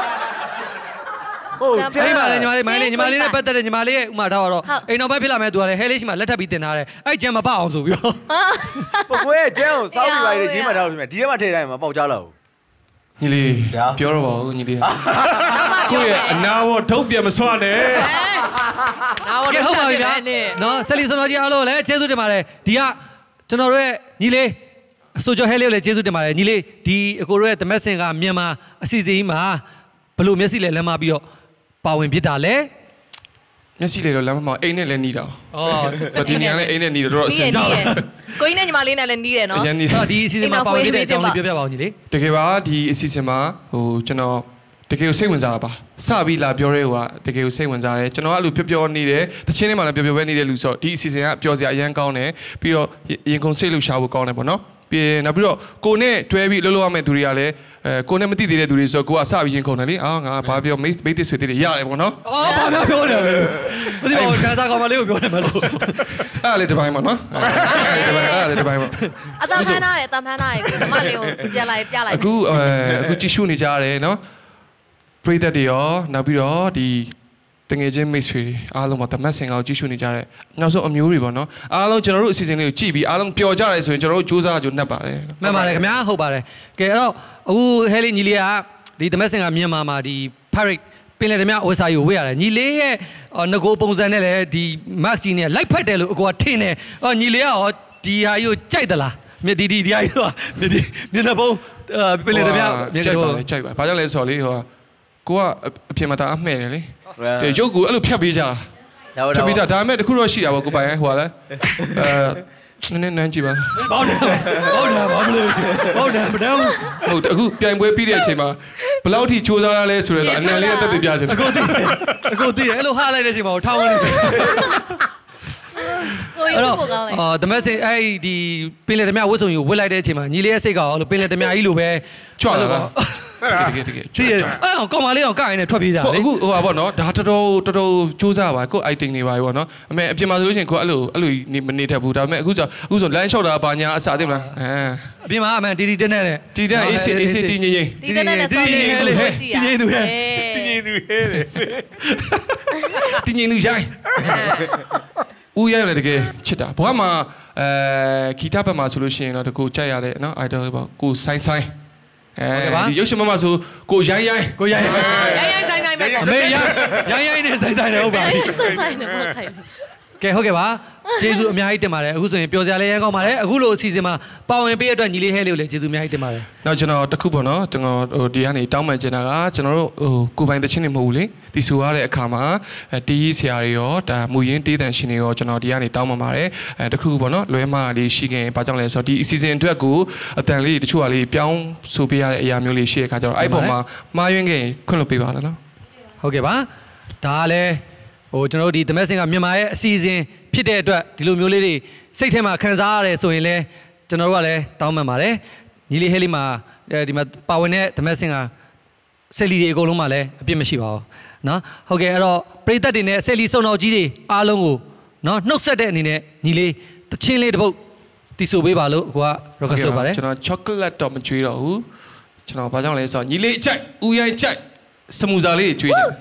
ဟုတ်ကျေးပါလေညီမလေးမိုင်းလေးညီမလေးနဲ့ပတ်သက်တဲ့ညီမလေးရဲ့ဥမာထားတော့အိမ်တော်ဘက်ဖြစ်လာမဲ့သူကလည်းဟဲလေးရှိမှလက်ထပ်ပြီးတင်ထားတယ်အဲ့ကျန်မပအောင်ဆိုပြီးတော့ပုတ်ကွဲကျန်းကိုစောက်ပြီးပါလေကြီးမှထားလို့ရှိမယ်ဒီထဲမှာထည့်တိုင်းမှာပေါက်ကြလောက်ညီလေးပြောတော့ပါဦးညီလေးကိုရဲ့အနာဘောထုတ်ပြန်မဆွနဲ့နာဘောထုတ်ပြန်ဗျာနော်ဆယ်လီစွန်တော်ကြီးအားလုံးလည်းကျေးဇူးတင်ပါတယ်ဒီကကျွန်တော်တို့ရဲ့ညီလေးအစိုးရဟဲလေးကိုလည်းကျေးဇူးတင်ပါတယ်ညီလေးဒီအကိုတို့ရဲ့သမက်စင်ကမြန်မာအစီအစဉ်ကြီးမှာဘလို့မျက်စိလဲလမ်းမပြီးတော့ပါဝင်ဖြစ်တာလဲမျက်စိလေတော့လမ်းမမအိမ်နဲ့လည်းနီးတာအော်ဒီနေရာနဲ့အိမ်နဲ့နီးတော့တော့အဆင်ကြောက်ကိုကြီးနဲ့ညီမလေးနဲ့လည်းနီးတယ်နော်အော်ဒီအစီအစဉ်မှာပါဝင်တဲ့အကြောင်းလေးပြောပြပါဦးညီလေးတကယ်ပါဒီအစီအစဉ်မှာဟိုကျွန်တော်တကယ်ကိုစိတ်ဝင်စားတာပါစပြီးလာပြောရဲဟိုကတကယ်ကိုစိတ်ဝင်စားတယ်ကျွန်တော်ကလူပြောပြောနေတယ်တချင်းထဲမှာလည်းပြောပြောပဲနေတဲ့လူဆိုတော့ဒီအစီအစဉ်ကပြောစရာအရန်ကောင်းတယ်ပြီးတော့ရင်ခုန်စိတ်လှရှာဖို့ကောင်းတယ်ပေါ့နော်ပြီးနောက်ပြီးတော့ကိုနဲ့တွဲပြီးလှုပ်လှုပ်ရမယ့်သူတွေကလည်းအဲကိုနဲ့မသိသေးတဲ့သူတွေဆိုတော့ကိုကစပြီးရင်ခုန်တယ်လေအာငါဘာပြောမိတ်မိတ်ဆွေတွေရတယ်ပေါ့နော်အော်ဘာပြောပြောတယ်လဲမသိပါဘူးခန်းစားကောင်မလေးကိုပြောတယ်မလို့အဲ့လေတပိုင်းပေါ့နော်အဲ့လေတပိုင်းအဲ့လေတပိုင်းပေါ့အတမ်းဖမ်းထားတယ်အတမ်းဖမ်းထားတယ်မမလေးကိုပြလိုက်ပြလိုက်အခုအဲအခုကြည့်ရှုနေကြရတယ်နော် pray that they are now be all the thing agent mystery all of the messing out issue in jar now so a new river no all of general season G B all of pure jar is in general choose out your never Mamma Kamia Hobare get out who Helen Nilia the messing of Myanmar the parrot Pilemia was I wear Nile or Nago Ponzanelle the Maxine like Patel go tine or Nilia or the Ayu Chaidala Medi the Ayo Medi Minabo Pilemia check Pajale Soli or go up Piamata Mary the Jogu Pabija Pabita Dame the Kuroshi I will go by Huala Nanjiba Oh the good time where Peter Chima Plauti chose our less and later the Biaja go the hello highlighted about town Oh, the message I the Pilemia was on you will like him Nilia Sega or Pilemia Ilube Chola Oh, come on, little guy in a Tobida. Oh, I want not the Hato Toto Chusa, I go I think if I want not. I mean, if you must listen, Alu, Alu, Nita Buddha, who's a who's on land shoulder, Banya, Sadima. Bima, man, did he dinner? Did I say it? Did you know? Uya le ke chita bwa ma eh kita pa ma so lo shin no ko chat yade no idol ba ko sai sai eh di ရုပ်ရှင်မမဆိုကိုရိုင်းရိုင်းကိုရိုင်းရိုင်းရိုင်းရိုင်းဆိုင်ဆိုင်ပဲအမေရိုင်းရိုင်းနဲ့ဆိုင်ဆိုင်နဲ့ဟုတ်ပါပြီဆိုင်ဆိုင်နဲ့ဟုတ်ခိုင်ကဲဟုတ်ကဲ့ပါကျေးဇူးအများကြီးတင်ပါတယ်အခုဆိုရင်ပျော်စရာလေးရမ်းကောင်းပါတယ်အခုလိုအစီအစဉ်မှာပါဝင်ပေးရတဲ့ညီလေးဟဲလေးကိုလည်းကျေးဇူးအများကြီးတင်ပါတယ်နောက်ကျွန်တော်တခုပေါ့နော်ကျွန်တော်ဟိုဒီကနေတောင်းပန်ချင်တာကကျွန်တော်တို့ဟိုကိုပိုင်တချင်းနေမဟုတ်ဘူးလေဒီဆိုရတဲ့အခါမှာတီးရေးဆရာတွေရောဒါမူရင်းတေးတန်ရှင်တွေရောကျွန်တော်ဒီကနေတောင်းပန်ပါတယ်အဲတခုပေါ့နော်လွဲမှားလေးရှိခင်ဘာကြောင့်လဲဆိုတော့ဒီအစီအစဉ်အတွက်ကိုအတန်လေးတချို့ကလေးပြောင်းဆိုပေးရတဲ့အရာမျိုးလေးရှိတဲ့အခါကျတော့အဲ့ပေါ်မှာမှားယွင်းခင်ခွင့်လွှတ်ပေးပါလားနော်ဟုတ်ကဲ့ပါဒါလည်းဟိုကျွန်တော်တို့ဒီ The Messing ကမြန်မာရဲ့အစီအစဉ်ဖြစ်တဲ့အတွက်ဒီလိုမျိုးလေးတွေစိတ်ထဲမှာခံစားရတယ်ဆိုရင်လည်းကျွန်တော်တို့ကလည်းတောင်းပန်ပါတယ်ညီလေးဟဲလေးမှာဒီမှာပါဝင်တဲ့ The Messing ကဆက်လီတွေအကုန်လုံးမှာလည်းအပြစ်မရှိပါဘူးเนาะဟုတ်ကဲ့အဲ့တော့ပရိသတ်တွေနဲ့ဆက်လီစုံတော်ကြီးတွေအားလုံးကိုเนาะနှုတ်ဆက်တဲ့အနေနဲ့ညီလေးတချင်းလေးတစ်ပုတ်တီးဆိုပေးပါလို့ကိုက request လုပ်ပါတယ်ကျွန်တော် chocolate တော့မကျွေးတော့ဘူးကျွန်တော်ဘာကြောင့်လဲဆိုတော့ညီလေးကြိုက်ဦးရိုင်းကြိုက်စမူစာလေးကျွေးတယ်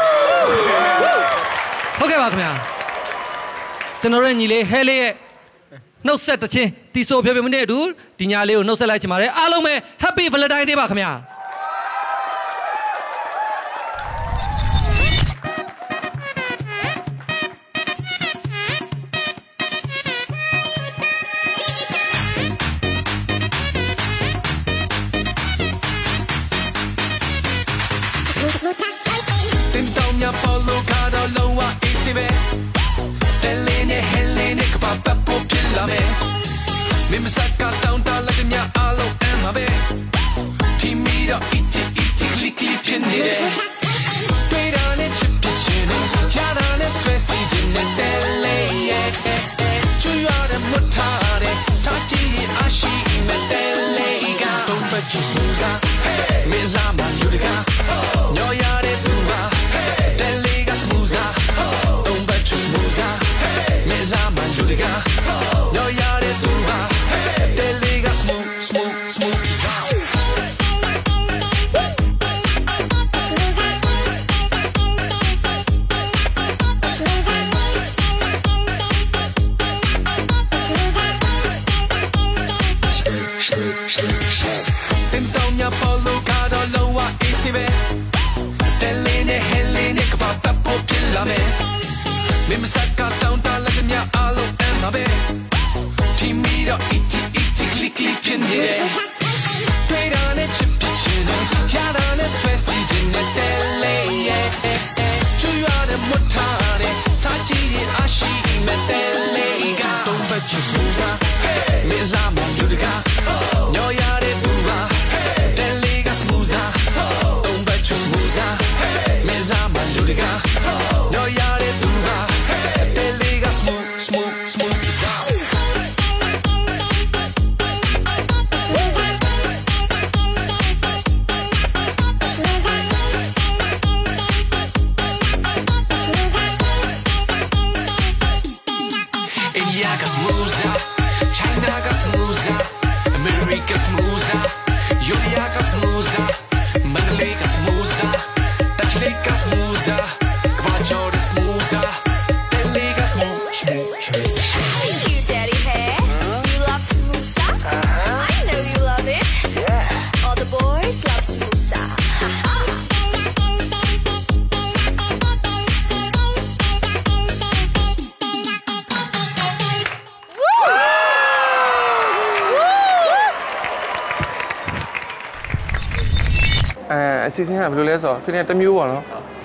ဟုတ်ကဲ့ပါခင်ဗျာကျွန်တော်ရဲ့ညီလေးဟဲလေးရဲ့နှုတ်ဆက်တချင်းတီဆိုပြပြမနဲ့အတူဒီညာလေးကိုနှုတ်ဆက်လိုက်ချင်ပါတယ်အားလုံးပဲ Happy Valentine Day ပါခင်ဗျာတင်တောင်မြပေါ်လို့ခါတော့လုံးဝအေးစေပဲတဲလေးနဲ့ဟဲလေးနဲ့ကပပပေါ်ပြလာမယ်မင်းမစကားတောင်းတလိုက်တဲ့မြအားလုံးအမ်းပါပဲတီမီတော့ itchy itchy click click ဖြစ်နေတယ်တွေ့တာနဲ့ချစ်ပြချင်တယ်ရတာနဲ့ဆွဲစီခြင်းနဲ့တဲလေးရဲ့ချူရတဲ့မထားတဲ့စာကြည့်ရင်အရှိမဲ့တဲလေးကတော့ပတ်ချူစူစာမင်းလာမလူတကာညော်ရတဲ့သူပါတဲလေးကစမူစာတော့ပတ်ချူစမူစာမင်းလာမလူတကာညော်ရတဲ့သူပါတဲလေးကစမူစမူစမူစာတင်တောင်မြပေါ်လို့ခါတော့လုံးဝအေးစေပဲတဲလေးနဲ့ဟဲလေးနဲ့ကပပပေါ်ပြလာမယ်မင်းမစကားတောင်းတလိုက်တဲ့မြအားလုံးအမ်းပါပဲတီမီတော့ itchy itchy click click ဖြစ်နေတယ်တွေ့တာနဲ့ချစ်ပြချင်တယ်ရတာနဲ့ဆွဲစီခြင်းနဲ့တဲလေးရဲ့ချူရတဲ့မထားတဲ့စာကြည့်ရင်အရှိမဲ့တဲလေးကတော့ပတ်ချူစူစာမင်းလာမလူတကာညော်ရတဲ့သူပါတဲလေးကစမူစာတော့ပတ်ချူစမူစာမင်းလာမလူတကာညော်ရတဲ့သူပါတဲလေးကစမူစမူစမူစာတ smoother. Come on, show the smoother. Then they got smooth, smooth, smooth. You daddy hair, you love smoother. I know you love it. All the boys love smoother. Uh, season have blue so feeling the new one.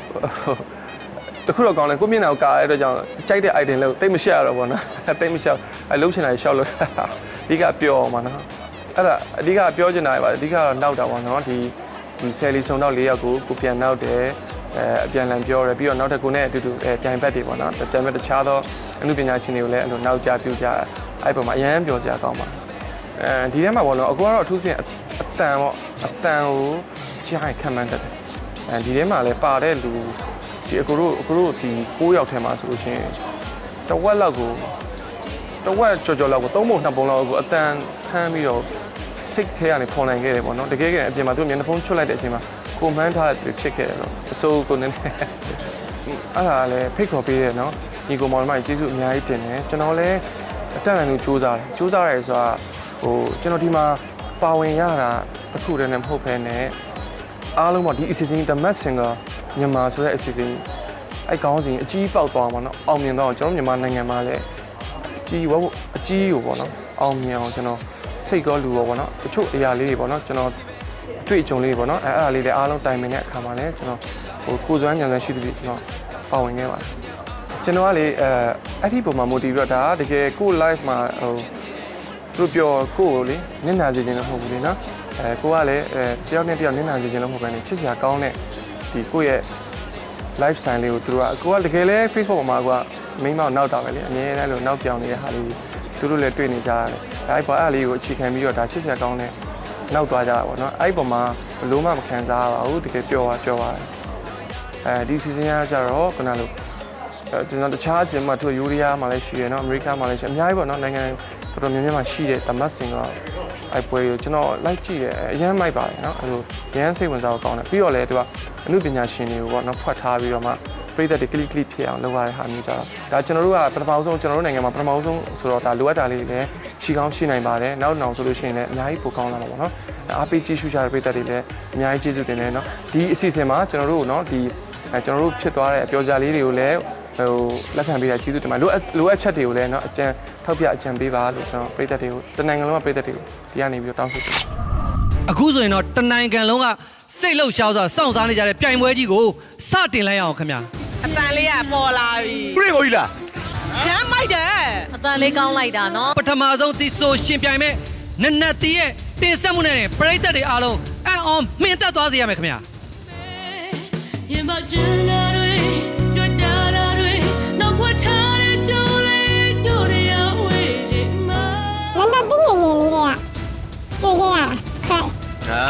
The crew gone like go in our car. I don't check the item. Look, take me share one. Take me share. I look and I show look. Diga pure man. Ada diga pure je na ba. Diga now that one. No, the the sales on now layer go go pian now there. Uh, pian lang pure. Pure now the go ne to do pian better one. No, the time the chado. Anu pian yasin ni ule. Anu now ja pure ja. I put my yam pure ja kau ma. Uh, the time I want. Aku orang tu pian. Atang atang. 只係 comment 得，誒ဒီထဲမှာလည်းပါတဲ့လူဒီအကိုတို့အကိုတို့ဒီ၉ယောက်ထဲမှာဆိုလို့ရှိရင်တဝက်လောက်ကိုတဝက်ကြော်ကြော်လောက်ကိုသုံးပုံနှစ်ပုံလောက်ကိုအတန်ဖမ်းပြီးတော့စိတ်ထဲကနေပေါ်နိုင်ခဲ့တယ်ပေါ့နော်တကယ်ကအပြင်မှာသူမျက်နှာဖုံးချွတ်လိုက်တဲ့အချိန်မှာကိုမှန်းထားတဲ့ဖြစ်ခဲ့တယ်တော့အစိုးကိုနည်းနည်းအဲ့ဒါလည်းဖိတ်ခေါ်ပေးတယ်နော်ညီကိုမောင်နှမကြီးကျေးဇူးအများကြီးတင်တယ်ကျွန်တော်လည်းအတက်အန်လို့စူးစမ်းတယ်စူးစမ်းရဲဆိုတာဟိုကျွန်တော်ဒီမှာပါဝင်ရတာတစ်ခုတည်းနဲ့မဟုတ်ဘဲနဲ့အားလုံးပေါ့ဒီအစီအစဉ်တမတ်စင်ကမြန်မာဆိုတဲ့အစီအစဉ်အဲ့ကောင်းစဉ်အကြီးပေါက်သွားမှာเนาะအောင်မြင်တော့ကျွန်တော်မြန်မာနိုင်ငံမှာလည်းအကြီးဝအကြီးကိုပေါ့เนาะအောင်မြင်အောင်ကျွန်တော်စိတ်ကောလူရောပေါ့เนาะတချို့အရာလေးတွေပေါ့เนาะကျွန်တော်တွေ့ကြုံလေးပေါ့เนาะအဲ့အဲ့ဒါလေးတွေအားလုံးတိုင်ပင်တဲ့အခါမှာလည်းကျွန်တော်ဟိုကိုစွမ်းညံစမ်းရှိသူတွေကျွန်တော်ပါဝင်ခဲ့ပါတယ်ကျွန်တော်ကလေအဲအဲ့ဒီပုံမှာ motive တော့ဒါတကယ်ကို live မှာဟိုသူပြောကိုကိုလေညနာစီခြင်းတော့မဟုတ်ဘူးလေနော်အဲကိုကလည်းအဲတယောက်နဲ့တယောက်ညနာစီခြင်းလို့မဟုတ်ဘဲနဲ့ချစ်စရာကောင်းတဲ့ဒီကိုရဲ့ lifestyle လေးကိုသူတို့ကကိုကတကယ်လဲ Facebook ပေါ်မှာကိုကမိန်းမနောက်တာပဲလေအမြဲတမ်းလို့နောက်ပြောင်နေတဲ့ဟာလေးသူတို့လည်းတွေ့နေကြရတယ်ဒါအဲ့ပေါ်အဲ့လေးကိုအခြေခံပြီးတော့ဒါချစ်စရာကောင်းတဲ့နောက်သွားကြတာပေါ့နော်အဲ့ပေါ်မှာဘလို့မှမခံစားရပါဘူးတကယ်ပျော်သွားပျော်သွားတယ်အဲဒီ season ကကြတော့ခဏလို့ကျွန်တော်တခြားအချိန်မှာသူယူရီးယားမှာလည်းရှိရနော်အမေရိကမှာလည်းရှိအများကြီးပေါ့နော်နိုင်ငံတော်တော်များများမှာရှိတဲ့တမတ်စင်ကအဲ့ပွဲကိုကျွန်တော်လိုက်ကြည့်ရအရန်မိုက်ပါတယ်နော်အဲ့လိုရန်စိတ်ဝင်စားဖို့ကောင်းတယ်ပြီးတော့လည်းသူကအမှုပညာရှင်တွေကိုပေါ့နော်ဖွက်ထားပြီးတော့မှပြည်သက်တွေ click click ဖြစ်အောင်လုပ်ရတဲ့ဟာမျိုးကြတော့ဒါကျွန်တော်တို့ကပထမဆုံးကျွန်တော်တို့နိုင်ငံမှာပထမဆုံးဆိုတော့ဒါလိုအပ်တာလေးတွေလည်းရှိကောင်းရှိနိုင်ပါတယ်နောက်နောက်ဆိုလို့ရှိရင်လည်းအများကြီးပိုကောင်းလာမှာပေါ့နော်အားပေးကြည့်ရှုကြတဲ့ပြည်သက်တွေလည်းအများကြီးကျေးဇူးတင်တယ်နော်ဒီအစီအစဉ်မှာကျွန်တော်တို့နော်ဒီကျွန်တော်တို့ဖြစ်သွားတဲ့အပြောစရာလေးတွေကိုလည်းဟိုလက်ခံပေးတာကျေးဇူးတင်ပါတယ်လိုလိုအပ်ချက်တွေကိုလည်းနော်အကျဉ်းထောက်ပြအကြံပေးပါလို့ကျွန်တော်ပြည်သက်တွေကိုတနိုင်ငံလုံးကပြည်သက်တွေကိုဒီကနေပြီးတော့တောင်းဆိုချင်ပါတယ်အခုဆိုရင်တော့တနိုင်ငံလုံးကစိတ်လှုပ်ရှားစွာစောင့်စားနေကြတဲ့ပြိုင်ပွဲကြီးကိုစတင်လိုက်အောင်ခင်ဗျာအတန်လေးကပေါ်လာပြီပြည့်ကိုကြီးလားရှမ်းမိုက်တယ်အတန်လေးကောင်းလိုက်တာနော်ပထမဆုံးဒီဆိုရှင်ပြိုင်မဲ့နနတ်တီးရဲ့တင်ဆက်မှုနဲ့ပရိသတ်တွေအားလုံးအံ့ဩမှင်သက်သွားစေရမယ်ခင်ဗျာရင်မကျင်းလာတွေတွေ့တာတွေနောက်ဖွက်ထားတဲ့ကြိုးလေးကြိုးရဝေးချင်မှာနနတ်တင်းငယ်ငယ်လေးတွေကကျွေးခဲ့ရတာ crash အာ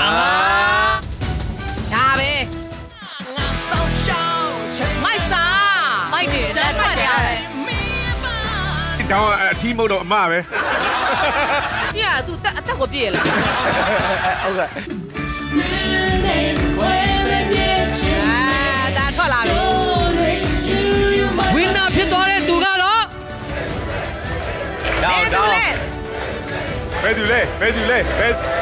ဒါပဲမိုက်စာမိုက်တယ်ဆက်ဆက်တယ်တောင်းအထီးမဟုတ်တော့အမပဲကြည့်ရသူတက်အသက်ကိုပြည့်လာဟုတ်ကဲ့အာဒါထွက်လာပြီဝင်းနာဖြစ်သွားတဲ့သူကတော့တောင်းတောင်းဘယ်သူလဲဘယ်သူလဲဘယ်